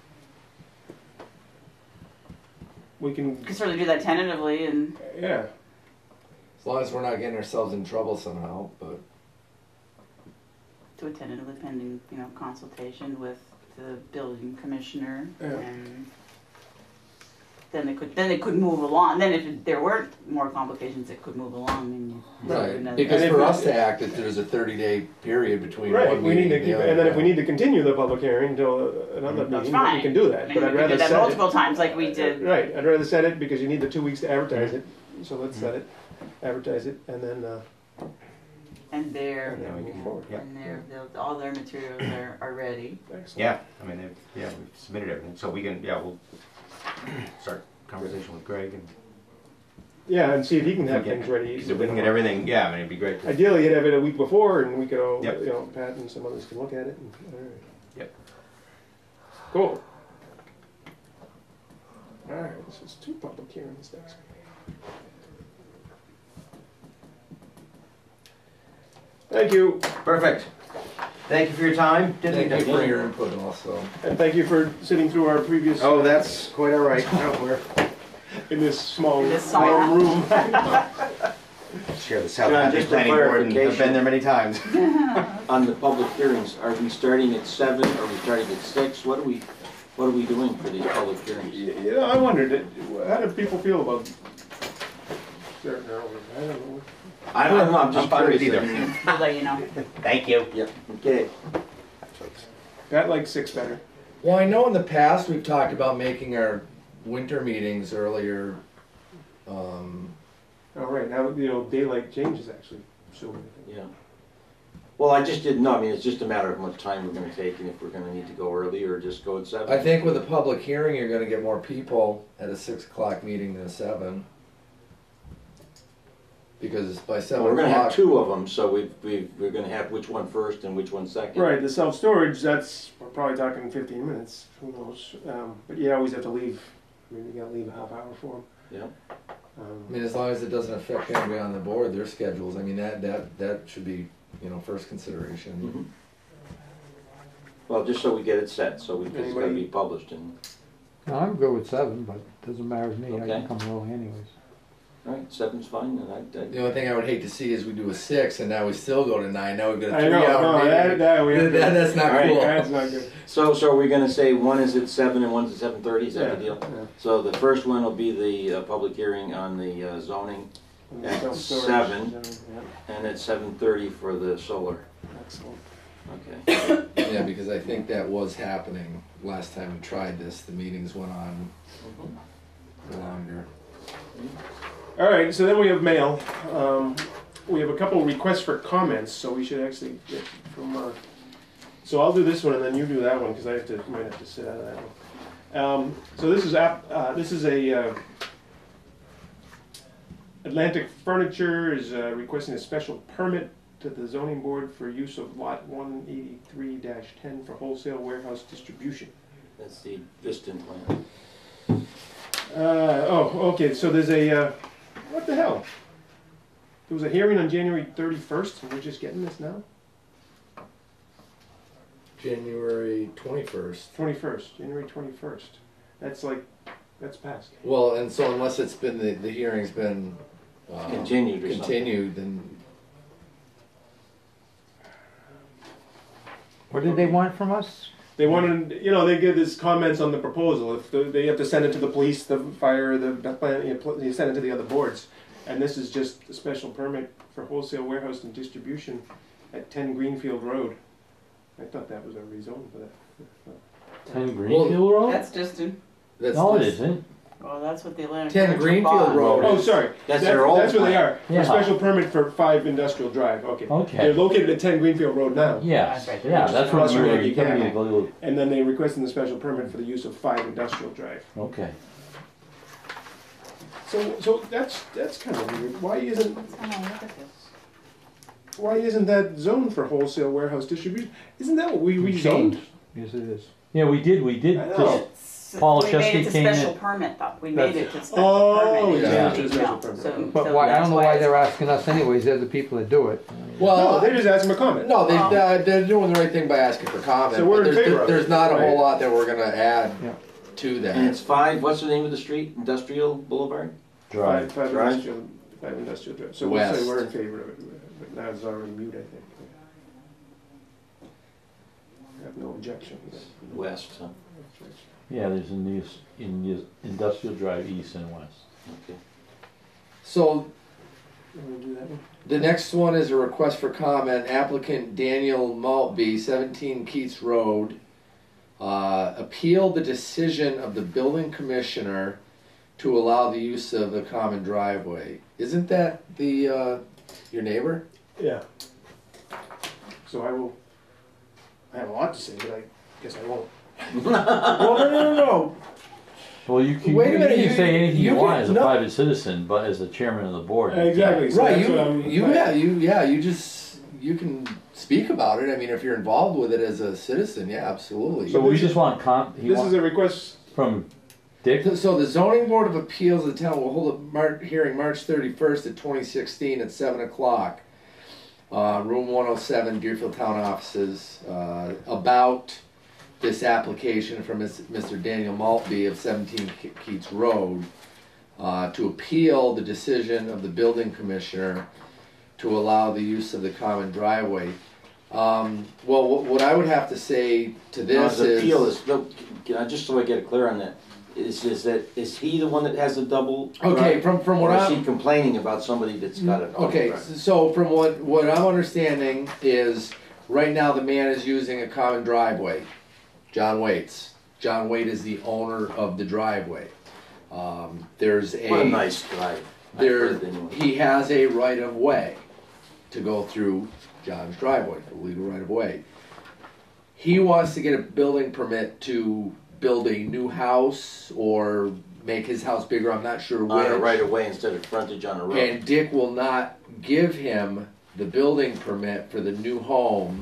We can, We could certainly do that tentatively and, yeah. As long as we're not getting ourselves in trouble somehow, but. do it tentatively pending, you know, consultation with the building commissioner. Yeah. And then they could, then they could move along. Then if there weren't more complications, it could move along and you. Right, another- because And for if- us to act, if there's a thirty day period between Right, one we need meeting to and keep, the other. and then if we need to continue the public hearing until uh, another That's meeting, then we fine. can do I that. mean, But I'd we rather did that set multiple it. times like we did. Right, I'd rather set it because you need the two weeks to advertise it. So let's set it, advertise it, and then, uh, And they're, and then we move forward. Yeah. and they're, they'll- all their materials are, are ready. Excellent. Yeah, I mean, they've, yeah, we've submitted everything, so we can, yeah, we'll start conversation with Greg and. Yeah, and see if he can have If we things get- ready. Because if we can get everything, yeah, I mean, it'd be great. to- Ideally, you'd have it a week before, and we could all, Yep. you know, Pat and some others can look at it. And, all right. Yep. Cool. All right, this is two public hearings next week. Thank you, Perfect. Thank you for your time. Didn't Thank you we- for your input also. and thank you for sitting through our previous, Oh, that's quite all right. No, we're in this small, This small small- room. share the John, Southampton just a Planning Board and have been clarification. there many times. On the public hearings, are we starting at seven, are we starting at six? What are we, what are we doing for these public hearings? You you know, I wondered, it- how do people feel about certain hours? I don't know. I don't know, I'm I'm just fine with curious. either. I mean, We'll let you know. Thank you. Yeah, okay. Pat likes six better. Well, I know in the past we've talked about making our winter meetings earlier. Um, All right, now, you know, daylight changes actually, so. Yeah. Well, I just didn't know, I mean, it's just a matter of how much time we're gonna take and if we're gonna need to go early or just go at seven. I think with a public hearing, you're gonna get more people at a six o'clock meeting than a seven. Because by Well, seven we're gonna have o'clock, two of them, so we, we, we're gonna have which one first and which one second. Right, the self-storage, that's, we're probably talking fifteen minutes, who knows? Um, But you always have to leave, I mean, you gotta leave a half hour for them. Yeah. I Um, mean, as long as it doesn't affect anybody on the board, their schedules, I mean, that, that, that should be, you know, first consideration. Mhm. Well, just so we get it set, so we, cause it's gotta be Anybody- published and, No, I'm good with seven, but it doesn't matter to me, I Okay. can come early anyways. alright, seven's fine, and I, I. The only thing I would hate to see is we do a six and now we still go to nine, now we've got a I three know, hour no, meeting. that, that, we have to. That- that's not All right, cool. That's not good. So, so are we gonna say one is at seven and one's at seven thirty, is that the Yeah, deal? yeah. So the first one will be the uh, public hearing on the uh, zoning, And the At self-storage, seven. yeah, and at seven thirty for the solar. Excellent. Okay. Yeah, because I think that was happening last time we tried this, the meetings went on longer. All right, so then we have mail. Um, we have a couple requests for comments, so we should actually get from, uh, so I'll do this one and then you do that one, because I have to, might have to sit out of that one. Um, so this is app, uh, this is a, uh, Atlantic Furniture is uh, requesting a special permit to the zoning board for use of lot one eighty-three dash ten for wholesale warehouse distribution. That's the Viston plan. Uh, oh, okay, so there's a, uh, what the hell? There was a hearing on January thirty-first, and we're just getting this now? January twenty-first. twenty-first, January twenty-first. That's like, that's past. Well, and so unless it's been, the, the hearing's been, uh, Continued or something. continued, then, What did they want from us? They wanted, you know, they give us comments on the proposal. If the, they have to send it to the police, the fire, the plan, you know, you send it to the other boards. And this is just a special permit for wholesale warehouse and distribution at ten Greenfield Road. I thought that was a rezone for that. Ten Greenfield Road? That's distant. that's. No, it that's- isn't. Well, that's what the Atlantic. ten Furniture Greenfield bought. Road. Oh, sorry. That's their old That's where they plan. are. For Yeah. special permit for five Industrial Drive, okay. Okay. They're located at ten Greenfield Road now. Yes, That's right. yeah, that's what Across I from remember. Yankee You told me Candle. a little- And then they requested the special permit for the use of five Industrial Drive. Okay. So, so that's, that's kind of weird. Why isn't, Let's have a look at this. why isn't that zoned for wholesale warehouse distribution? Isn't that what we rezoned? Yes, it is. Yeah, we did, we did I know. just, So Paul we made it Chesky to came special in. permit though. We That's- made it to special Oh, permit. yeah. Yeah. to the special No, permit. so- But so why, I that's don't know why it's- they're asking us anyways, they're the people that do it. Well, No, they just asked him a comment. no, they, Oh. uh, they're doing the right thing by asking for comment. So we're but in there's, favor of there's it. not a Right. whole lot that we're gonna add Yeah. to And that. it's five, what's the name of the street? Industrial Boulevard? Five, Drive. five Drive. industrial, five industrial drive. So we'll say West. we're in favor of it, but now it's already mute, I think. I have no objection. West, huh? Yeah, there's in the, in the industrial drive east and west. Okay. So We'll do that one. the next one is a request for comment. Applicant Daniel Maltby, seventeen Keats Road, uh, appealed the decision of the building commissioner to allow the use of the common driveway. Isn't that the, uh, your neighbor? Yeah. So I will, I have a lot to say, but I guess I won't. Well, no, no, no, no. Well, you can, Wait a you minute, can you- say anything you you want can- as a no. private citizen, but as the chairman of the board. you can't. Exactly. So Right, that's you, what I'm- you, yeah, you, yeah, you just, you can speak about it. I mean, if you're involved with it as a citizen, yeah, absolutely. So we just want com, he This is wants, a request, from Dick, So the zoning board of appeals of the town will hold a mar- hearing March thirty-first of twenty sixteen at seven o'clock. Uh, room one oh seven, Deerfield Town Offices, uh, about this application from Miss- Mister Daniel Maltby of seventeen Ke- Keats Road, uh, to appeal the decision of the building commissioner to allow the use of the common driveway. Um, well, what, what I would have to say to Now, this his is. appeal is, no, can I- just so I get it clear on that, is, is that, is he the one that has a double? Okay, drive? from, from what Or is I'm. he complaining about somebody that's got a double Okay, drive? so from what, what I'm understanding is, right now the man is using a common driveway, John Waite's. John Waite is the owner of the driveway. Um, there's a. What a nice drive. I've There, heard anyway. he has a right of way to go through John's driveway, a legal right of way. He wants to get a building permit to build a new house or make his house bigger, I'm not sure which. On a right of way instead of frontage on a road. And Dick will not give him the building permit for the new home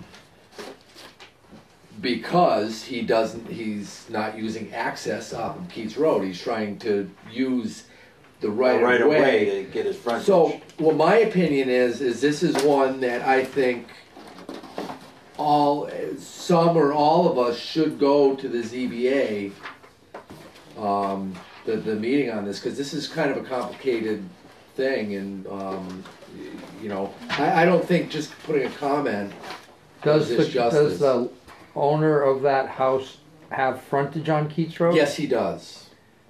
because he doesn't, he's not using access off of Keats Road. He's trying to use the right, A right of of way way. to get his frontage. So, what my opinion is, is this is one that I think all, some or all of us should go to the Z B A, um, the, the meeting on this, because this is kind of a complicated thing, and, um, y- you know, I, I don't think just putting a comment Does does the, this justice. does the owner of that house have frontage on Keats Road? Yes, he does.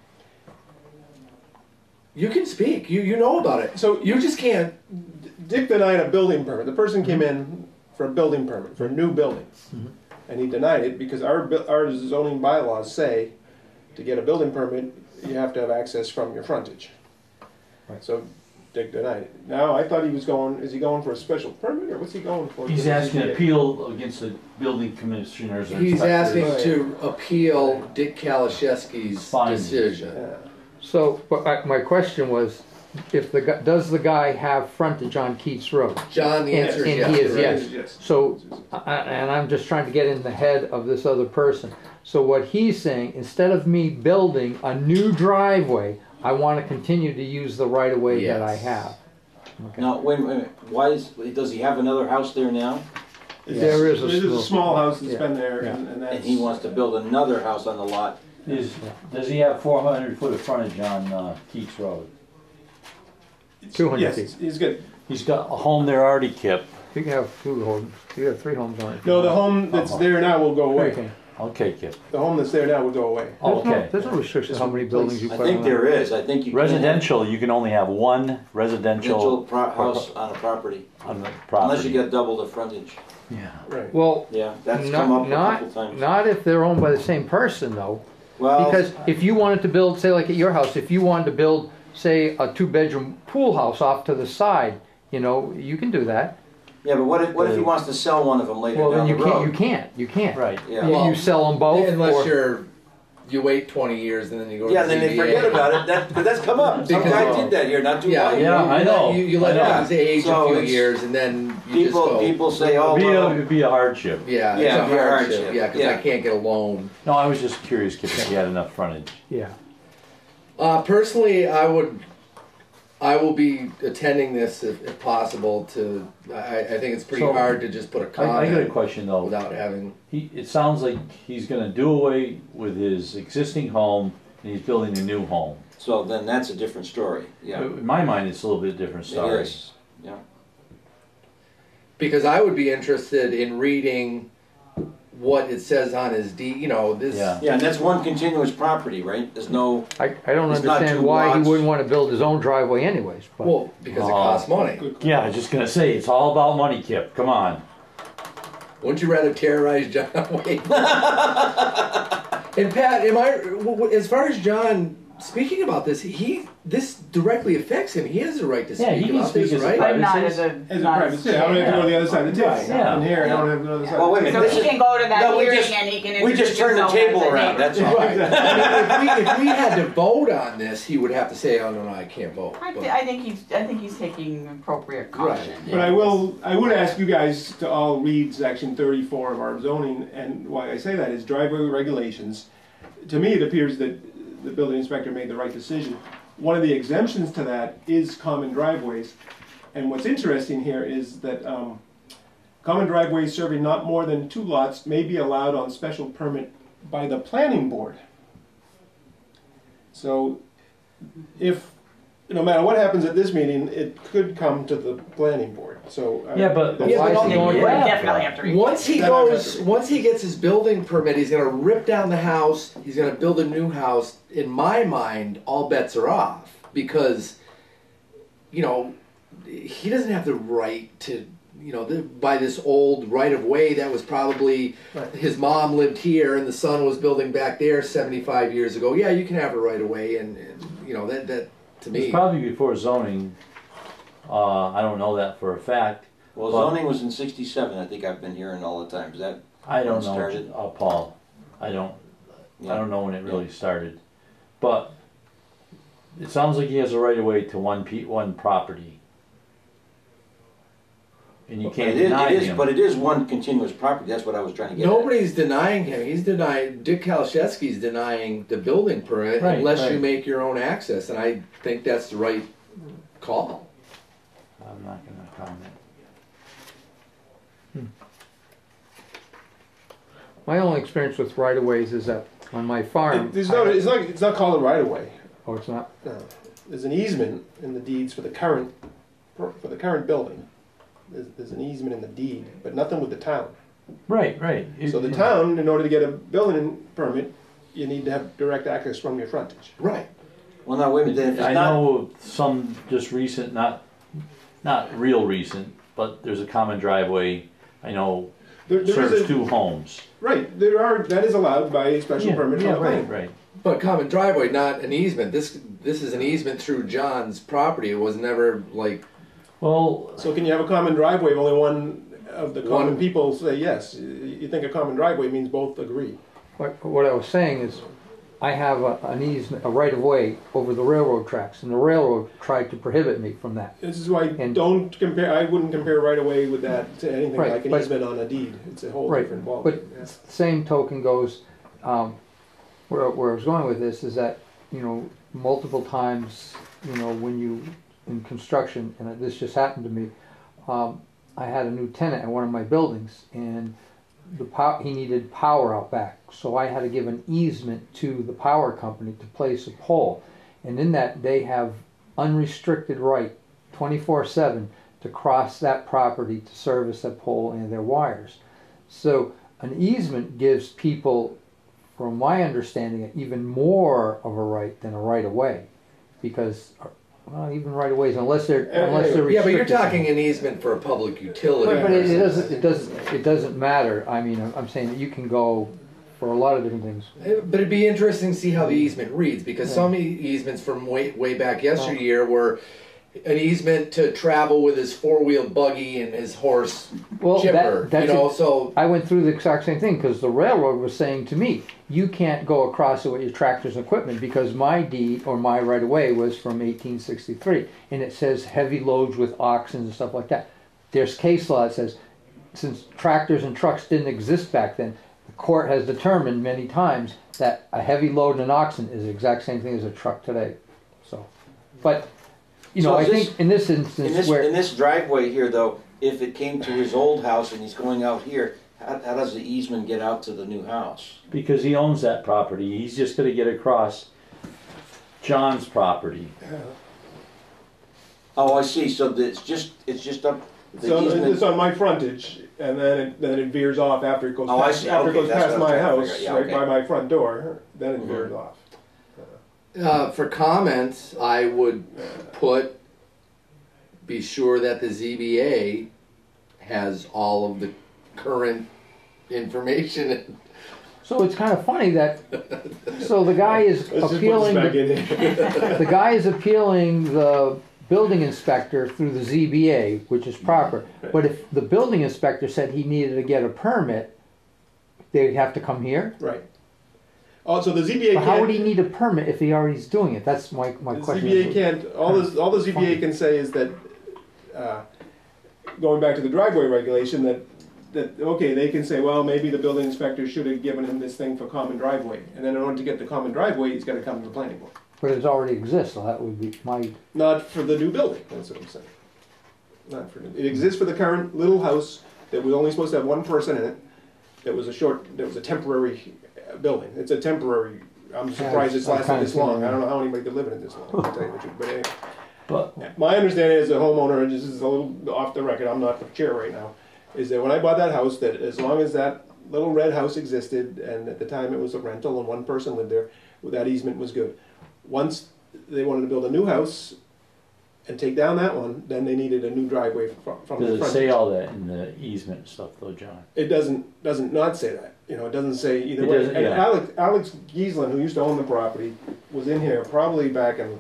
You can speak, you, you know about it, so you just can't, Dick denied a building permit. The person came in for a building permit, for a new building. Mhm. And he denied it because our, bu- our zoning bylaws say to get a building permit, you have to have access from your frontage. Right. So Dick denied it. Now, I thought he was going, is he going for a special permit or what's he going for? he's asking to appeal against the building commissioners or he's inspectors. asking to appeal Dick Kalaszewski's Findings. decision. Yeah. So, but I- my question was, if the, gu- does the guy have frontage on Keats Road? John, the And- answer is and yes. he is, correct. yes. So, I- and I'm just trying to get in the head of this other person. So what he's saying, instead of me building a new driveway, I want to continue to use the right of way that I Yes. have. Okay. Now, wait a minute, why is, does he have another house there now? There is a There's small- a small house that's yeah, been there yeah. and and that's. And he wants to build another house on the lot? Is, does he have four hundred foot of frontage on, uh, Keats Road? two hundred Yes, feet. he's good. He's got a home there already, Kip. You can have two homes, you can have three homes on it. No, the home that's there now will go away. Okay. Okay, Kip. The home that's there now will go away. There's no, Okay. there's no restriction how many buildings you I put think on there that. is, I think you can have Residential, you can only have one residential residential pro- house on a property, on the unless you property. get double the frontage. Yeah. Right. Well, Yeah, that's come up not, a couple not, times. not if they're owned by the same person though. Well, Because if you wanted to build, say like at your house, if you wanted to build, say, a two-bedroom pool house off to the side, you know, you can do that. yeah, but what if, what if he wants to sell one of them later Well, then down you the can't, you road? can't, you can't. Right. Yeah. You, Well, you sell them both, Unless or, you're you wait twenty years and then you go Yeah, to then the they Z B A. forget about it, that, but that's come up. Some Because- guy did that here not too Yeah, long you, ago. Yeah, you I let- know. You, you let I know. things age So a few it's- years and then you just People, go. people say, oh, It'd be, a, well, it'd be a hardship. Yeah, Yeah, it's a it'd be a hardship. hardship. Yeah, because Yeah. I can't get a loan. No, I was just curious if he had enough frontage. Yeah. Uh, personally, I would, I will be attending this if, if possible. To, I, I think it's pretty So, hard to just put a I, I got a comment question though. without having. He, it sounds like he's gonna do away with his existing home and he's building a new home. so then that's a different story, yeah. In my mind, it's a little bit different It story. is, yeah. Because I would be interested in reading what it says on his deed. You know, this. Yeah. Yeah, and that's one continuous property, right? There's no, I, I don't It's not understand two why he lots. wouldn't want to build his own driveway anyways, but. Well, because it Oh. costs money. Yeah, I was just gonna say, it's all about money, Kip, come on. Wouldn't you rather terrorize John? Wait. And Pat, am I? w- w- As far as John speaking about this, he this directly affects him. He has the right to speak Yeah, he can about speak this, as a right? But not Privacy? as a, As a not private as- citizen, I don't have to go to the other side of the table. Yeah. In here, I don't have to go to the other side. well, wait a minute. So this he is- can go to that No, we hearing just- and he can We introduce just turned the himself as table a around, neighbor. that's all. Right. I mean, if, we, if we had to vote on this, he would have to say, "Oh no, no, I can't vote." I, But- thi- I think he's, I think he's taking appropriate caution. But I will, I would ask you guys to all read section thirty-four of our zoning, and why I say that is driveway regulations. To me, it appears that the building inspector made the right decision. One of the exemptions to that is common driveways, and what's interesting here is that um, common driveways serving not more than two lots may be allowed on special permit by the planning board. So, if, no matter what happens at this meeting, it could come to the planning board, so. uh, Yeah, but that's- Yeah, why but is he You going would back? definitely have to read. Once he Then I have goes, to- once he gets his building permit, he's gonna rip down the house. He's gonna build a new house. In my mind, all bets are off because, you know, he doesn't have the right to, you know, the, by this old right of way that was probably Right. his mom lived here and the son was building back there seventy-five years ago. Yeah, you can have a right of way, and, and you know that that to It's me. probably before zoning, uh, I don't know that for a fact. Well, But- zoning was in sixty-seven, I think I've been hearing all the time, is that? I don't When it know, started? uh, Paul, I don't, Yeah. I don't know when it really started. But it sounds like he has a right of way to one pe- one property. And you can't It is- deny it is- him. But it is one continuous property, that's what I was trying to get at. Nobody's denying him. He's denying. Dick Kalashevsky's denying the building permit Right, unless you right. make your own access, and I think that's the right call. I'm not gonna comment. My only experience with right-of-ways is that on my farm. It- There's no, it's not, it's not called a right of way. Oh, it's not? No. There's an easement in the deeds for the current, for for the current building. There's, there's an easement in the deed, but nothing with the town. Right, right. It- So the it- town, in order to get a building permit, you need to have direct access from your frontage. Right. Well, now, wait a minute, then if I it's not, know of some just recent, not, not real recent, but there's a common driveway, I know, There, there serves is a, two homes. right, there are, that is allowed by a special Yeah, permit from yeah, the right, planning. right. But common driveway, not an easement. This this is an easement through John's property. It was never like Well, So can you have a common driveway if only one of the common One- people say yes? You you think a common driveway means both agree? What, what I was saying is, I have a, an easement, a right-of-way over the railroad tracks, and the railroad tried to prohibit me from that. This is why And- don't compare, I wouldn't compare right away with that to anything Right, like an but- easement on a deed. It's a whole Right, different ballgame. But yeah. the same token goes, um, where, where I was going with this is that, you know, multiple times, you know, when you, in construction, and this just happened to me, um, I had a new tenant in one of my buildings, and the pow- he needed power out back, so I had to give an easement to the power company to place a pole, and in that they have unrestricted right, twenty-four seven, to cross that property to service that pole and their wires. So an easement gives people, from my understanding, even more of a right than a right of way, because well, even right of ways, unless they're unless they're yeah, but you're restricted. talking an easement for a public utility. But, but it, it versus- doesn't it doesn't it doesn't matter. I mean, I'm- I'm saying that you can go for a lot of different things. Uh, But it'd be interesting to see how the easement reads, because Yeah. some e- easements from way way back yesteryear were, an easement to travel with his four-wheel buggy and his horse Well, chipper, that, that's you know, it. so. I went through the exact same thing because the railroad was saying to me, you can't go across it with your tractors and equipment because my deed or my right of way was from eighteen sixty-three and it says heavy loads with oxen and stuff like that. There's case law that says since tractors and trucks didn't exist back then, the court has determined many times that a heavy load and an oxen is the exact same thing as a truck today. So, but you know, So I is this- think in this In instance this, where in this driveway here though, if it came to his old house and he's going out here, how, how does the easement get out to the new house? Because he owns that property, he's just gonna get across John's property. Oh, I see, so that it's just, it's just up, the So easement. it's on my frontage, and then it, then it veers off after it goes Oh, I past, see. after Okay, it goes that's past what I my was trying to house, figure out. right Yeah, by okay. my front door, then it Mhm. veers off. Uh, for comments, I would put, be sure that the Z B A has all of the current information. so it's kind of funny that so the guy is Let's just put this appealing back the, in here. the guy is appealing the building inspector through the Z B A, which is proper. But if the building inspector said he needed to get a permit, they'd have to come here. Right. Also, the Z B A But how would he can't, need a permit if he already is doing it? That's my, my the question. Z B A can't, all the, all the Z B A Funny. can say is that, uh, going back to the driveway regulation, that, that, okay, they can say, well, maybe the building inspector should have given him this thing for common driveway. And then in order to get the common driveway, he's gotta come to the planning board. But it already exists, so that would be my. Not for the new building, that's what I'm saying. Not for, it exists for the current little house that was only supposed to have one person in it. That was a short, that was a temporary uh, building. It's a temporary, I'm surprised it's I've lasted kinda this seen long. that. I don't know how anybody could live in it this long, to tell you the truth. But anyway, But my understanding as a homeowner, and this is a little off the record, I'm not the chair right now, is that when I bought that house, that as long as that little red house existed, and at the time it was a rental and one person lived there, that easement was good. Once they wanted to build a new house and take down that one, then they needed a new driveway from, from the does it front. say all that in the easement and stuff though, John? It doesn't, doesn't not say that, you know, it doesn't say either It way. doesn't, And yeah. Alex, Alex Giesland, who used to own the property, was in here probably back in,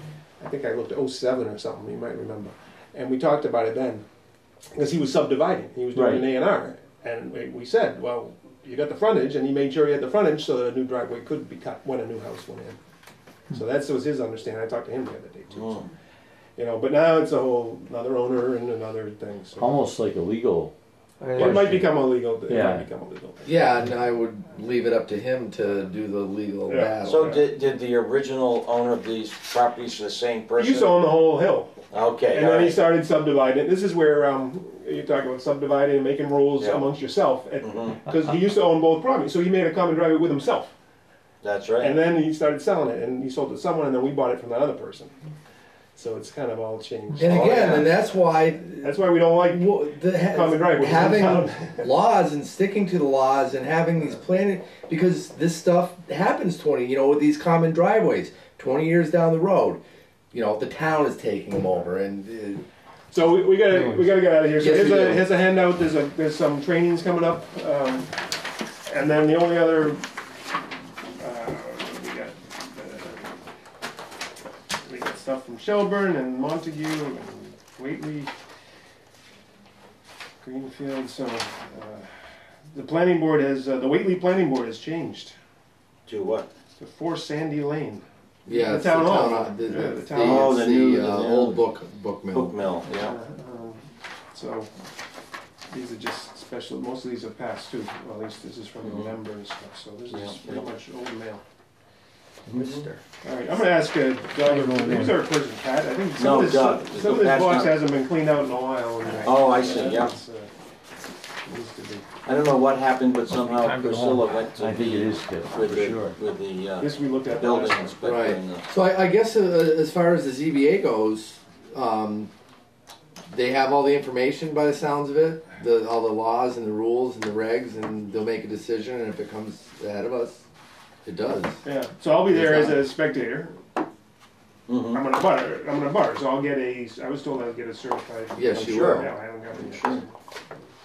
I think I looked at oh seven or something, you might remember. And we talked about it then, because he was subdividing, he was doing an Right. A and R. And we, we said, well, you got the frontage, and he made sure he had the frontage so that a new driveway could be cut when a new house went in. So that was his understanding, I talked to him the other day too. Oh. So, you know, but now it's a whole, another owner and another thing, so. Almost like a legal. It might become illegal, it Yeah. might become illegal. Yeah, and I would leave it up to him to do the legal Yeah. battle. So did, did the original owner of these properties the same He person? used to own the whole hill. Okay, And all then he right. started subdividing. This is where um, you talk about subdividing and making rules Yeah. amongst yourself. Mhm. Because he used to own both properties, so he made a common driveway with himself. That's right. And then he started selling it, and he sold it to someone, and then we bought it from that other person. So it's kind of all changed. And Oh, again, yeah. and that's why That's why we don't like well, the, ha- common driveways. having in town. laws and sticking to the laws and having these planning, because this stuff happens twenty, you know, with these common driveways, twenty years down the road, you know, the town is taking them over, and uh, So we, we gotta we gotta get out of here. So Yes, here's we a do. here's a handout. There's a there's some trainings coming up, um, and then the only other uh, what do we got uh, we got stuff from Shelburne and Montague and Whately, Greenfield. So uh, the planning board has uh, the Whately planning board has changed To what? to four Sandy Lane. yeah, The it's town the hall. town, the, Yeah, the, the the, town hall. it's Oh, the the, new- uh, the old new- book book mill. Book mill, Uh, yeah. um, So, these are just special, most of these are past too, well, at least this is from Mhm. November and stuff, so this Yeah, is pretty yeah. much old mail. Mister. Alright, I'm gonna ask uh, Doug, who's our person, Pat? I think some No, of this, Doug. some of this Pat's box not- hasn't been cleaned out in a while. and, uh, Oh, I see, yeah. it's, uh, needs to be. I don't know what happened, but somehow Time to go Priscilla home. went to I think it the, is good, for with the, sure. with the, uh, This we looked at. building last time. inspector Right. and the. So I, I guess uh, as far as the Z B A goes, um, they have all the information by the sounds of it, the, all the laws and the rules and the regs, and they'll make a decision, and if it comes ahead of us, it does. Yeah, so I'll be there as a spectator, Mhm. I'm gonna butter, I'm gonna butter, so I'll get a, I was told I'd get a certified. Yes, I'm you sure. will. Yeah, I haven't got it yet. Sure.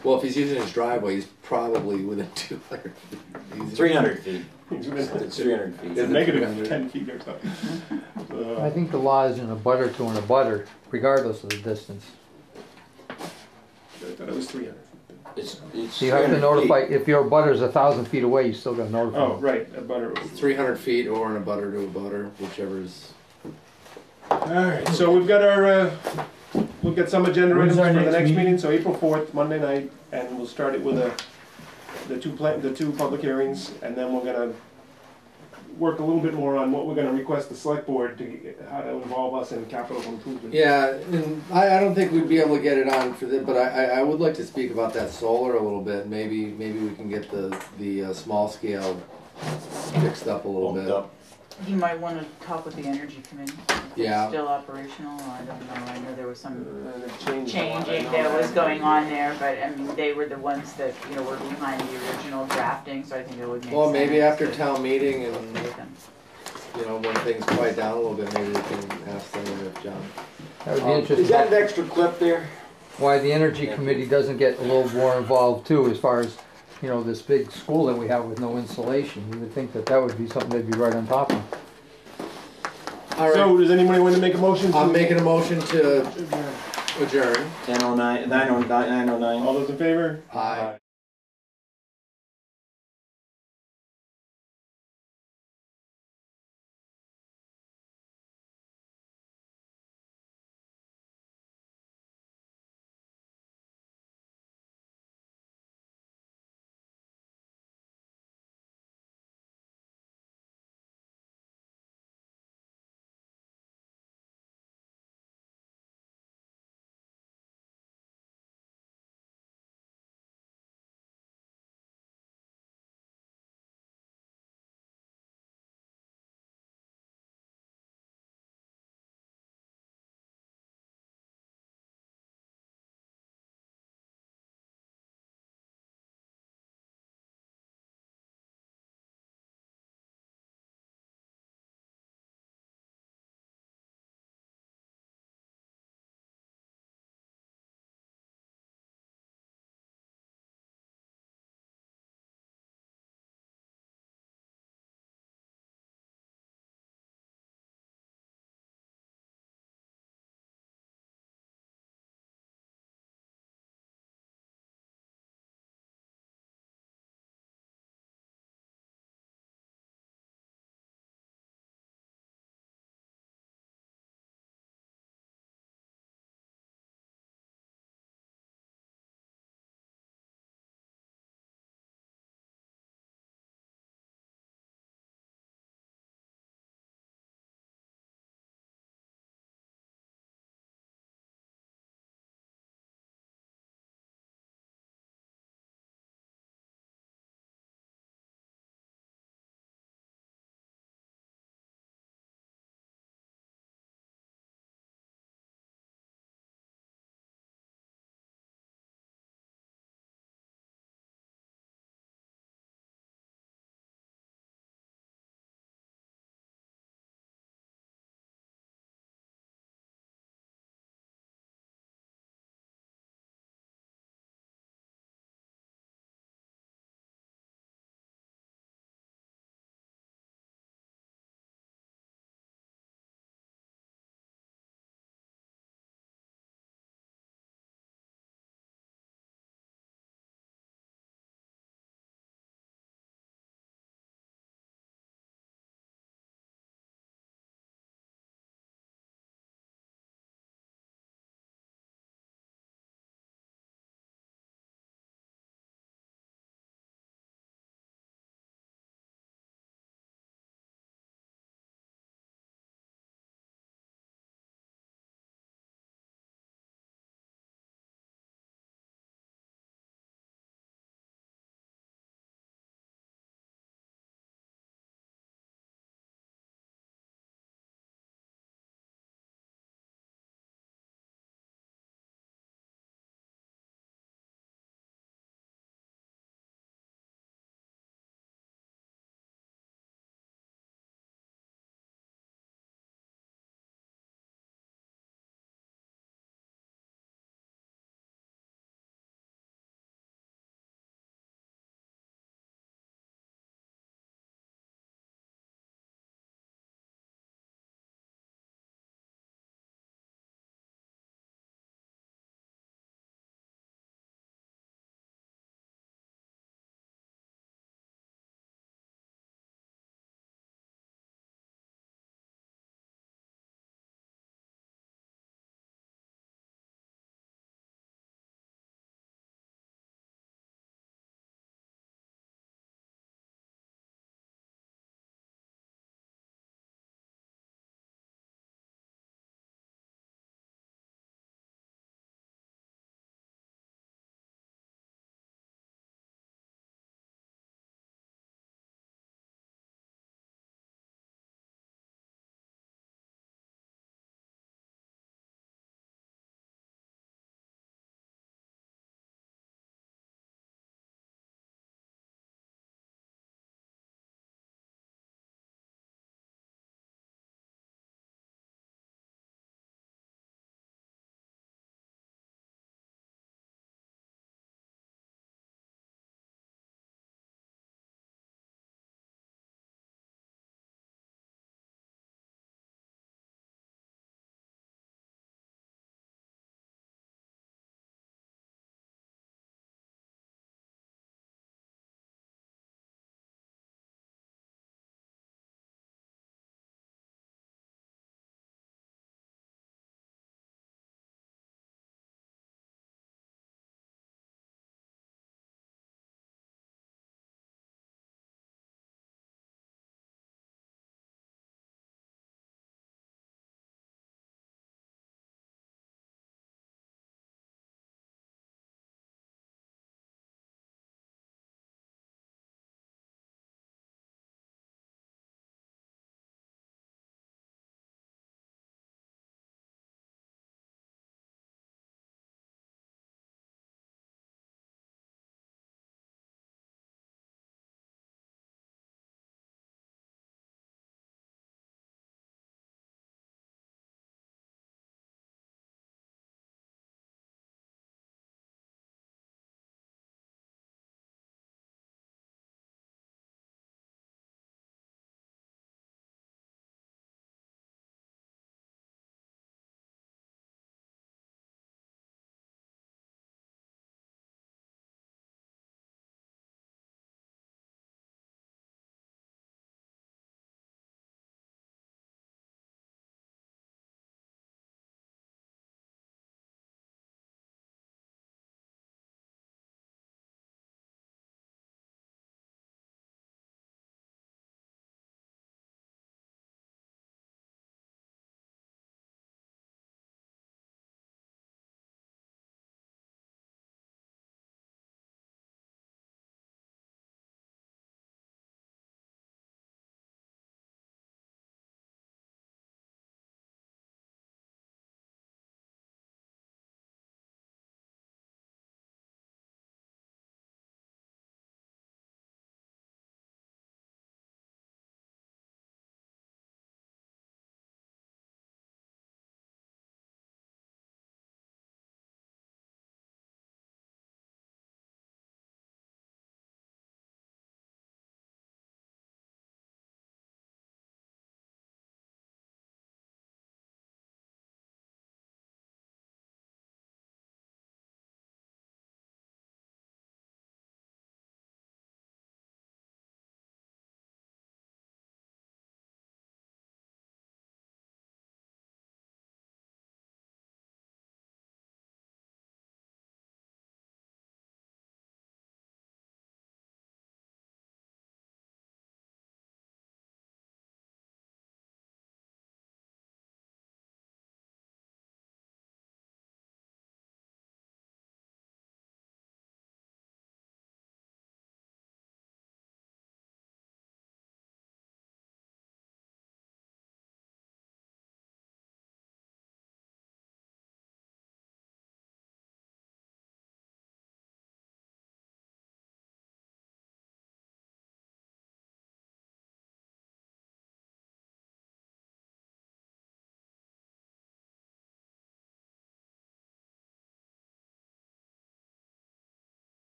Well, if he's using his driveway, he's probably within two hundred feet. He's- Three hundred feet, It's within- it's three hundred feet. it's negative ten feet or something. I Uh, think the law is in a butter to an abutter, regardless of the distance. I thought it was three hundred. It's, it's So you have to three hundred notify, feet. if your abutter's a thousand feet away, you still gotta notify. Oh, them. right, a butter. Three hundred feet or in a butter to a butter, whichever's. Alright, so we've got our, uh, we've got some agenda When's items our for the next next meeting? meeting, so April fourth, Monday night, and we'll start it with a, the two pla- the two public hearings, and then we're gonna work a little bit more on what we're gonna request the select board to, how to involve us in capital improvement. Yeah, and I, I don't think we'd be able to get it on for this, but I, I, I would like to speak about that solar a little bit. Maybe, maybe we can get the, the uh, small scale fixed up a little Bumped bit. up. You might want to talk with the energy committee. If Yeah. It's still operational, I don't know, I know there was some And it changed a lot, I changing know that was going on there, but I mean, they were the ones that, you know, were behind the original drafting, so I think it would make sense. Well, maybe after to town meeting and, work with them. you know, when things quiet down a little bit, maybe we can ask them if John. That would be Um, interesting. Is that an extra clip there? Why the energy committee doesn't get a little more involved too, as far as, you know, this big school that we have with no insulation. You would think that that would be something they'd be right on top of. All right, So, does anybody want to make a motion? to- I'm making a motion to adjourn. Ten oh nine, nine oh nine, nine oh nine. All those in favor? Aye.